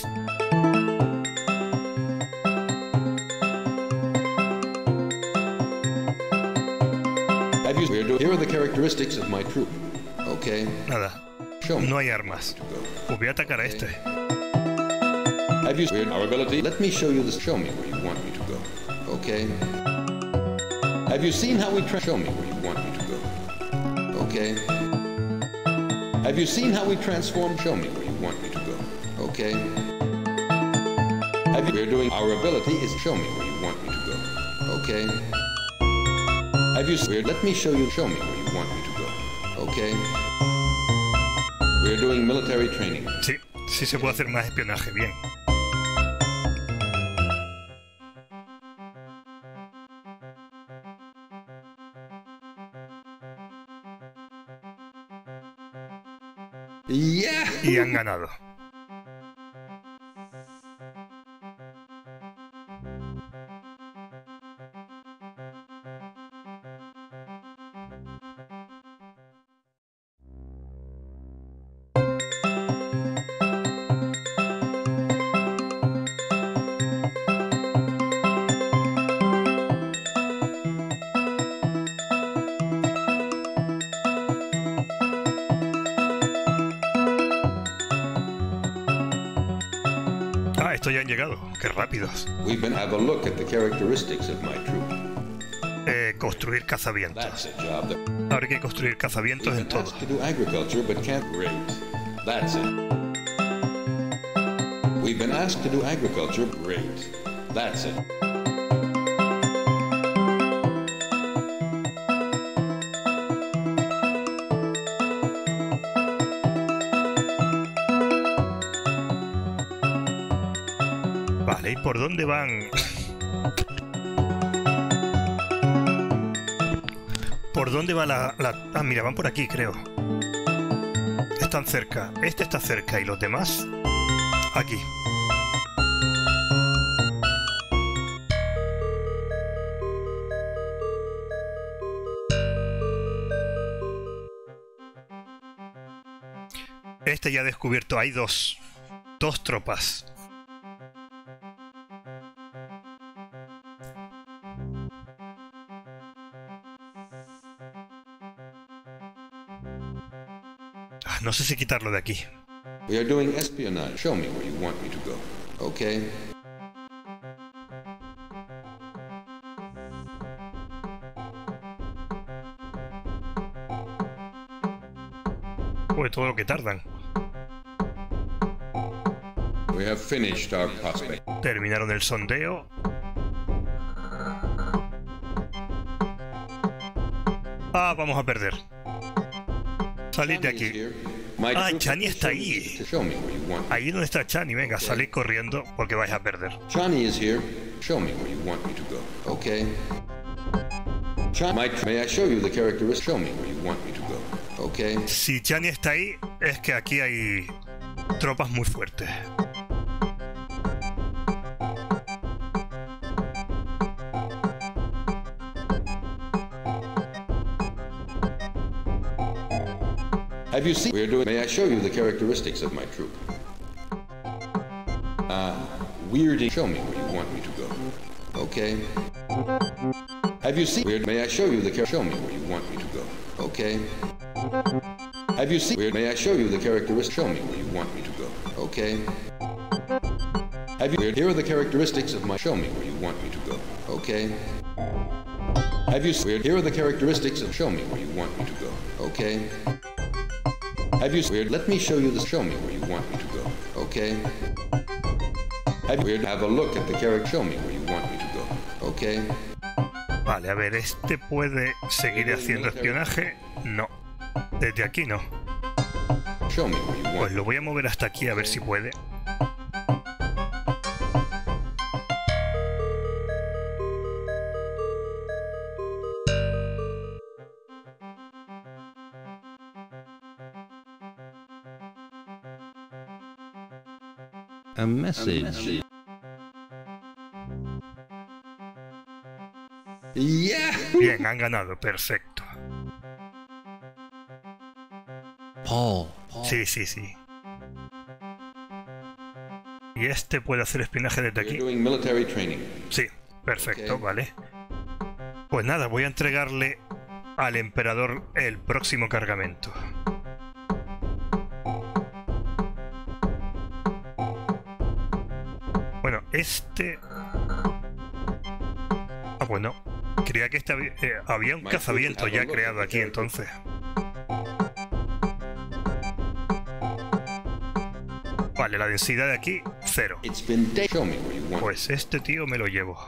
Here are the characteristics of my troop. Okay. Nada. No hay armas. Pues voy a atacar a este. Have you our ability? Let me show you this. Show me where you want me to go. Okay. Have you seen how we show me where you want me to go? Okay. Have you seen how we transform? Show me where you want me to go. Okay. Have you? We're doing our ability is show me where you want me to go. Okay. Have you? Let me show you. Show me where you want me to go. Okay. We're doing military training. Sí, sí se puede hacer más espionaje. Bien. Y han ganado. Ya han llegado, qué rápidos. Construir cazavientos. Ahora hay que construir cazavientos en todo. Vale, ¿y por dónde van? ¿Por dónde va la...? Ah, mira, van por aquí, creo. Están cerca. Este está cerca y los demás... aquí. Este ya ha descubierto. Hay dos tropas. No sé si quitarlo de aquí. We are doing espionage. Show me where you want me to go. Okay? Pues todo lo que tardan. We have finished our prospect. Terminaron el sondeo. Ah, vamos a perder. Salid de aquí. Ah, Chani está ahí. Ahí donde está Chani. Venga, salid corriendo porque vais a perder. Chani is here. Show me where you want me to go. Okay. May I show you the characteristics? Show me where you want me to go. Okay. Si Chani está ahí, es que aquí hay tropas muy fuertes. Have you seen? We're doing. May I show you the characteristics of my troop? Weirding. Show me where you want me to go. Okay. Have you seen? May I show you the Show me where you want me to go. Okay. Have you seen? May I show you the characteristics? Show me where you want me to go. Okay. Have you? Here are the characteristics of my. Show me where you want me to go. Okay. Have you? Here are the characteristics of. Show me where you want me to go. Okay. Have you? Let me show you the. Show me where you want me to go. Okay. Have a look at the character. Show me where you want me to go. Okay. Vale, a ver, este puede seguir haciendo espionaje. No. Desde aquí no. Show me where you want. Pues lo voy a mover hasta aquí a ver si puede. A message. Bien, han ganado, perfecto. Paul. Sí. Y este puede hacer espionaje desde aquí. Sí, perfecto, vale. Pues nada, voy a entregarle al emperador el próximo cargamento. Bueno, este... Ah, bueno. Creía que había un cazaviento ya creado aquí, entonces. Vale, la densidad de aquí, 0. Pues este tío me lo llevo.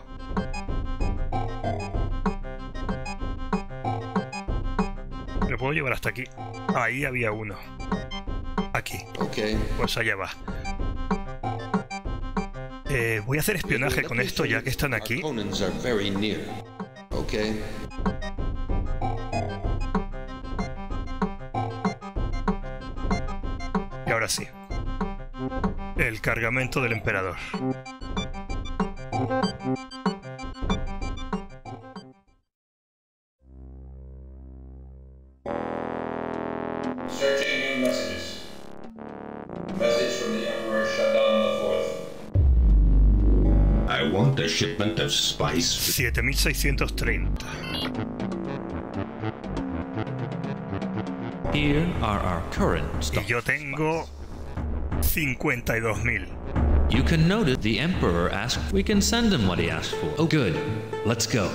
Lo puedo llevar hasta aquí. Ahí había uno. Aquí. Pues allá va. Voy a hacer espionaje con esto ya que están aquí. Y ahora sí. El cargamento del emperador. Searching new messages. Message from the Emperor Shaddam IV. I want a shipment of spice. 7630. Here are our current stock. Y yo tengo 52.000. You can notice the Emperor asked. We can send him what he asked for. Oh, good. Let's go.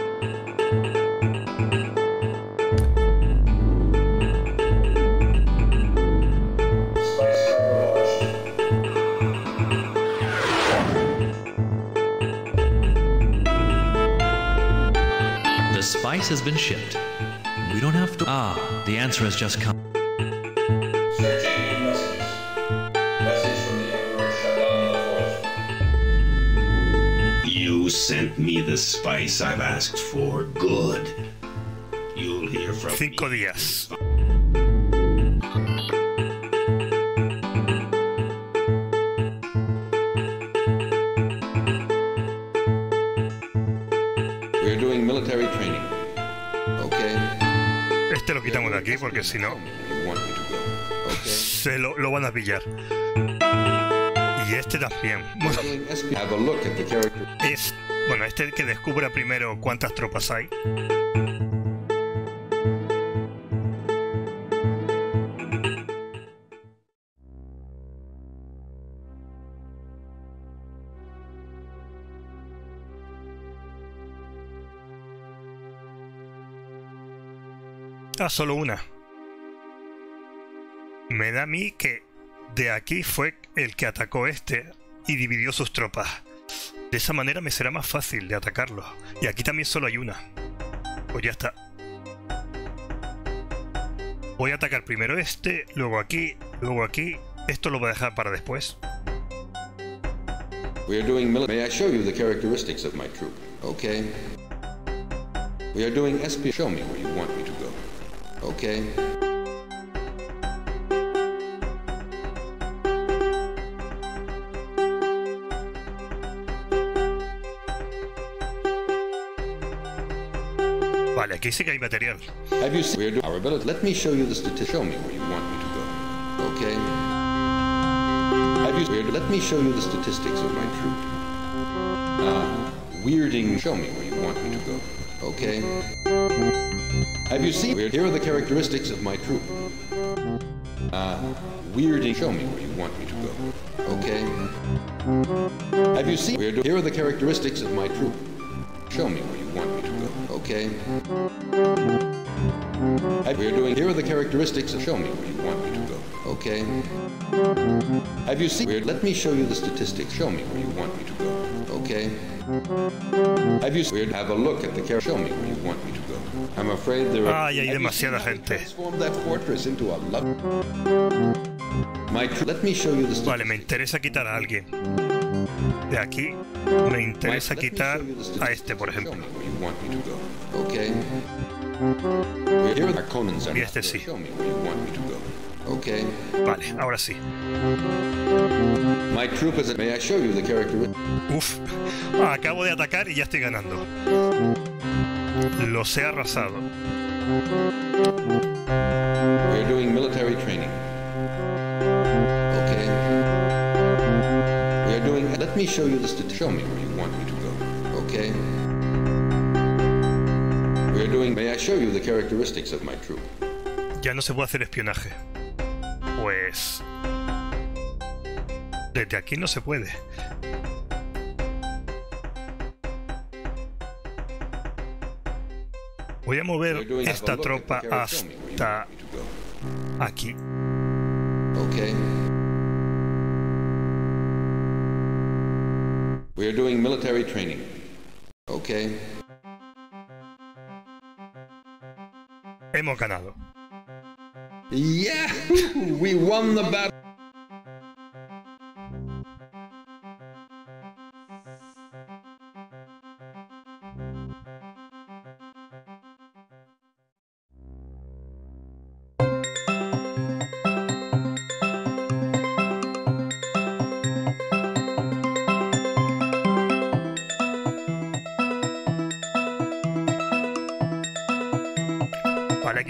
The spice has been shipped. We don't have to. Ah, the answer has just come. Searching new messages. Message from the Emperor Shaddam IV. You sent me the spice I've asked for. Good. You'll hear from 5 me. días. We're doing military training. Okay. Este lo quitamos de aquí porque si no You want me to go. Okay. se lo van a pillar. Y este también. Bueno, Doing SP. Have a look at the character. bueno, este que descubra primero cuántas tropas hay. Ah, solo una. Me da a mí que de aquí fue el que atacó este y dividió sus tropas. De esa manera me será más fácil de atacarlo. Y aquí también solo hay una. Pues ya está. Voy a atacar primero este, luego aquí, luego aquí. Esto lo voy a dejar para después. We are doing military. May I show you the characteristics of my troop? Okay. We are doing SP. Show me where you want me to go. Okay. Vale, aquí sí que hay material. Have you seen our ability? Let me show you the statistics. Show me where you want me to go. Okay. Have you? Let me show you the statistics of my troop. Weirding. Show me where you want me to go. Okay. Have you seen? Here are the characteristics of my troop. Weirding. Show me where you want me to go. Okay. Have you seen? Here are the characteristics of my troop. Show me where you want me to go. Okay. We're doing. Here are the characteristics. Show me where you want me to go. Okay. Have you seen? Let me show you the statistics. Show me where you want me to go. Okay. Have you? Have a look at the character. Show me where you want me to go. I'm afraid there are. Ay, hay demasiada gente. Transform that fortress into a Let me show you the statistics. Vale, me interesa quitar a alguien. De aquí me interesa quitar a este, por ejemplo. Okay. Y este sí. Okay. Vale, ahora sí. My troop is. May I show you the characteristics? Uf, acabo de atacar y ya estoy ganando. Los he arrasado. We're doing military training. Okay. We are doing. Let me show you the statistics. Show me where you want me to go. Okay. We are doing. May I show you the characteristics of my troop? Ya no se puede hacer espionaje. Pues desde aquí no se puede. Voy a mover esta tropa hasta aquí. Okay. We are doing military training. Okay. Hemos ganado. Yeah, we won the battle.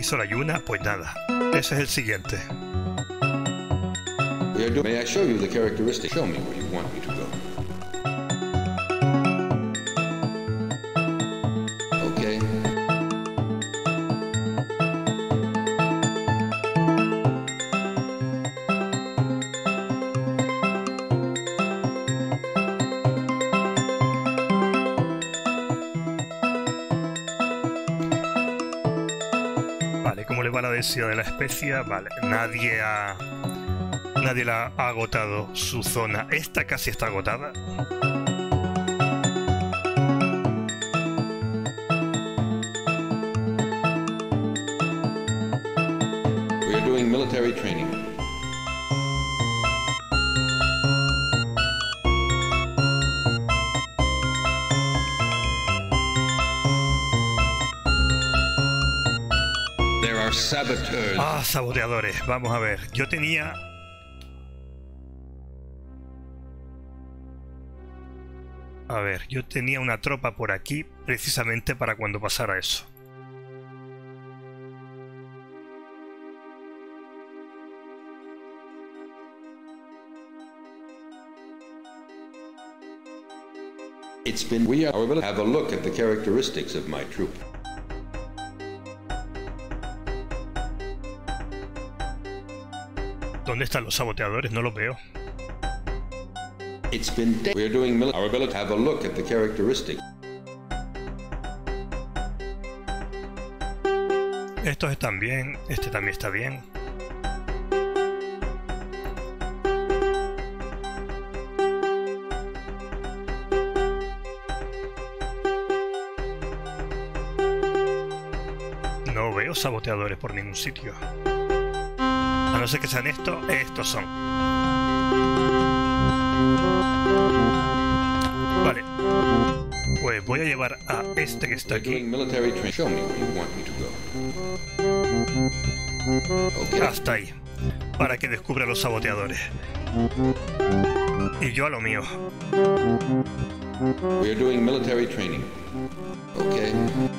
y solo hay una, pues nada. Ese es el siguiente. May I show you the characteristics? Show me where you want me to go. Okay. Vale, ¿cómo le va la densidad de la especia? Vale, nadie la ha agotado su zona. Esta casi está agotada. We are doing military training. There are saboteurs. Ah, saboteadores. Vamos a ver. Yo tenía... A ver, yo tenía una tropa por aquí precisamente para cuando pasara eso. We are have a look at the characteristics of my troop. ¿Dónde están los saboteadores? No los veo. We are doing our ability. Have a look at the characteristics. Estos están bien. Este también está bien. No veo saboteadores por ningún sitio. A no ser que sean estos son. Vale, pues voy a llevar a este que está aquí hasta ahí, para que descubra los saboteadores. Y yo a lo mío. We are doing military training. Okay.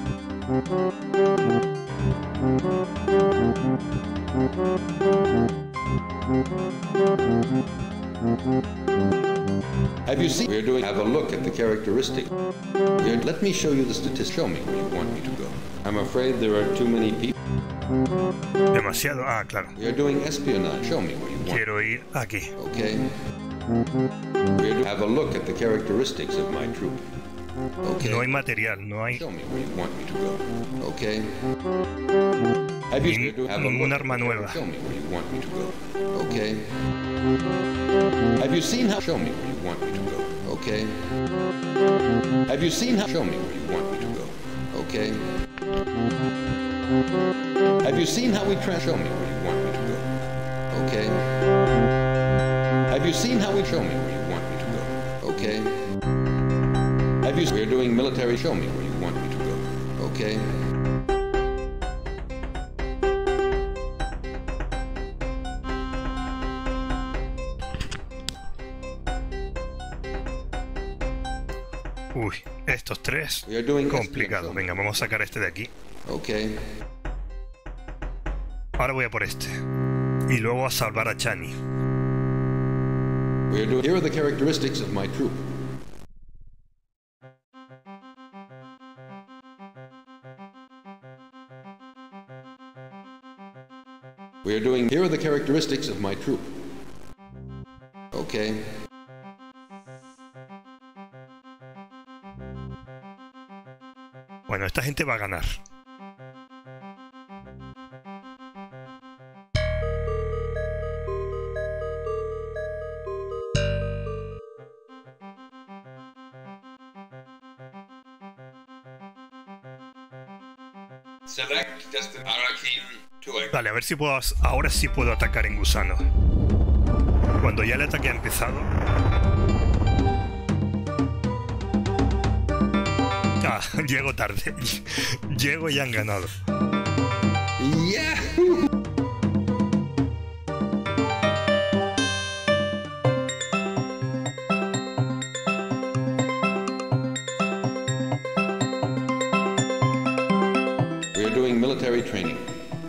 Have you seen? We're doing. Have a look at the characteristic. Let me show you the statistics. Show me where you want me to go. I'm afraid there are too many people. Demasiado. Ah, claro. We are doing espionage. Show me where you want. Quiero ir aquí. Okay. Have a look at the characteristics of my troop. Okay. No hay material, no hay. Show me where you want me to go. Okay. Have you un arma nueva. Show me where you want me to go. Okay. Have you seen how? Show me where you want me to go. Okay. Have you seen how? Show me where you want me to go. Okay. Have you seen how we try? Show me where you want me to go. Okay. Have you seen how we show me where you want me to go? Okay. Have you? We're doing military. Show me where you want me to go. Okay. Uy, estos tres. Complicado. Venga, vamos a sacar este de aquí. Okay. Ahora voy a por este. Y luego a salvar a Chani. Here are the characteristics of my troop. Here are the characteristics of my troop. Okay. Bueno, esta gente va a ganar. Vale, a ver si puedo. Ahora sí puedo atacar en gusano. Cuando ya el ataque ha empezado. Ah, llego tarde. Llego y han ganado. Yeah. We are doing military training.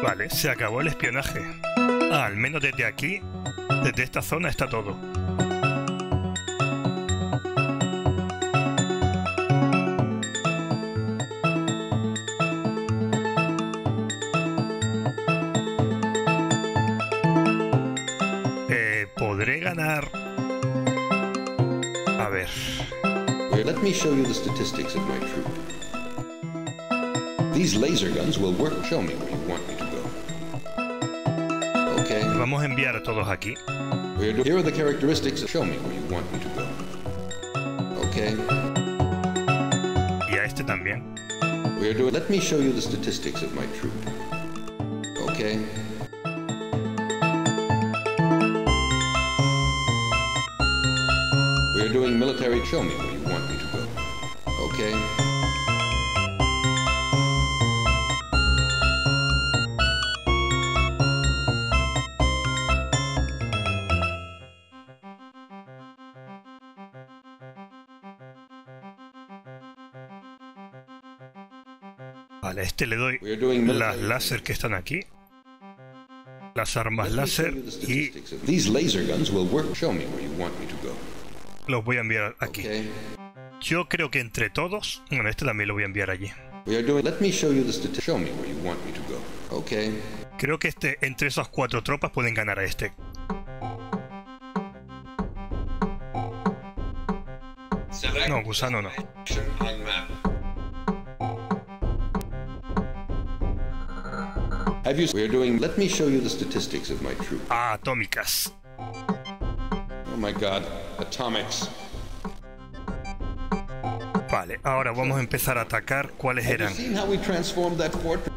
Vale, se acabó el espionaje. Ah, al menos desde aquí, desde esta zona está todo. Podré ganar... A ver... Let me show you the statistics of my troop. These laser guns will work. Show me where you want me to go. Okay. Vamos a enviar a todos aquí. Here are the characteristics. Show me where you want me to go. Okay. Y a este también. Let me show you the statistics of my troop. Okay. We're doing military. Show me where you want me to go. Okay. Vale, a este le doy las láser que están aquí. Las armas láser y... These laser guns will work. Show me where you want me to go. Los voy a enviar aquí. Okay. Yo creo que entre todos... Bueno, este también lo voy a enviar allí. Let me show you the statistics. Show me where you want me to go. Okay. Creo que entre esas 4 tropas pueden ganar a este. No, gusano no. Let me show you the statistics of my troop. Ah, atómicas. Oh my God, atomics. Vale, ahora vamos a empezar a atacar. ¿Cuáles eran? Have you seen how we transformed that fortress?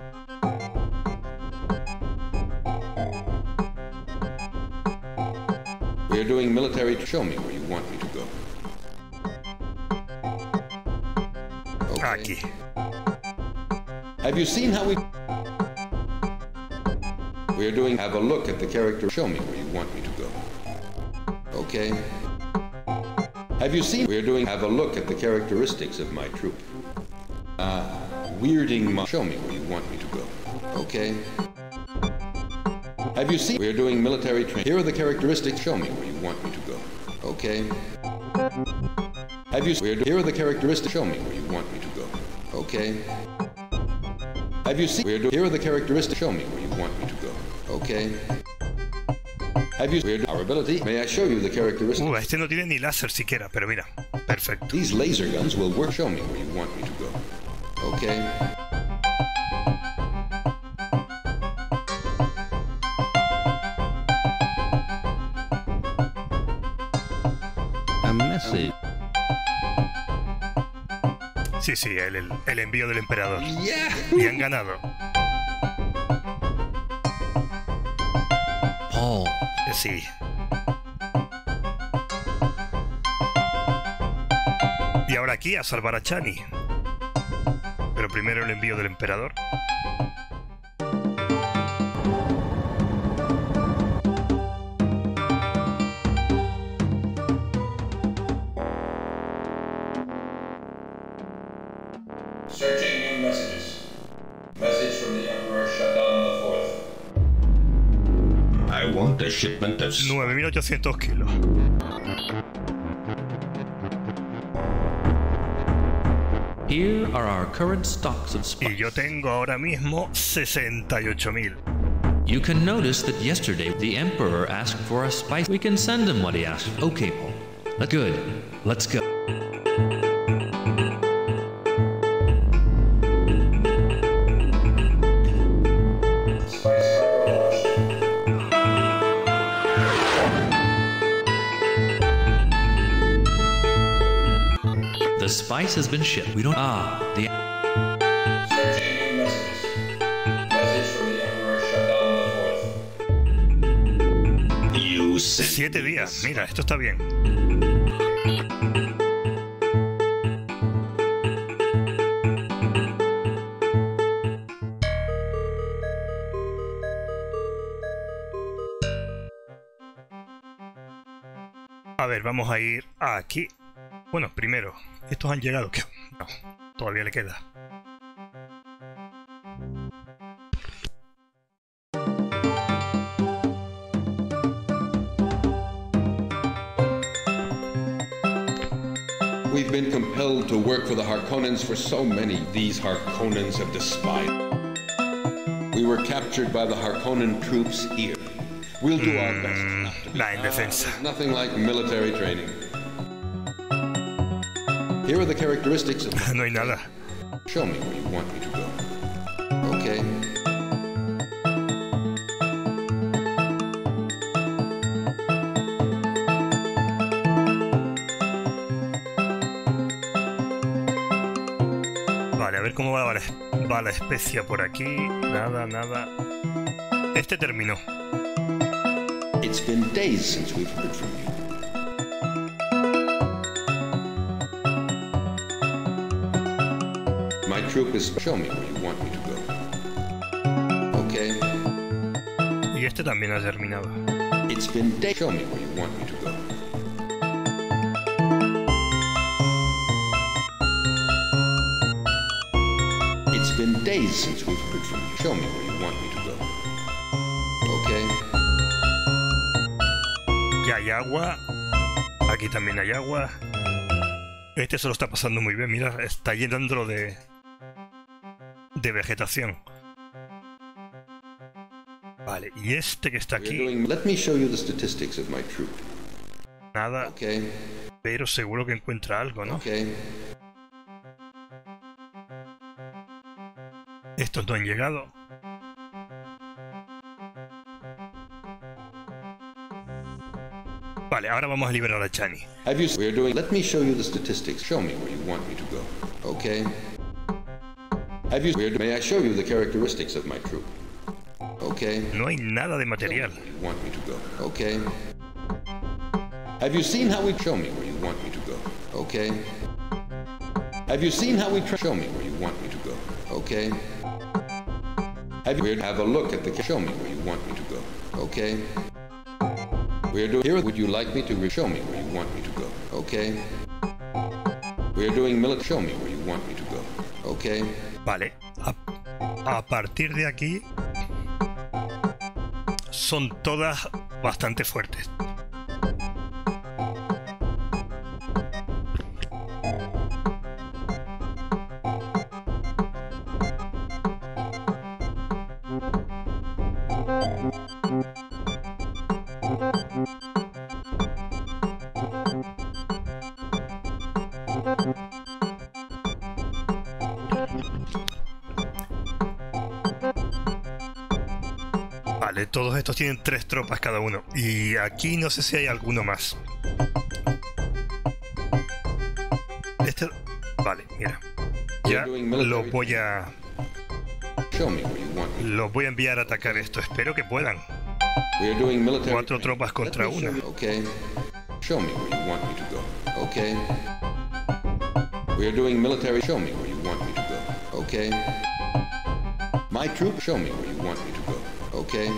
We're doing military. Show me where you want me to go. Okay. Aquí. Have you seen how we... We're doing... Have a look at the character. Show me where you want me to go. Okay. Have you seen... We're doing... Have a look at the characteristics of my troop. Weirding my... Show me where you want me to go. Okay. Have you seen... We're doing military training. Here are the characteristics. Show me where you want me to go. Okay. Have you... Here are the characteristics. Show me where you want me to go. Okay. Have you seen... Here are the characteristics. Show me where you want me to go. Okay. Have you... Our ability. May I show you the characteristics? Este no tiene ni láser siquiera, pero mira. Perfecto. These laser guns will work. Show me where you want me to go. Okay. A message. Sí, sí, el envío del emperador. Yeah. Y han ganado. Paul. Sí. Y ahora aquí a salvar a Chani. Pero primero el envío del emperador. Searching new messages. Message from the Emperor Shaddam IV. I want a shipment of... 9.800 kilos. Here are our current stocks of spice. Y yo tengo ahora mismo 68.000. You can notice that yesterday the Emperor asked for a spice. We can send him what he asked for. Okay, Paul. Good. Let's go. The spice has been shipped. We don't... the... Searching new messages. Message from the Emperor Shaddam IV. You sent 7 días. Mira, esto está bien. A ver, vamos a ir aquí. Bueno, primero, estos han llegado. ¿Qué? No, todavía le queda. We've been compelled to work for the Harkonnens for so many. These Harkonnens have despised. We were captured by the Harkonnen troops here. We'll do our best. La indefensa. Nothing like military training. Here are the characteristics of No hay nada. Show me where you want me to go. Okay. Vale, a ver cómo va la especia por aquí. Nada, nada. Este terminó. It's been days since we've heard from you. My troop is... Show me where you want me to go. Okay. Y este también ha terminado. It's been days. Show me where you want me to go. It's been days since we've heard from you. Show me where you want me to go. Okay. Ya hay agua. Aquí también hay agua. Este se lo está pasando muy bien. Mira, está llenándolo de vegetación. Vale, y este que está aquí. Let me show you the statistics of my troop. Nada. Okay. Pero seguro que encuentra algo, ¿no? Okay. Estos no han llegado. Vale, ahora vamos a liberar a Chani. We're doing. Let me show you the statistics. Show me where you want me to go. Okay. May I show you the characteristics of my troop? Okay. No hay nada de material. You want me to go. Okay. Have you seen how we show me where you want me to go? Okay. Have you seen how we show me where you want me to go? Okay. Have a look at the show me where you want me to go. Okay. We're doing here. Would you like me to show me where you want me to go? Okay. We're doing military. Show me where you want me to go. Okay. Vale. A partir de aquí son todas bastante fuertes. Vale, todos estos tienen 3 tropas cada uno. Y aquí no sé si hay alguno más. Este... Vale, mira. Ya los voy a... Los voy a enviar a atacar esto. Espero que puedan. 4 tropas contra una. Okay. Show me where you want me to go. Okay. We are doing military. Show me where you want me to go. Okay. My troop. Show me where you want me to go. Okay.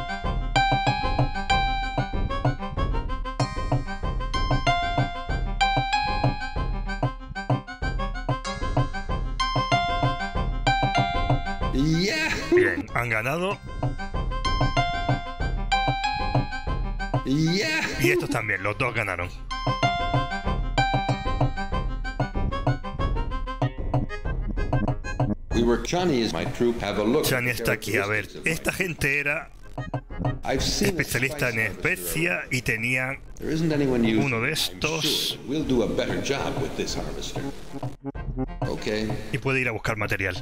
Yeah. Bien, han ganado. Yeah. Y estos también, los dos ganaron. Chani está aquí. A ver, esta gente era especialista en especia y tenían uno de estos. Y puede ir a buscar material.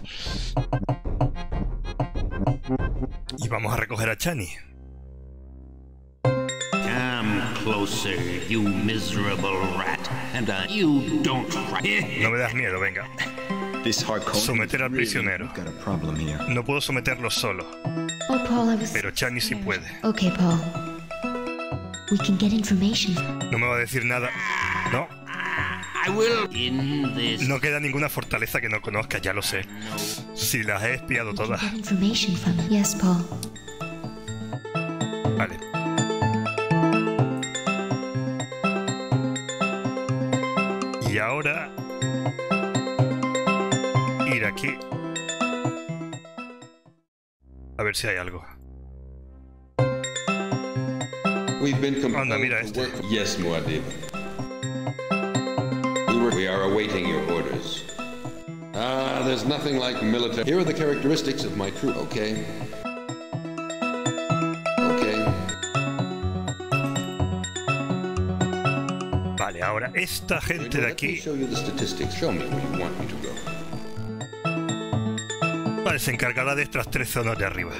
Y vamos a recoger a Chani. Come closer, you miserable rat, and you don't try. No me das miedo, venga. Someter al prisionero. No puedo someterlo solo. Oh, Paul, pero Chani sí puede. Okay, Paul. We can get information. No me va a decir nada. No. No queda ninguna fortaleza que no conozca, ya lo sé. Si las he espiado todas. Yes, Paul. Vale. Y ahora ir aquí. A ver si hay algo. Anda, mira este. Yes, Muad'Dib. We are awaiting your orders. Ah, there's nothing like military. Here are the characteristics of my troop, okay? Vale, ahora esta gente de aquí. Vale, se encargará de estas 3 zonas de arriba.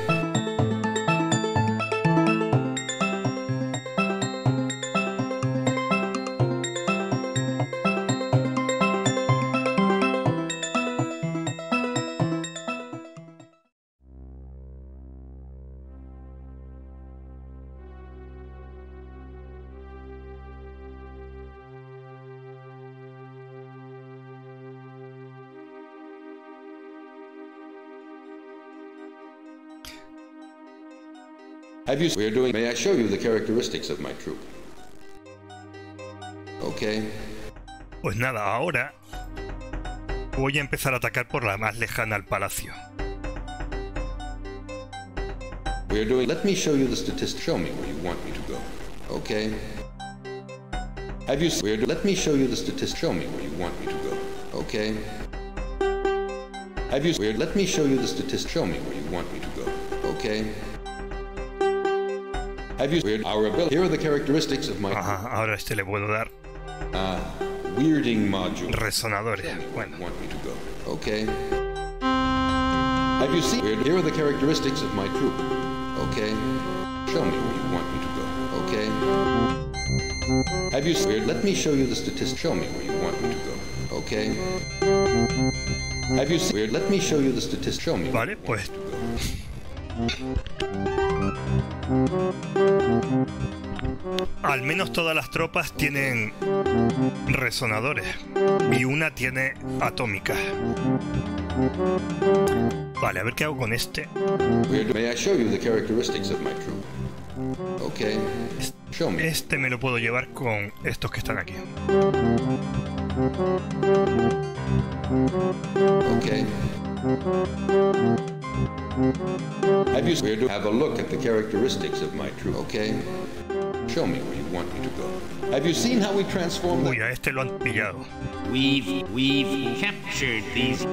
We are doing. May I show you the characteristics of my troop? Okay. Pues nada, ahora voy a empezar a atacar por la más lejana al palacio. We are doing. Let me show you the statistics. Show me where you want me to go. Okay. Have you? We are. Let me show you the statistics. Show me where you want me to go. Okay. Have you? We are. Let me show you the statistics. Show me where you want me to go. Okay. Have you weird our ability? Here are the characteristics of my. Ajá, ahora este le puedo dar. Weirding module. Resonadores. Bueno. Want me to go. Okay. Have you seen? Here are the characteristics of my troop. Okay. Show me where you want me to go. Okay. Have you seen? Let me show you the statistics. Show me where you want me to go. Okay. Have you seen? Let me show you the statistics. Show me. Vale, pues. Al menos todas las tropas tienen resonadores y una tiene atómicas. Vale, a ver qué hago con este. May I show you the characteristics of my troop? Okay. Show me. Este me lo puedo llevar con estos que están aquí. Okay. Have you have a look at the characteristics of my troop? Okay. Show me where you want me to go. Have you seen how we transform? Uy, a este lo han pillado. We've captured these.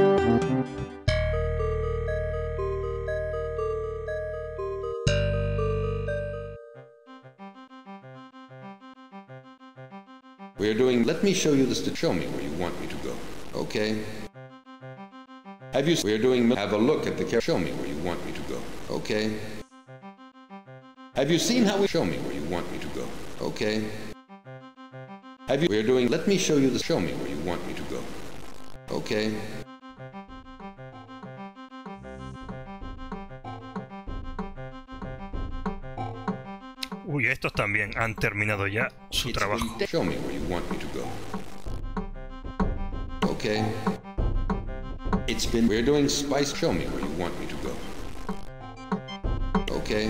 We are doing. Let me show you this to show me where you want me to go. Okay. Have you? We are doing. Have a look at the character. Show me where you want me to go. Okay. Have you seen how we show me where you want me to go? Okay. Have you? We are doing. Let me show you the. Show me where you want me to go. Okay. Uy, estos también han terminado ya su trabajo. Show me where you want me to go. Okay. It's been. We're doing spice. Show me where you want me to go. Okay.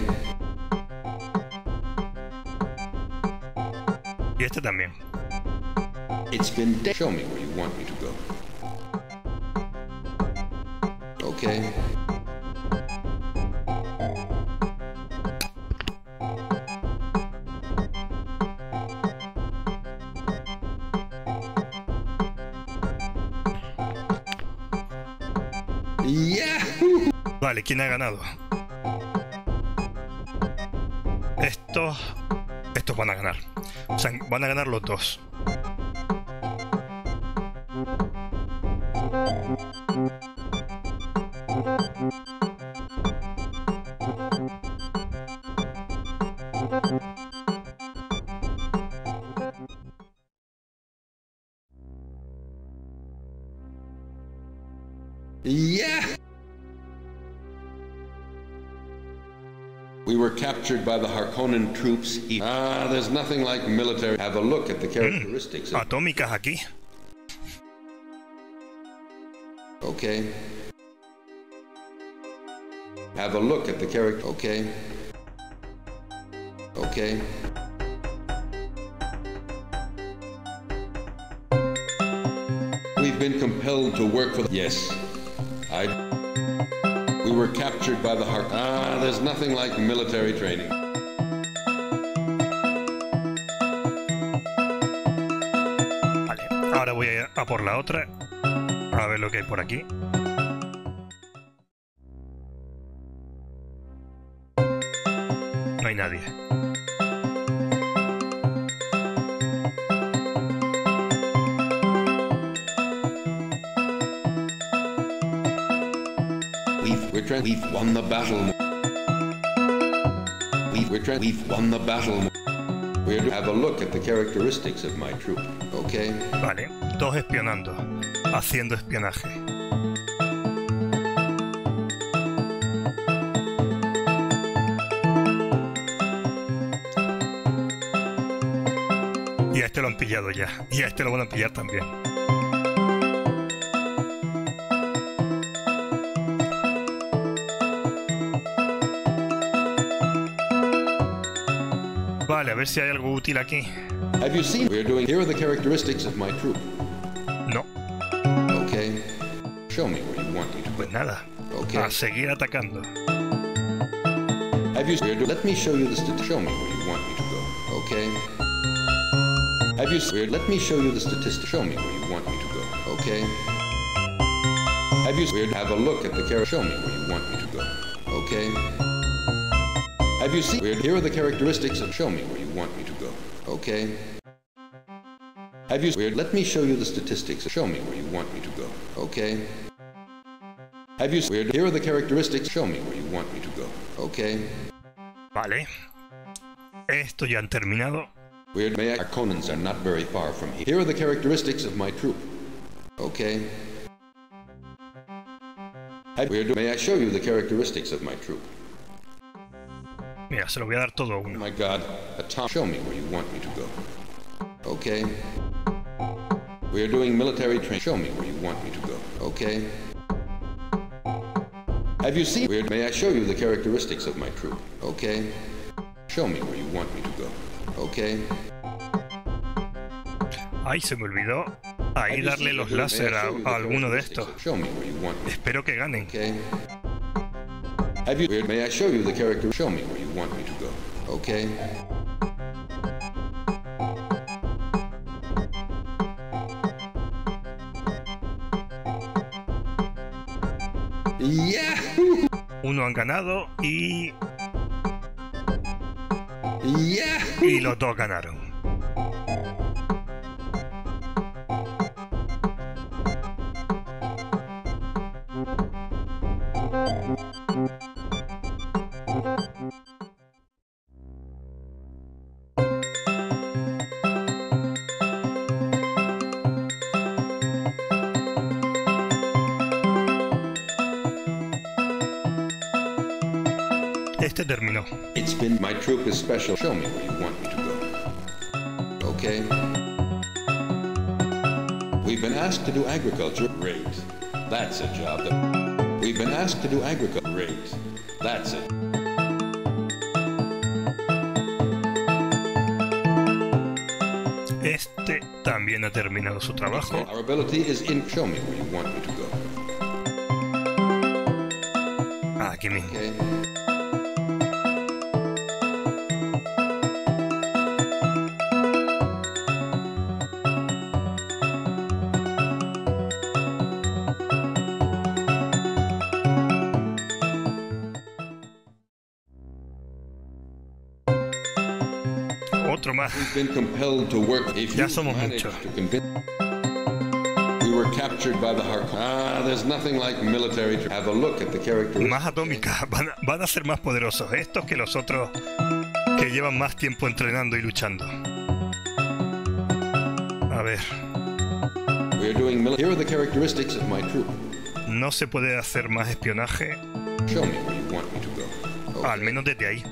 Y este también. It's been. Show me where you want me to go. Okay. ¡Yahoo! Vale, ¿quién ha ganado? Estos van a ganar. O sea, van a ganar los dos. Yeah! We were captured by the Harkonnen troops. There's nothing like military. Have a look at the characteristics. Atómicas aquí. Okay. Have a look at the character. Okay. Okay. We've been compelled to work for the... Yes. We were captured by the Hark. There's nothing like military training. Vale, a por la otra. A ver lo que hay por aquí. No hay nadie. We've won the battle. We've won the battle. We're to have a look at the characteristics of my troop, okay? Vale, dos espionando, haciendo espionaje. Y a este lo han pillado ya, y a este lo van a pillar también. Vale, a ver si hay algo útil aquí. Have you seen we're doing? Here are the characteristics of my troop. No. Okay. Show me where you want me to go. Pues nada. Okay. A seguir atacando. Have you? Let me show you the show me where you want me to go. Okay. Have you? Let me show you the statistics. Show me where you want me to go. Okay. Have you? Have a look at the character. Show me where you want me to go. Okay. Have you seen? Here are the characteristics of. Show me where you want me to go. Okay. Have you? Let me show you the statistics. Show me where you want me to go. Okay. Have you? Here are the characteristics. Show me where you want me to go. Okay. Vale. Esto ya han terminado. Our Conans are not very far from here. Here are the characteristics of my troop. Okay. May I show you the characteristics of my troop? Mira, se lo voy a dar todo a uno. Oh my God, show me where you want me to go. Okay. We are doing military training. Show me where you want me to go. Okay. Have you seen? May I show you the characteristics of my troop? Okay. Show me where you want me to go. Okay. Ay, se me olvidó ahí darle los láser a alguno de estos. Espero que ganen. Have you? May I show you the character? Show me where you want me to go. Okay. Yeah. Uno han ganado y yeah. Y los dos ganaron. Este terminó. It's been my troop is special. Show me where you want me to go. Okay. We've been asked to do agriculture. Great. That's a job that we've been asked to do agriculture. Great. That's it. Este también ha terminado su trabajo. Our ability is in. Show me where you want me to go. Aquí mismo. Okay. Otro más. Ya somos muchos. Más atómicas, van a ser más poderosos estos que los otros que llevan más tiempo entrenando y luchando. A ver. No se puede hacer más espionaje. Al menos desde ahí.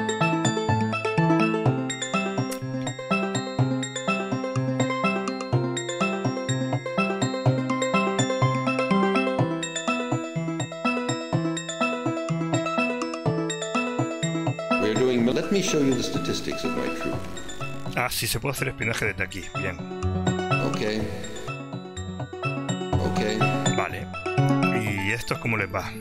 Let me show you the statistics of my troop. Ah, sí, se puede hacer espionaje desde aquí. Bien. Okay. Okay. Vale. ¿Y estos cómo les va?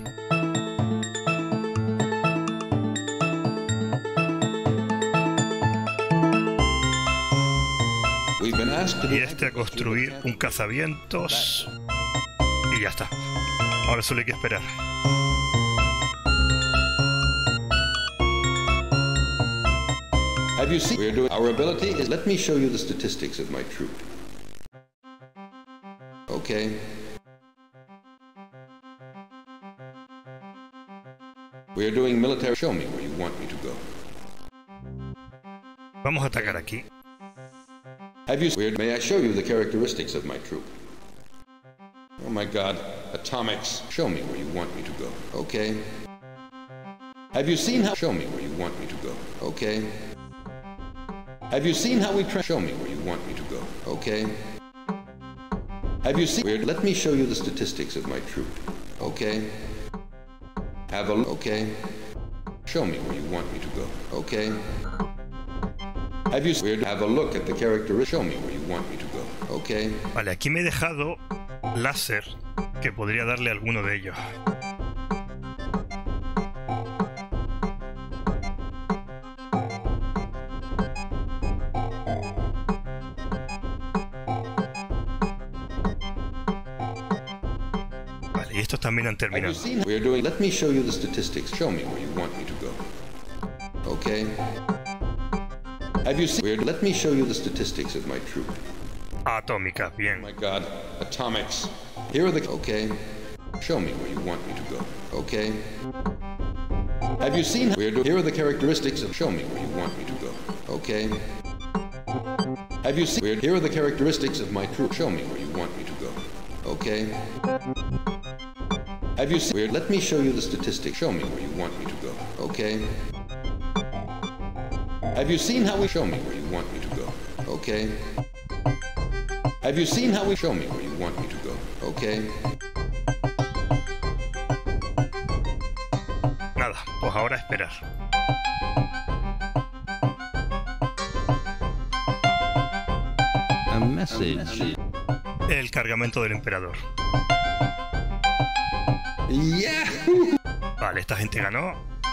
Y este a construir un cazavientos. Y ya está. Ahora solo hay que esperar. Have you seen? We're doing our ability is. Let me show you the statistics of my troop. Okay. We are doing military. Show me where you want me to go. Vamos a atacar aquí. Have you? May I show you the characteristics of my troop? Oh my God! Atomics. Show me where you want me to go. Okay. Have you seen how? Show me where you want me to go. Okay. Have you seen how we show me where you want me to go? Okay. Have you seen? Let me show you the statistics of my troop. Okay. Have a okay. Show me where you want me to go. Okay. Have you have a look at the characteristics? Show me where you want me to go. Okay. Vale, aquí me he dejado láser que podría darle a alguno de ellos. Y estos también han terminado. Let me show you the statistics. Show me where you want me to go. Okay. Have you seen? Let me show you the statistics of my troop. Atómica, bien. Oh my God, atomics. Here are the. Okay. Show me where you want me to go. Okay. Have you seen? Here are the characteristics of. Show me where you want me to go. Okay. Have you seen? Here are the characteristics of my troop. Show me where you want me to go. Okay. Have you seen? Let me show you the statistics. Show me where you want me to go. Okay. Have you seen how we show me where you want me to go? Okay. Have you seen how we show me where you want me to go? Okay. Nada, pues ahora esperar. A message. El cargamento del emperador. ¡Yahoo! Vale, esta gente ganó.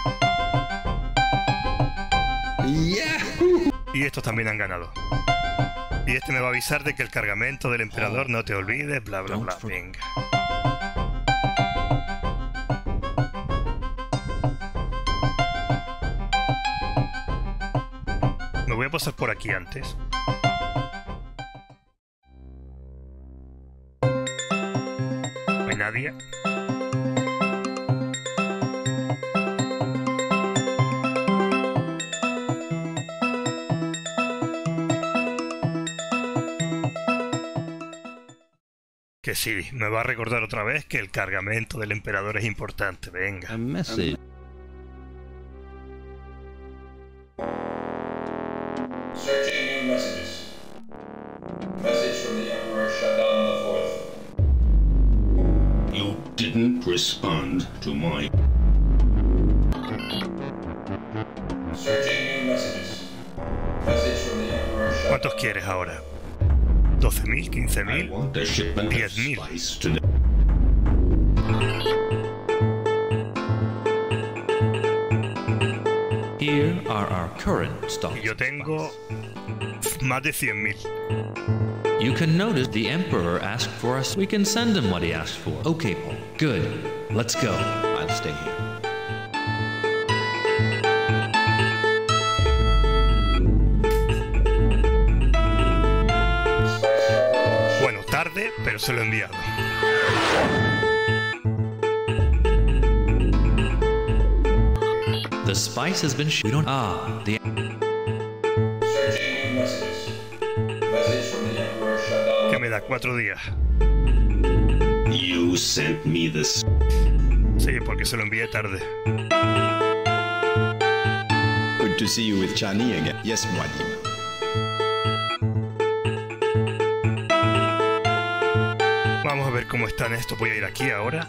¡Yahoo! Y estos también han ganado. Y este me va a avisar de que el cargamento del emperador, no te olvides, bla bla bla. Venga. Me voy a pasar por aquí antes. No hay nadie. Que sí, me va a recordar otra vez que el cargamento del emperador es importante. Venga. A message. Searching new messages. Message from the Emperor Shaddam IV. You didn't respond to my... Searching new messages. Message from the Emperor Shaddam. ¿Cuántos quieres ahora? ¿12.000? ¿15.000? 10.000. Here are our current stock. Y yo tengo más de 100.000. You can notice the Emperor asked for us. We can send him what he asked for. Okay, Paul. Good. Let's go. I'll stay here. Bueno, tarde, pero se lo he enviado. The spice has been. We don't. Ah, the. Searching new messages. Message from the Emperor Shaddam. Que me da 4 días. You sent me this. Sí, porque se lo envié tarde. Good to see you with Chani again. Yes, Muadim. Vamos a ver cómo está en esto. Voy a ir aquí ahora.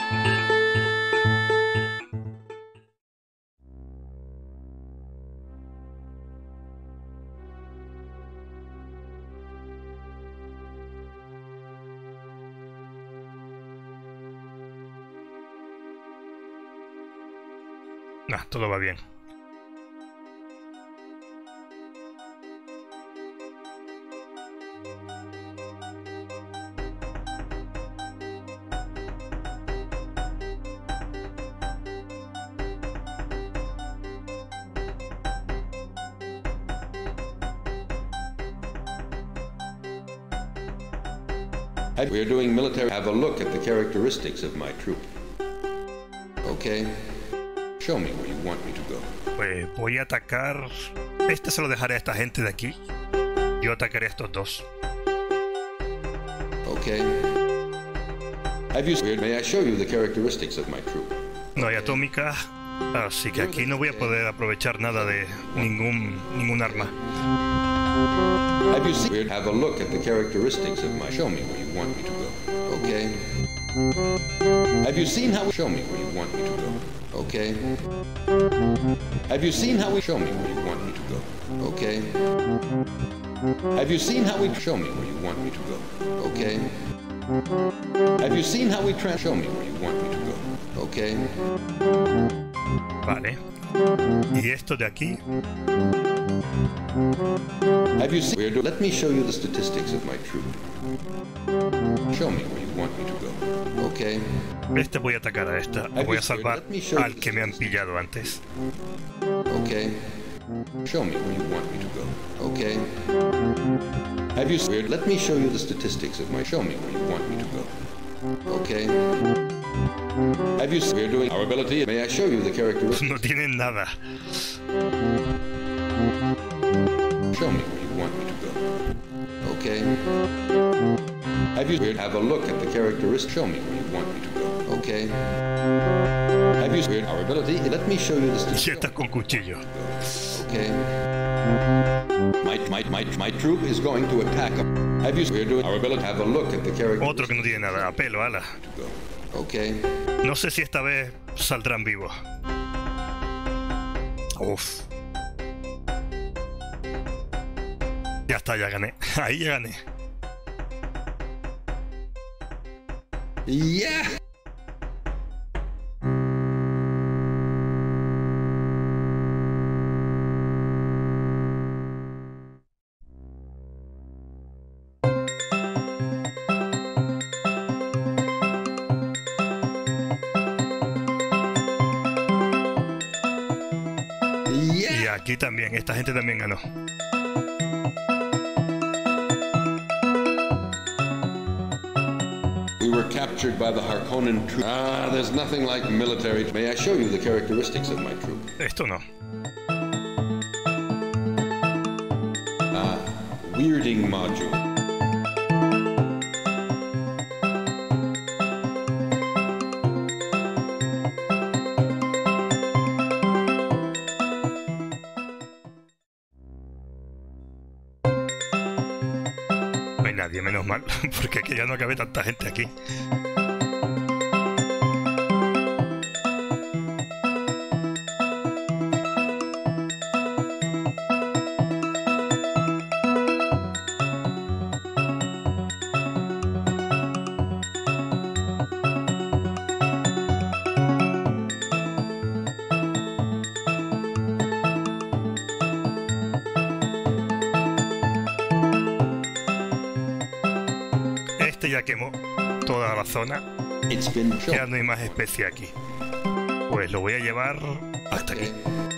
Nah, todo va bien. We're doing military. Have a look at the characteristics of my troop. Okay. Show me where you want me to go. Pues voy a atacar. Este se lo dejaré a esta gente de aquí. Yo atacaré a estos dos. Okay. May I show you the characteristics of my troop? No hay atómicas, así que aquí no voy a poder aprovechar nada de ningún arma. Have a look at the characteristics of my. Show me where you want me to go. Okay. Have you seen how? Show me where you want me to go. Okay. Have you seen how we? Show me where you want me to go. Okay. Have you seen how we? Show me where you want me to go. Okay. Have you seen how we show me where you want me to go? Okay. Vale. Y esto de aquí. Have you seen? Let me show you the statistics of my troop. Show me where you want me to go. Okay. Este voy a atacar a esta. Voy a salvar al que me han pillado antes. Okay. Show me where you want me to go. Okay. Have you seen? Let me show you the statistics of my. Show me where you want me to go. Okay. Have you seen? We're doing our ability. May I show you the characteristics? No tienen nada. Show me where you want me to go. Okay. Have you? Have a look at the characteristics. Show me where you want me to go. Okay. Have you? Our ability. Let me show you the statistics. Y está con cuchillo. Okay. My troop is going to attack. Have you? We're doing our ability. Have a look at the characteristics. Otro que no tiene nada. A pelo, ala. Okay. No sé si esta vez saldrán vivos. Uf. Ya está, ya gané. Ahí ya gané. Yeah. Y aquí también, esta gente también ganó. We were captured by the Harkonnen troop. Ah, there's nothing like military. May I show you the characteristics of my troop? Esto no. Weirding module. No hay nadie, menos mal, porque aquí ya no cabe tanta gente aquí. Ya quemó toda la zona. Ya no hay más especie aquí. Pues lo voy a llevar hasta aquí.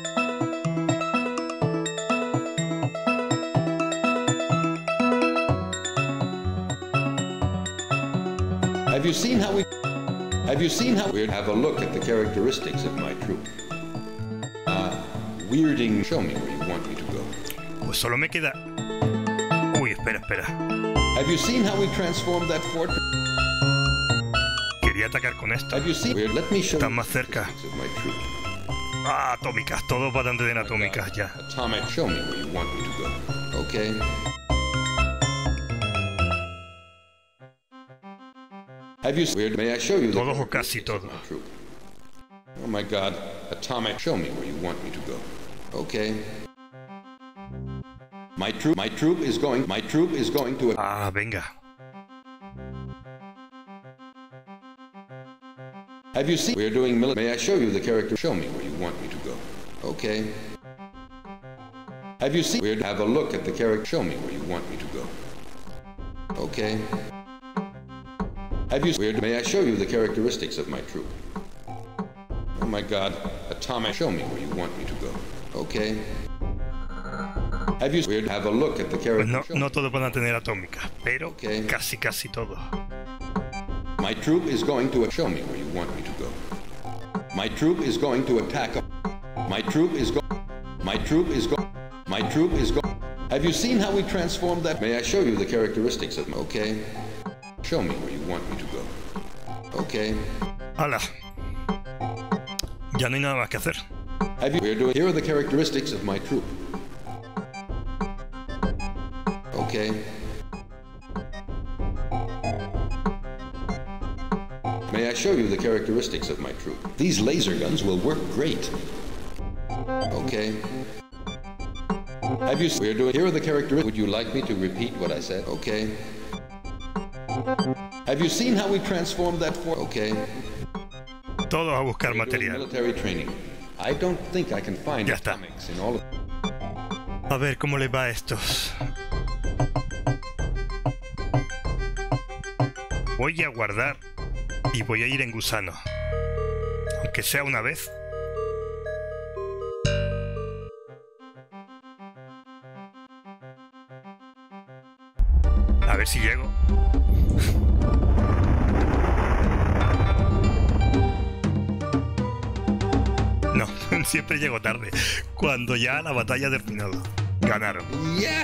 Have you seen how we have a look at the characteristics of my troop? Weirding. Show me where you want me to go. Pues solo me queda. Uy, espera. Have you seen how we transformed that fortress? Quería atacar con esto. Están más cerca. Ah, atómicas. Todos van a tener atómicas ya. Atomic. Show me where you want me to go. Okay. Have you? May I show you? Todos o casi todos. Oh my God. Atomic. Show me where you want me to go. Okay. My troop is going to. Ah, venga. Have you seen? We're doing military. May I show you the character? Show me where you want me to go. Okay. Have you seen? Have a look at the character. Show me where you want me to go. Okay. Have you? May I show you the characteristics of my troop? Oh my God. Atomic. Show me where you want me to go. Okay. Pues no todo van a tener atómicas, pero casi todo. My troop is going to show me where you want me to go. My troop is going to attack. My troop is going. My troop is going. My troop is going. Have you seen how we transformed that? May I show you the characteristics of? Okay. Show me where you want me to go. Okay. Hala. Ya no hay nada más que hacer. Here are the characteristics of my troop. Okay. May I show you the characteristics of my troop? These laser guns will work great. Okay. Here are the characteristics. Would you like me to repeat what I said? Okay. Have you seen how we transformed that for? Okay. Todos a buscar material. Military training. I don't think I can find atomics in all of. A ver cómo les va a estos. Voy a guardar y voy a ir en gusano. Aunque sea una vez. A ver si llego. No, siempre llego tarde. Cuando ya la batalla ha terminado. Ganaron. Yeah.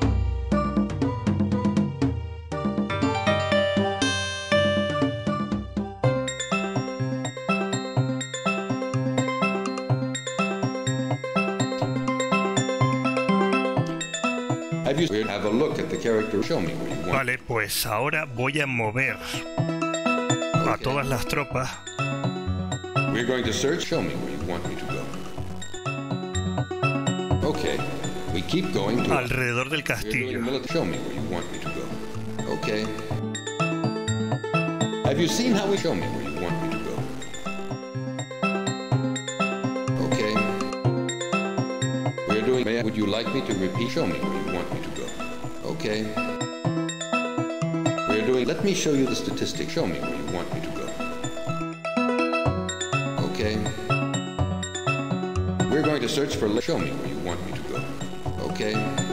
Have a look at the character. Show me where you want. Vale, pues ahora voy a mover a todas las tropas. We're going to search. Show me where you want me to go. Okay. We keep going to alrededor del castillo. Show me where you want me to go. Okay. Have you seen how we show me where you want me to go? Okay. We're doing. Would you like me to repeat? Show me where you want me to go. Okay. We're doing. Let me show you the statistics. Show me where you want me to go. Okay. We're going to search for. Show me where you want me to go. Okay.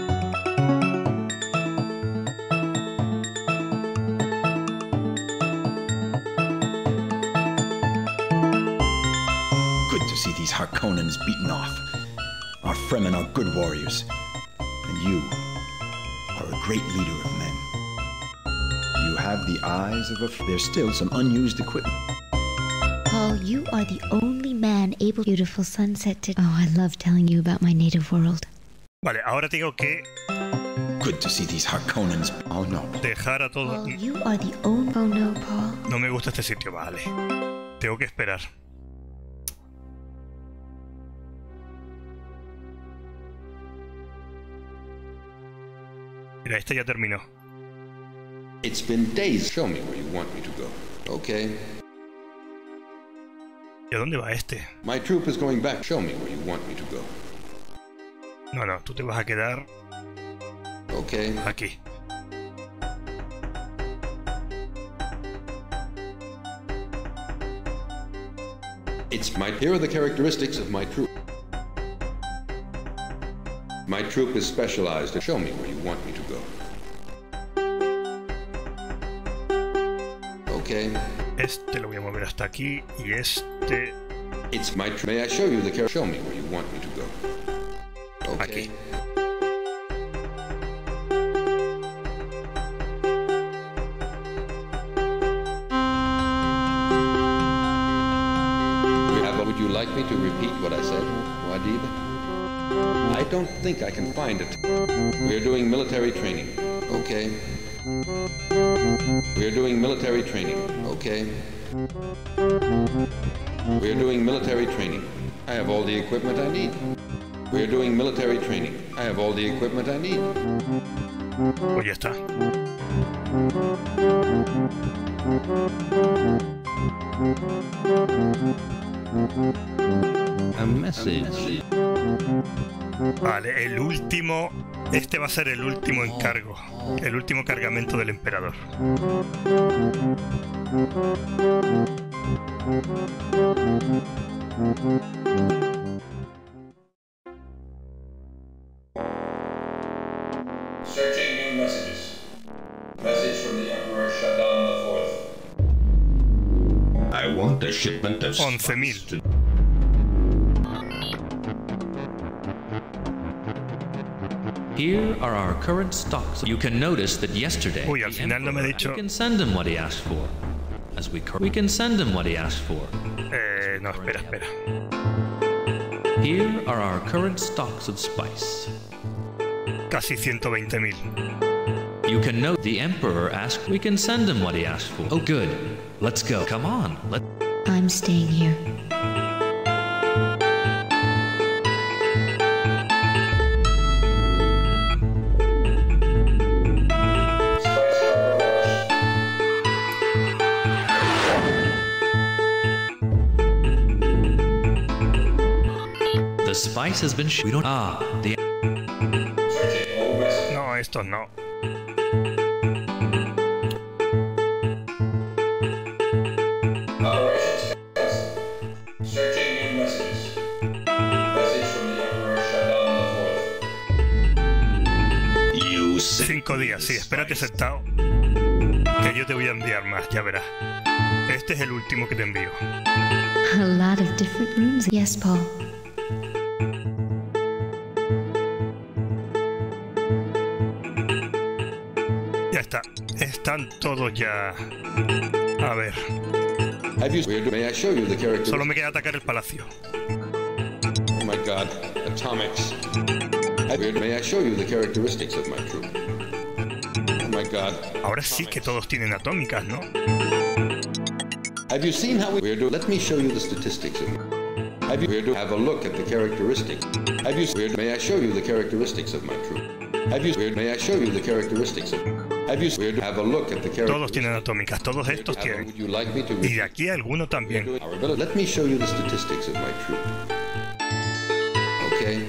Good to see these Harkonnens beaten off. Our Fremen are good warriors. And you are a great leader of men. You have the eyes of a... There's still some unused equipment. Paul, you are the only man able... Beautiful sunset to... Oh, I love telling you about my native world. Vale, ahora tengo que... Good to see these Harkonnens. Oh, no. Dejar a todos... Paul, you are the only... Oh, no, Paul. No me gusta este sitio, vale. Tengo que esperar. Mira, este ya terminó. It's been days. Show me where you want me to go. Okay. ¿Y a dónde va este? My troop is going back. Show me where you want me to go. No, tú te vas a quedar... Okay. Aquí. Here are the characteristics of my troop. My troop is specialized. Show me where you want me to go. Okay. Este lo voy a mover hasta aquí y este... It's my troop. May I show you the character? Show me where you want me to go. Okay. Aquí. Would you like me to repeat what I said, Wadid? I don't think I can find it. We're doing military training. Okay. We're doing military training. Okay. We're doing military training. I have all the equipment I need. We're doing military training. I have all the equipment I need. Pues ya está. A message. Vale, el último... Este va a ser el último encargo. El último cargamento del emperador. shipment of 11.000. Here are our current stocks. You can notice that yesterday, Uy, al final no me he dicho. we can send him what he asked for. As we can send him what he asked for. No, espera. Here are our current stocks of spice. Casi 120.000. You can note the Emperor asked. We can send him what he asked for. Oh, good. Let's go. Come on. I'm staying here. The spice has been. We don't. The. No, esto no. Searching new messages. Message from the Emperor Shaddam IV. 5 días, sí, espérate sentado. Que yo te voy a enviar más, ya verás. Este es el último que te envío. A lot of different rooms. Yes, Paul. Ya está. Están todos ya. A ver. Solo me queda atacar el palacio. Oh my God, atomics. May I show you the characteristics of my troop? Oh my God. Ahora sí que todos tienen atómicas, ¿no? Have you seen how we're doing? Let me show you the statistics of my. Have a look at the characteristics. May I show you the characteristics of my troop? May I show you the characteristics of. Have a look at the characteristics. Todos tienen atómicas, todos estos tienen. Y de aquí alguno también. Let me show you the statistics of my troop. Okay.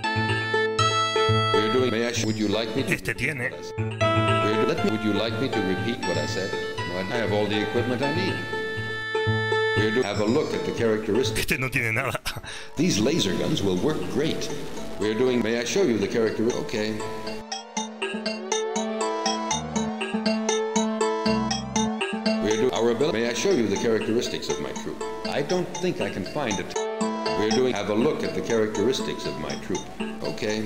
Would you like me to? Este tiene. Would you like me to repeat what I said? No, I have all the equipment I need. Have a look at the characteristics. Este no tiene nada. These laser guns will work great. May I show you the characteristics? Okay. May I show you the characteristics of my troop? I don't think I can find it. Have a look at the characteristics of my troop. Okay.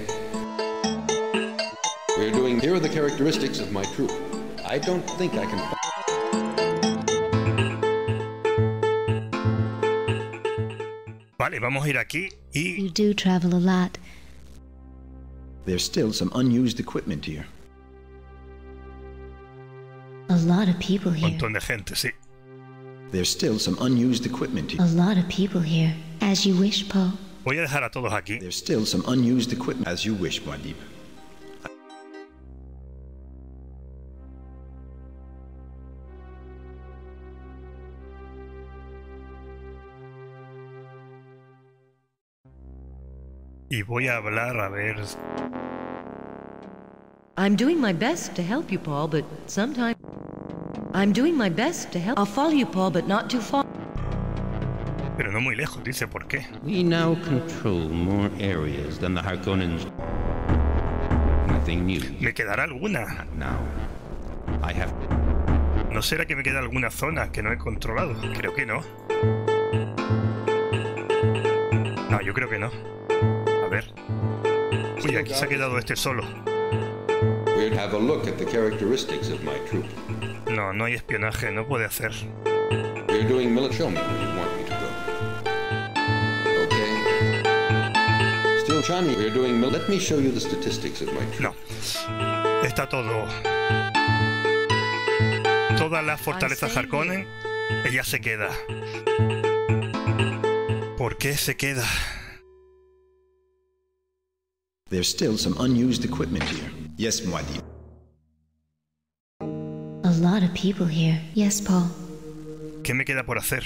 Here are the characteristics of my troop. I don't think I can find. Vale, vamos a ir aquí y. You do travel a lot. There's still some unused equipment here. A lot of people Un here. montón de gente, sí. There's still some unused equipment here. A lot of people here. As you wish, Paul. Voy a dejar a todos aquí. There's still some unused equipment. As you wish, Muad'Dib. Y voy a hablar, a ver. I'm doing my best to help you, Paul, but sometimes... I'm doing my best to help... I'll follow you, Paul, but not too far. Pero no muy lejos, dice por qué. We now control more areas than the Harkonnens. Nothing new. ¿Me quedará alguna? Not now. I have... ¿No será que me queda alguna zona que no he controlado? Creo que no. No, yo creo que no. A ver. Uy, aquí se ha quedado este solo. Have a look at the characteristics of my troop. No, no hay espionaje, no puede hacer. We're doing military. Show me where you want me to go. Okay. Still Chani, we're doing Let me show you the statistics of my troop. No. Está todo. Toda la fortaleza Harkonnen, ella se queda. ¿Por qué se queda? There's still some unused equipment here. Yes, Muad'Dib. A lot of people here. Yes, Paul. ¿Qué me queda por hacer?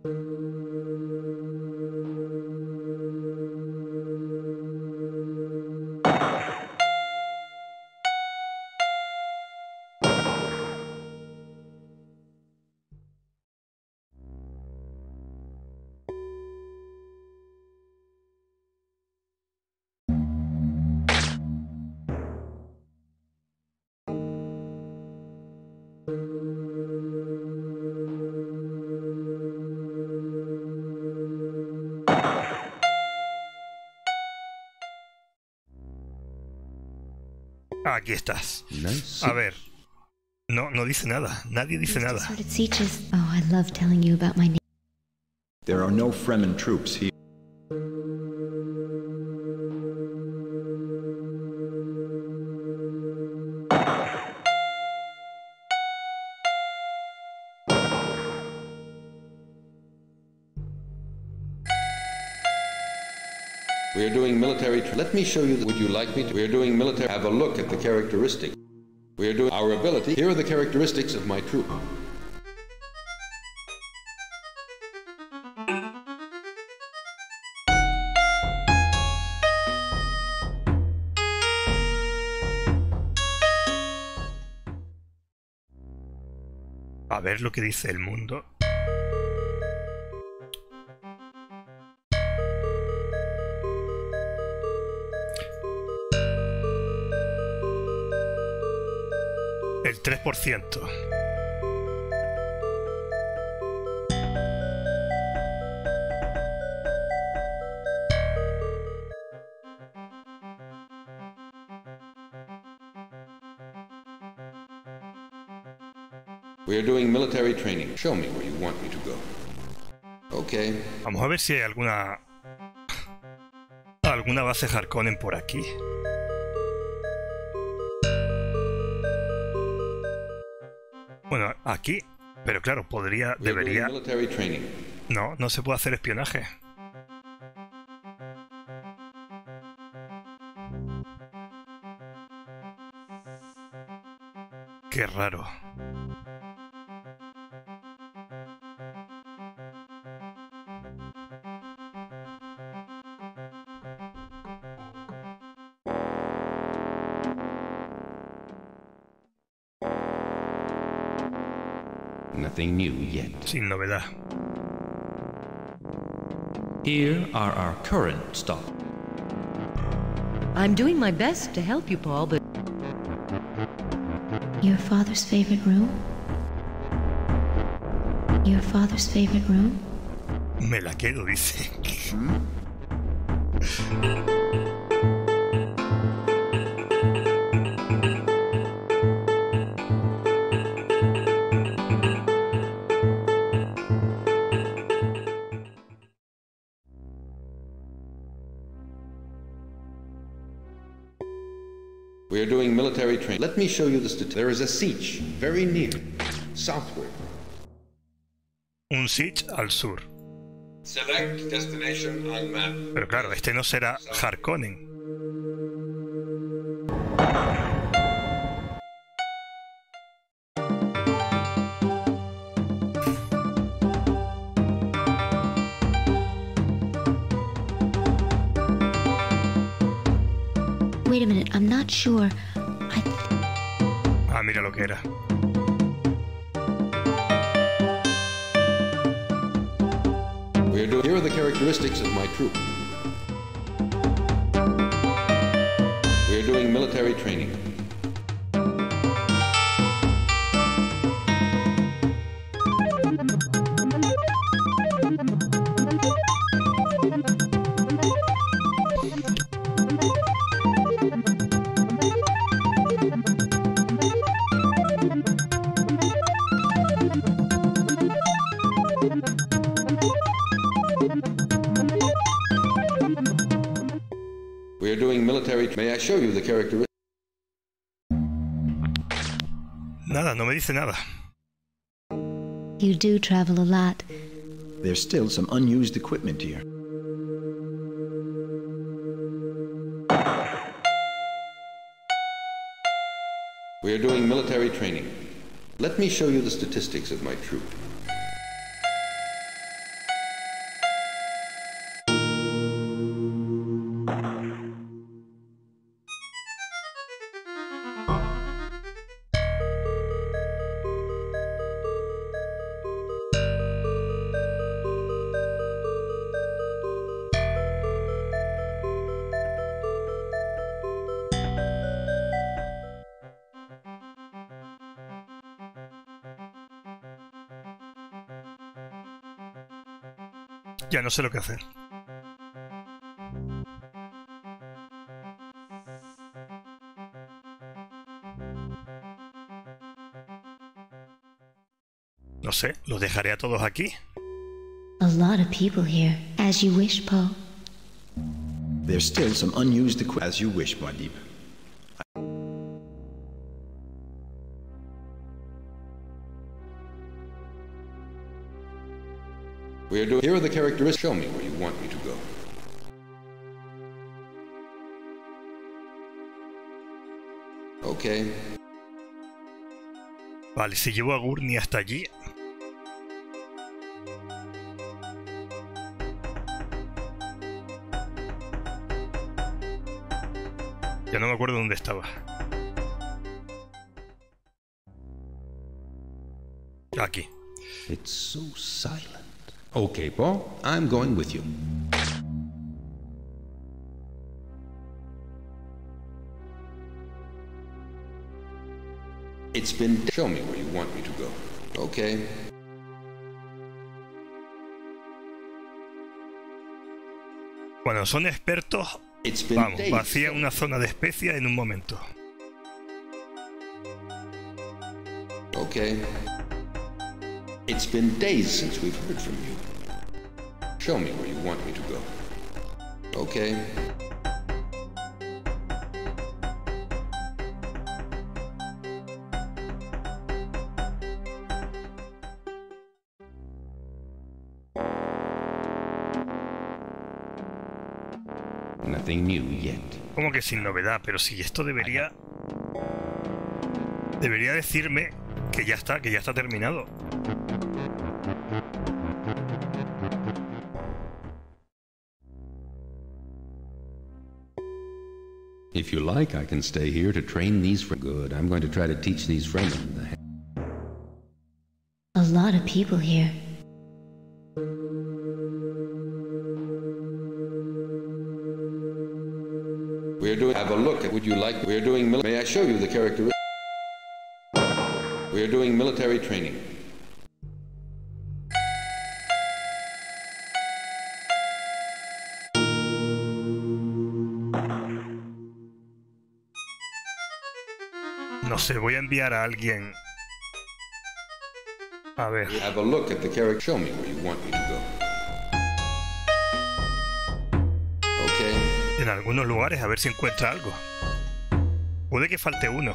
Aquí estás. A ver. No dice nada. Nadie dice nada. Oh, I love telling you about my name. There are no Fremen troops here. We are doing military. Let me show you. Would you like me to? We are doing military. Have a look at the characteristics. We are doing our ability. Here are the characteristics of my troop. A ver lo que dice el mundo. El 3%. We are doing military training. Show me where you want me to go. Okay. Vamos a ver si hay alguna base Harkonnen por aquí. Bueno, aquí, pero claro, debería... No se puede hacer espionaje. Qué raro. Nothing new yet. Sin novedad. Here are our current stock. I'm doing my best to help you, Paul, but... Your father's favorite room? Your father's favorite room? Me la quedo, dice. We are doing military training. Let me show you the statistics. There is a siege very near, southward. Un siege al sur. Select destination on map. Pero claro, este no será Harkonnen. Wait a minute, I'm not sure. Ah, mira lo que era. Here are the characteristics of my troop. We are doing military training. We are doing military. May I show you the characteristics? Nada, no me dice nada. You do travel a lot. There's still some unused equipment here. We are doing military training. Let me show you the statistics of my troop. Ya no sé lo que hacer. No sé, los dejaré a todos aquí. A lot of people here. As you wish, Paul. There's still some unused equipment. As you wish, Muad'Dib. Here are the characteristics. Show me where you want me to go. Okay. Vale, si llevo a Gurney hasta allí... Ya no me acuerdo dónde estaba. Aquí. It's so silent. Okay, Paul, I'm going with you. It's been... Show me where you want me to go. Okay. Cuando son expertos, vamos, vacían una zona de especias en un momento. Okay. It's been days since we've heard from you. Show me where you want me to go. Okay. Nothing new yet. Como que sin novedad, pero si esto debería decirme que ya está terminado. If you like, I can stay here to train these for good. I'm going to try to teach these Fremen the... A lot of people here. We're doing... Have a look at... Would you like... We're doing... May I show you the characteristics? We're doing military training. No sé, voy a enviar a alguien. A ver. Have a look at the character. Show me where you want me to go. Okay. En algunos lugares, a ver si encuentra algo. Puede que falte uno.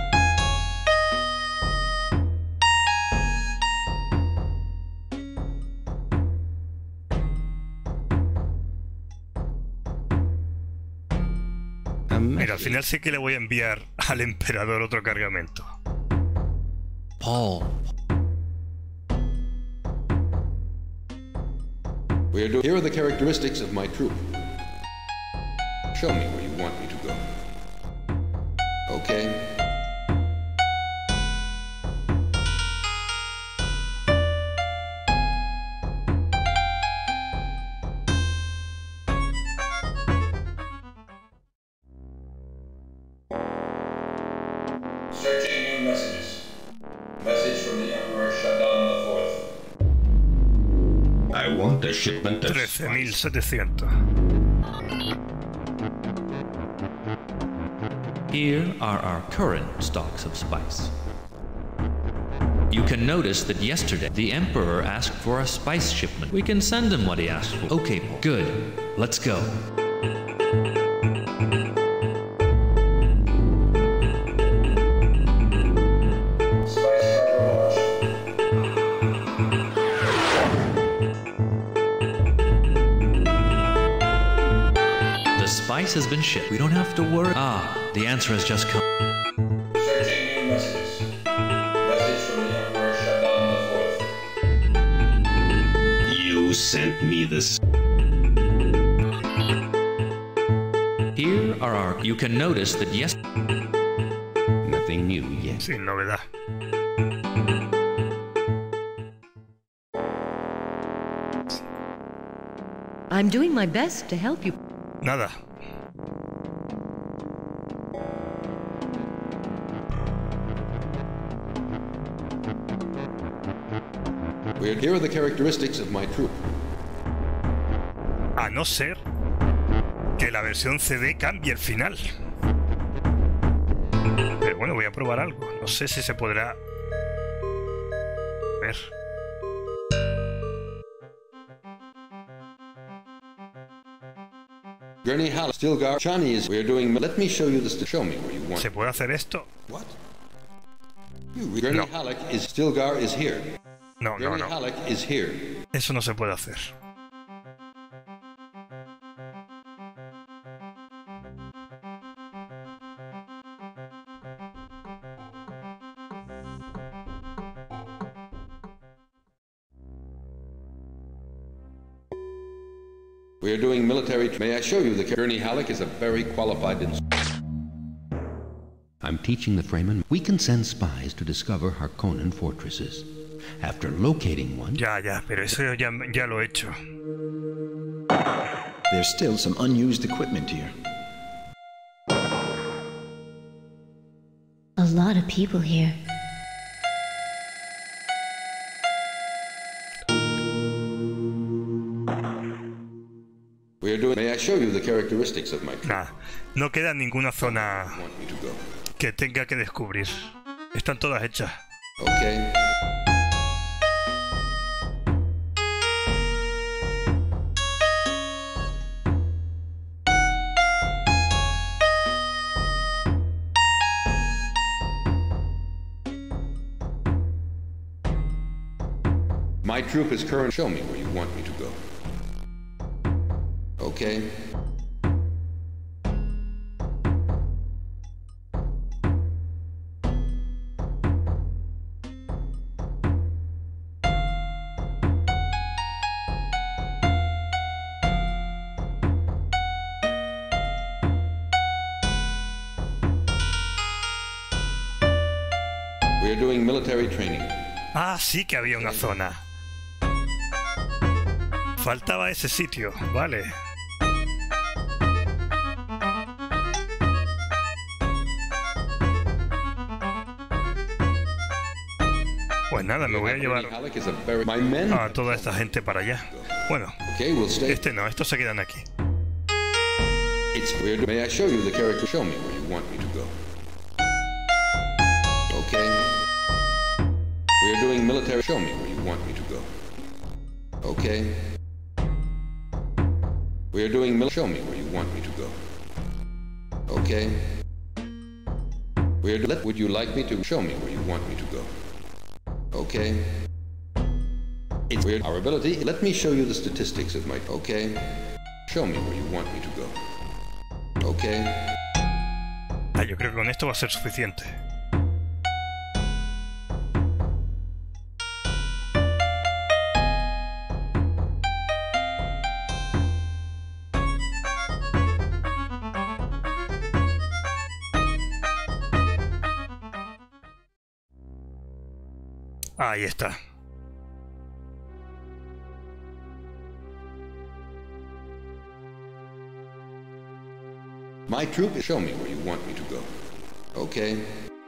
Mira, al final sí que le voy a enviar al emperador otro cargamento. Paul. Here are the characteristics of my troop. Show me where you want me to go. Okay. Searching new messages. Message from the Emperor Shaddam IV. I want a shipment of 13.700. Here are our current stocks of spice. You can notice that yesterday the Emperor asked for a spice shipment. We can send him what he asked for. Okay, Paul. Good. Let's go. The spice has been shipped. We don't have to worry. Ah, the answer has just come. Searching new messages. Message from the Emperor Shaddam IV. You sent me this. Here are our... You can notice that yes... Nothing new yet. Sin novedad. I'm doing my best to help you. Nada. Here are the characteristics of my troop. A no ser que la versión CD cambie el final. Pero bueno, voy a probar algo. No sé si se podrá ver. Gurney Halleck, Stilgar, Johnny is. We're doing. Let me show you this to show me where you want. ¿Se puede hacer esto? What? Gurney Halleck is. Stilgar is here. No, Gurney no, no. Halleck is here. Eso no se puede hacer. We are doing military. May I show you the Gurney Halleck is a very qualified I'm teaching the Fremen. We can send spies to discover Harkonnen fortresses. After locating one... Ya, pero eso ya lo he hecho. There's still some unused equipment here. A lot of people here. We are doing. May I show you the characteristics of my troop? Nah, no queda ninguna zona que tenga que descubrir. Están todas hechas. Okay. My troop is current. Show me where you want me to go. Okay. We are doing military training. Ah, sí que había una zona. Faltaba ese sitio, vale. Pues nada, me voy a llevar a toda esta gente para allá. Bueno, este no, estos se quedan aquí. May I show you the character? Show me where you want me to go. Okay. We are doing military. Show me where you want me to go. Okay. We are doing military. Show me where you want me to go. Okay. We are. Would you like me to show me where you want me to go? Okay. It's weird. Our ability. Let me show you the statistics of my. Okay. Show me where you want me to go. Okay. Ah, yo creo que con esto va a ser suficiente. Ahí está. My troop is show me where you want me to go. Okay.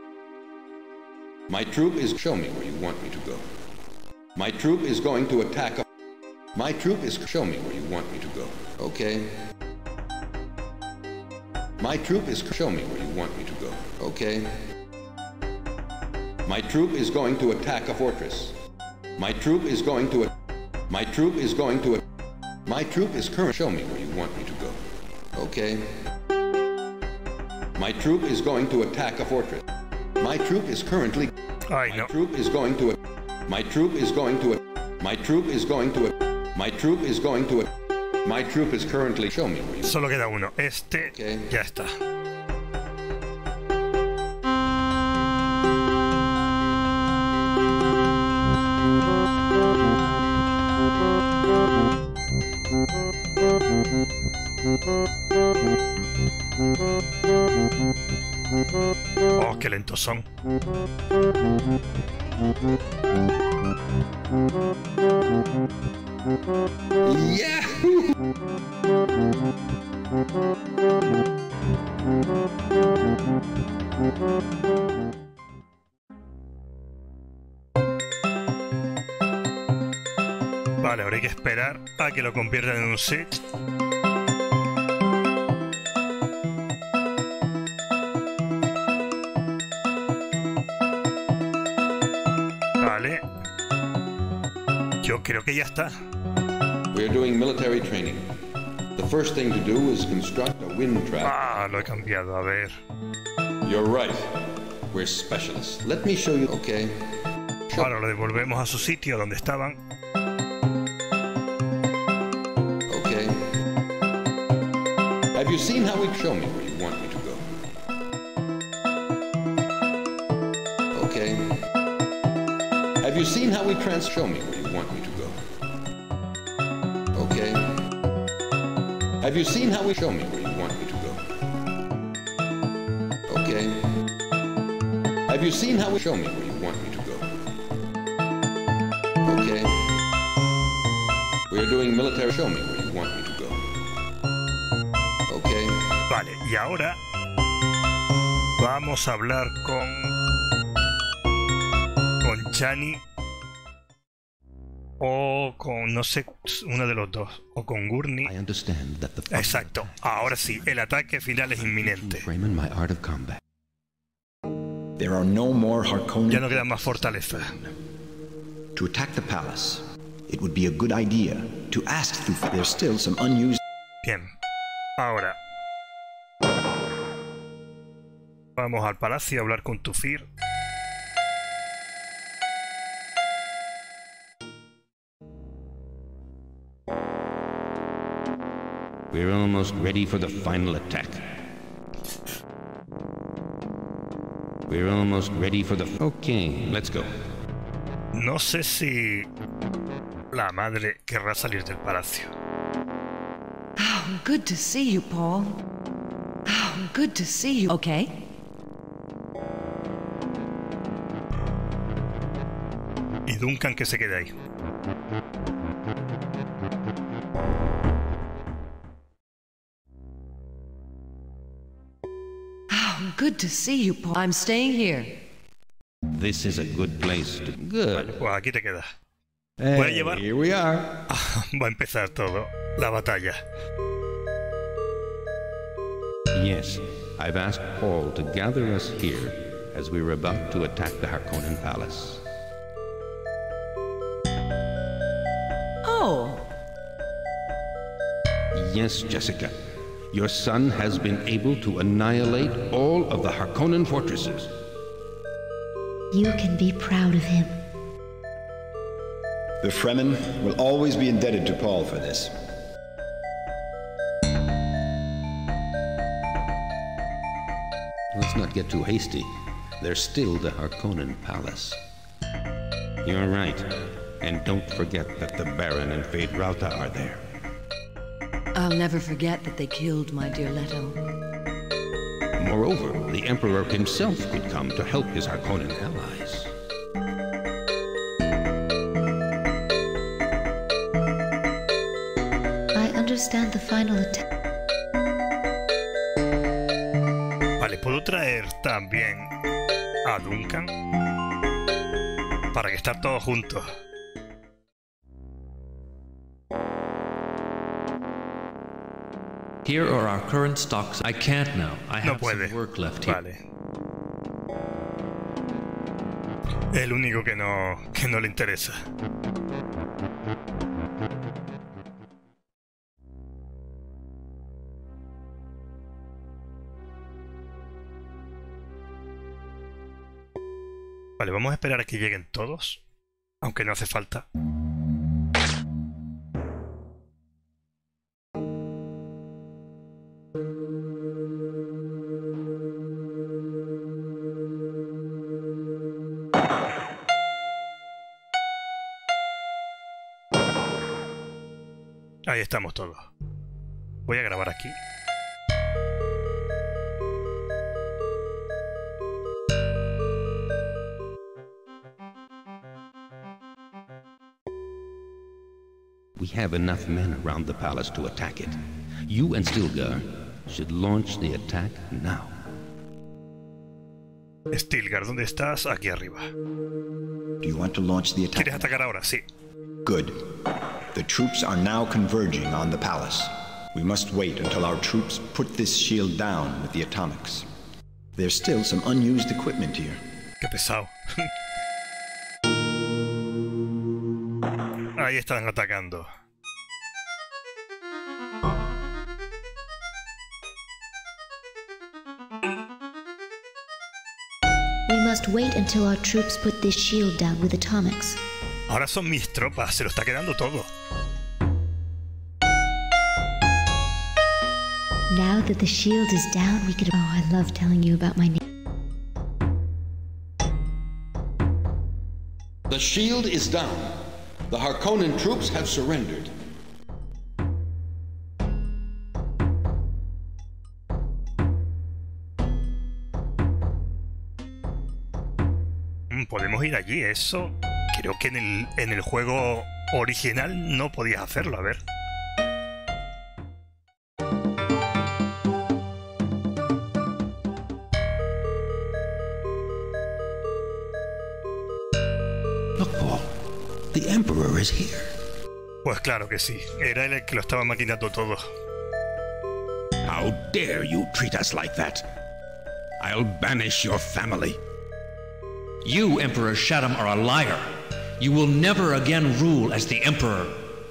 My troop is show me where you want me to go. My troop is going to attack. My troop is show me where you want me to go. Okay. My troop is show me where you want me to go. Okay. My troop is going to attack a fortress. My troop is going to. My troop is going to. My troop is current. Show me where you want me to go. Okay. My troop is going to attack a fortress. My troop is currently. Ay, no. My troop is going to. My troop is going to. My troop is going to. My troop is going to. My troop is currently. Show me where you. Solo queda uno. Este. Okay. Ya está. Oh, qué lentos son. Yahoo! Vale, ahora hay que esperar a que lo conviertan en un Sith. Vale. Yo creo que ya está. We're doing military training. The first thing to do is construct a wind trap. Ah, lo he cambiado, a ver. You're right. We're specialists. Let me show you. Okay. Ahora lo devolvemos a su sitio donde estaban. Okay. Have you seen how we show me where you want me to go? Okay. Have you seen how we show me where you want me to go? Okay. Have you seen how we show me where you want me to go? Okay. Have you seen how we show me where you want me to go? Okay. We're doing military. Show me where you want me to go. Okay. Vale, y ahora vamos a hablar con Chani o con, no sé, uno de los dos, o con Gurney. Exacto, ahora sí, el ataque final es inminente. There are no more Harkonnen. Ya no queda más fortaleza. To attack the palace, it would be a good idea to ask Thufir. There's still some unused. Bien, ahora vamos al palacio a hablar con Thufir. We're almost ready for the final attack. We're almost ready for the... Okay, let's go. No sé si la madre querrá salir del palacio. Oh, good to see you, Paul. Oh, good to see you. Okay. Y Duncan que se quede ahí. Good to see you, Paul. I'm staying here. This is a good place to... Good. Vale, pues aquí te quedas. Hey, voy a llevar... Here we are. Va a empezar todo, la batalla. Yes, I've asked Paul to gather us here as we were about to attack the Harkonnen Palace. Oh. Yes, Jessica. Your son has been able to annihilate all of the Harkonnen fortresses. You can be proud of him. The Fremen will always be indebted to Paul for this. Let's not get too hasty. There's still the Harkonnen Palace. You're right. And don't forget that the Baron and Feyd-Rautha are there. I'll never forget that they killed my dear Leto. Moreover, the Emperor himself could come to help his Harkonnen allies. I understand the final attack. Vale, puedo traer también a Duncan para que estén todos juntos. Here are our current stocks. I can't now. I have some work left here. Vale. El único que no le interesa. Vale, vamos a esperar a que lleguen todos, aunque no hace falta. Ahí estamos todos. Voy a grabar aquí. We have enough men around the palace to attack it. You and Stilgar should launch the attack now. Stilgar, ¿dónde estás? Aquí arriba. Do you want to launch the attack? ¿Quieres atacar ahora? Sí. Good. The troops are now converging on the palace. We must wait until our troops put this shield down with the atomics. There's still some unused equipment here. Qué pesado. Ahí están atacando. We must wait until our troops put this shield down with atomics. Ahora son mis tropas, se lo está quedando todo. Now that the shield is down, we could... Oh, I love telling you about my name. The shield is down. The Harkonnen troops have surrendered. Podemos ir allí, eso creo que en el juego original no podías hacerlo, a ver. Look, Paul, the Emperor is here. Pues claro que sí, era él el que lo estaba maquinando todo. How dare you treat us like that? I'll banish your family. You, Emperor Shaddam, are a liar. You will never again rule as the Emperor.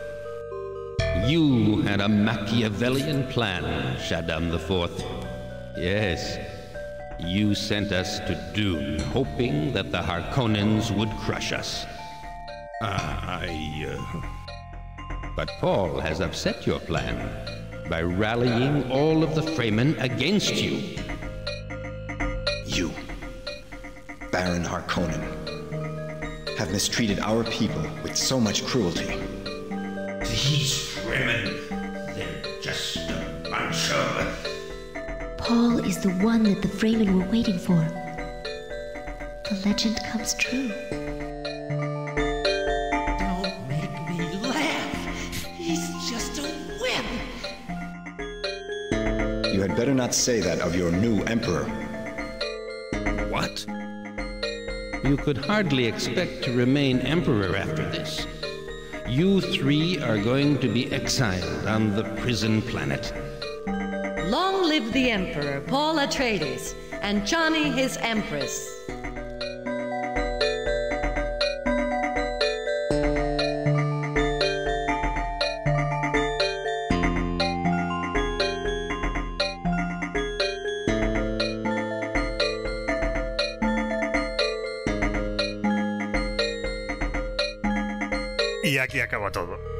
You had a Machiavellian plan, Shaddam IV. Yes, you sent us to Dune, hoping that the Harkonnens would crush us. But Paul has upset your plan by rallying all of the Fremen against you. You, Baron Harkonnen, have mistreated our people with so much cruelty. These Fremen, they're just a bunch of... Paul is the one that the Fremen were waiting for. The legend comes true. Don't make me laugh. He's just a wimp. You had better not say that of your new emperor. What? You could hardly expect to remain emperor after this. You three are going to be exiled on the prison planet. Long live the Emperor, Paul Atreides, and Chani his Empress. Y aquí acaba todo.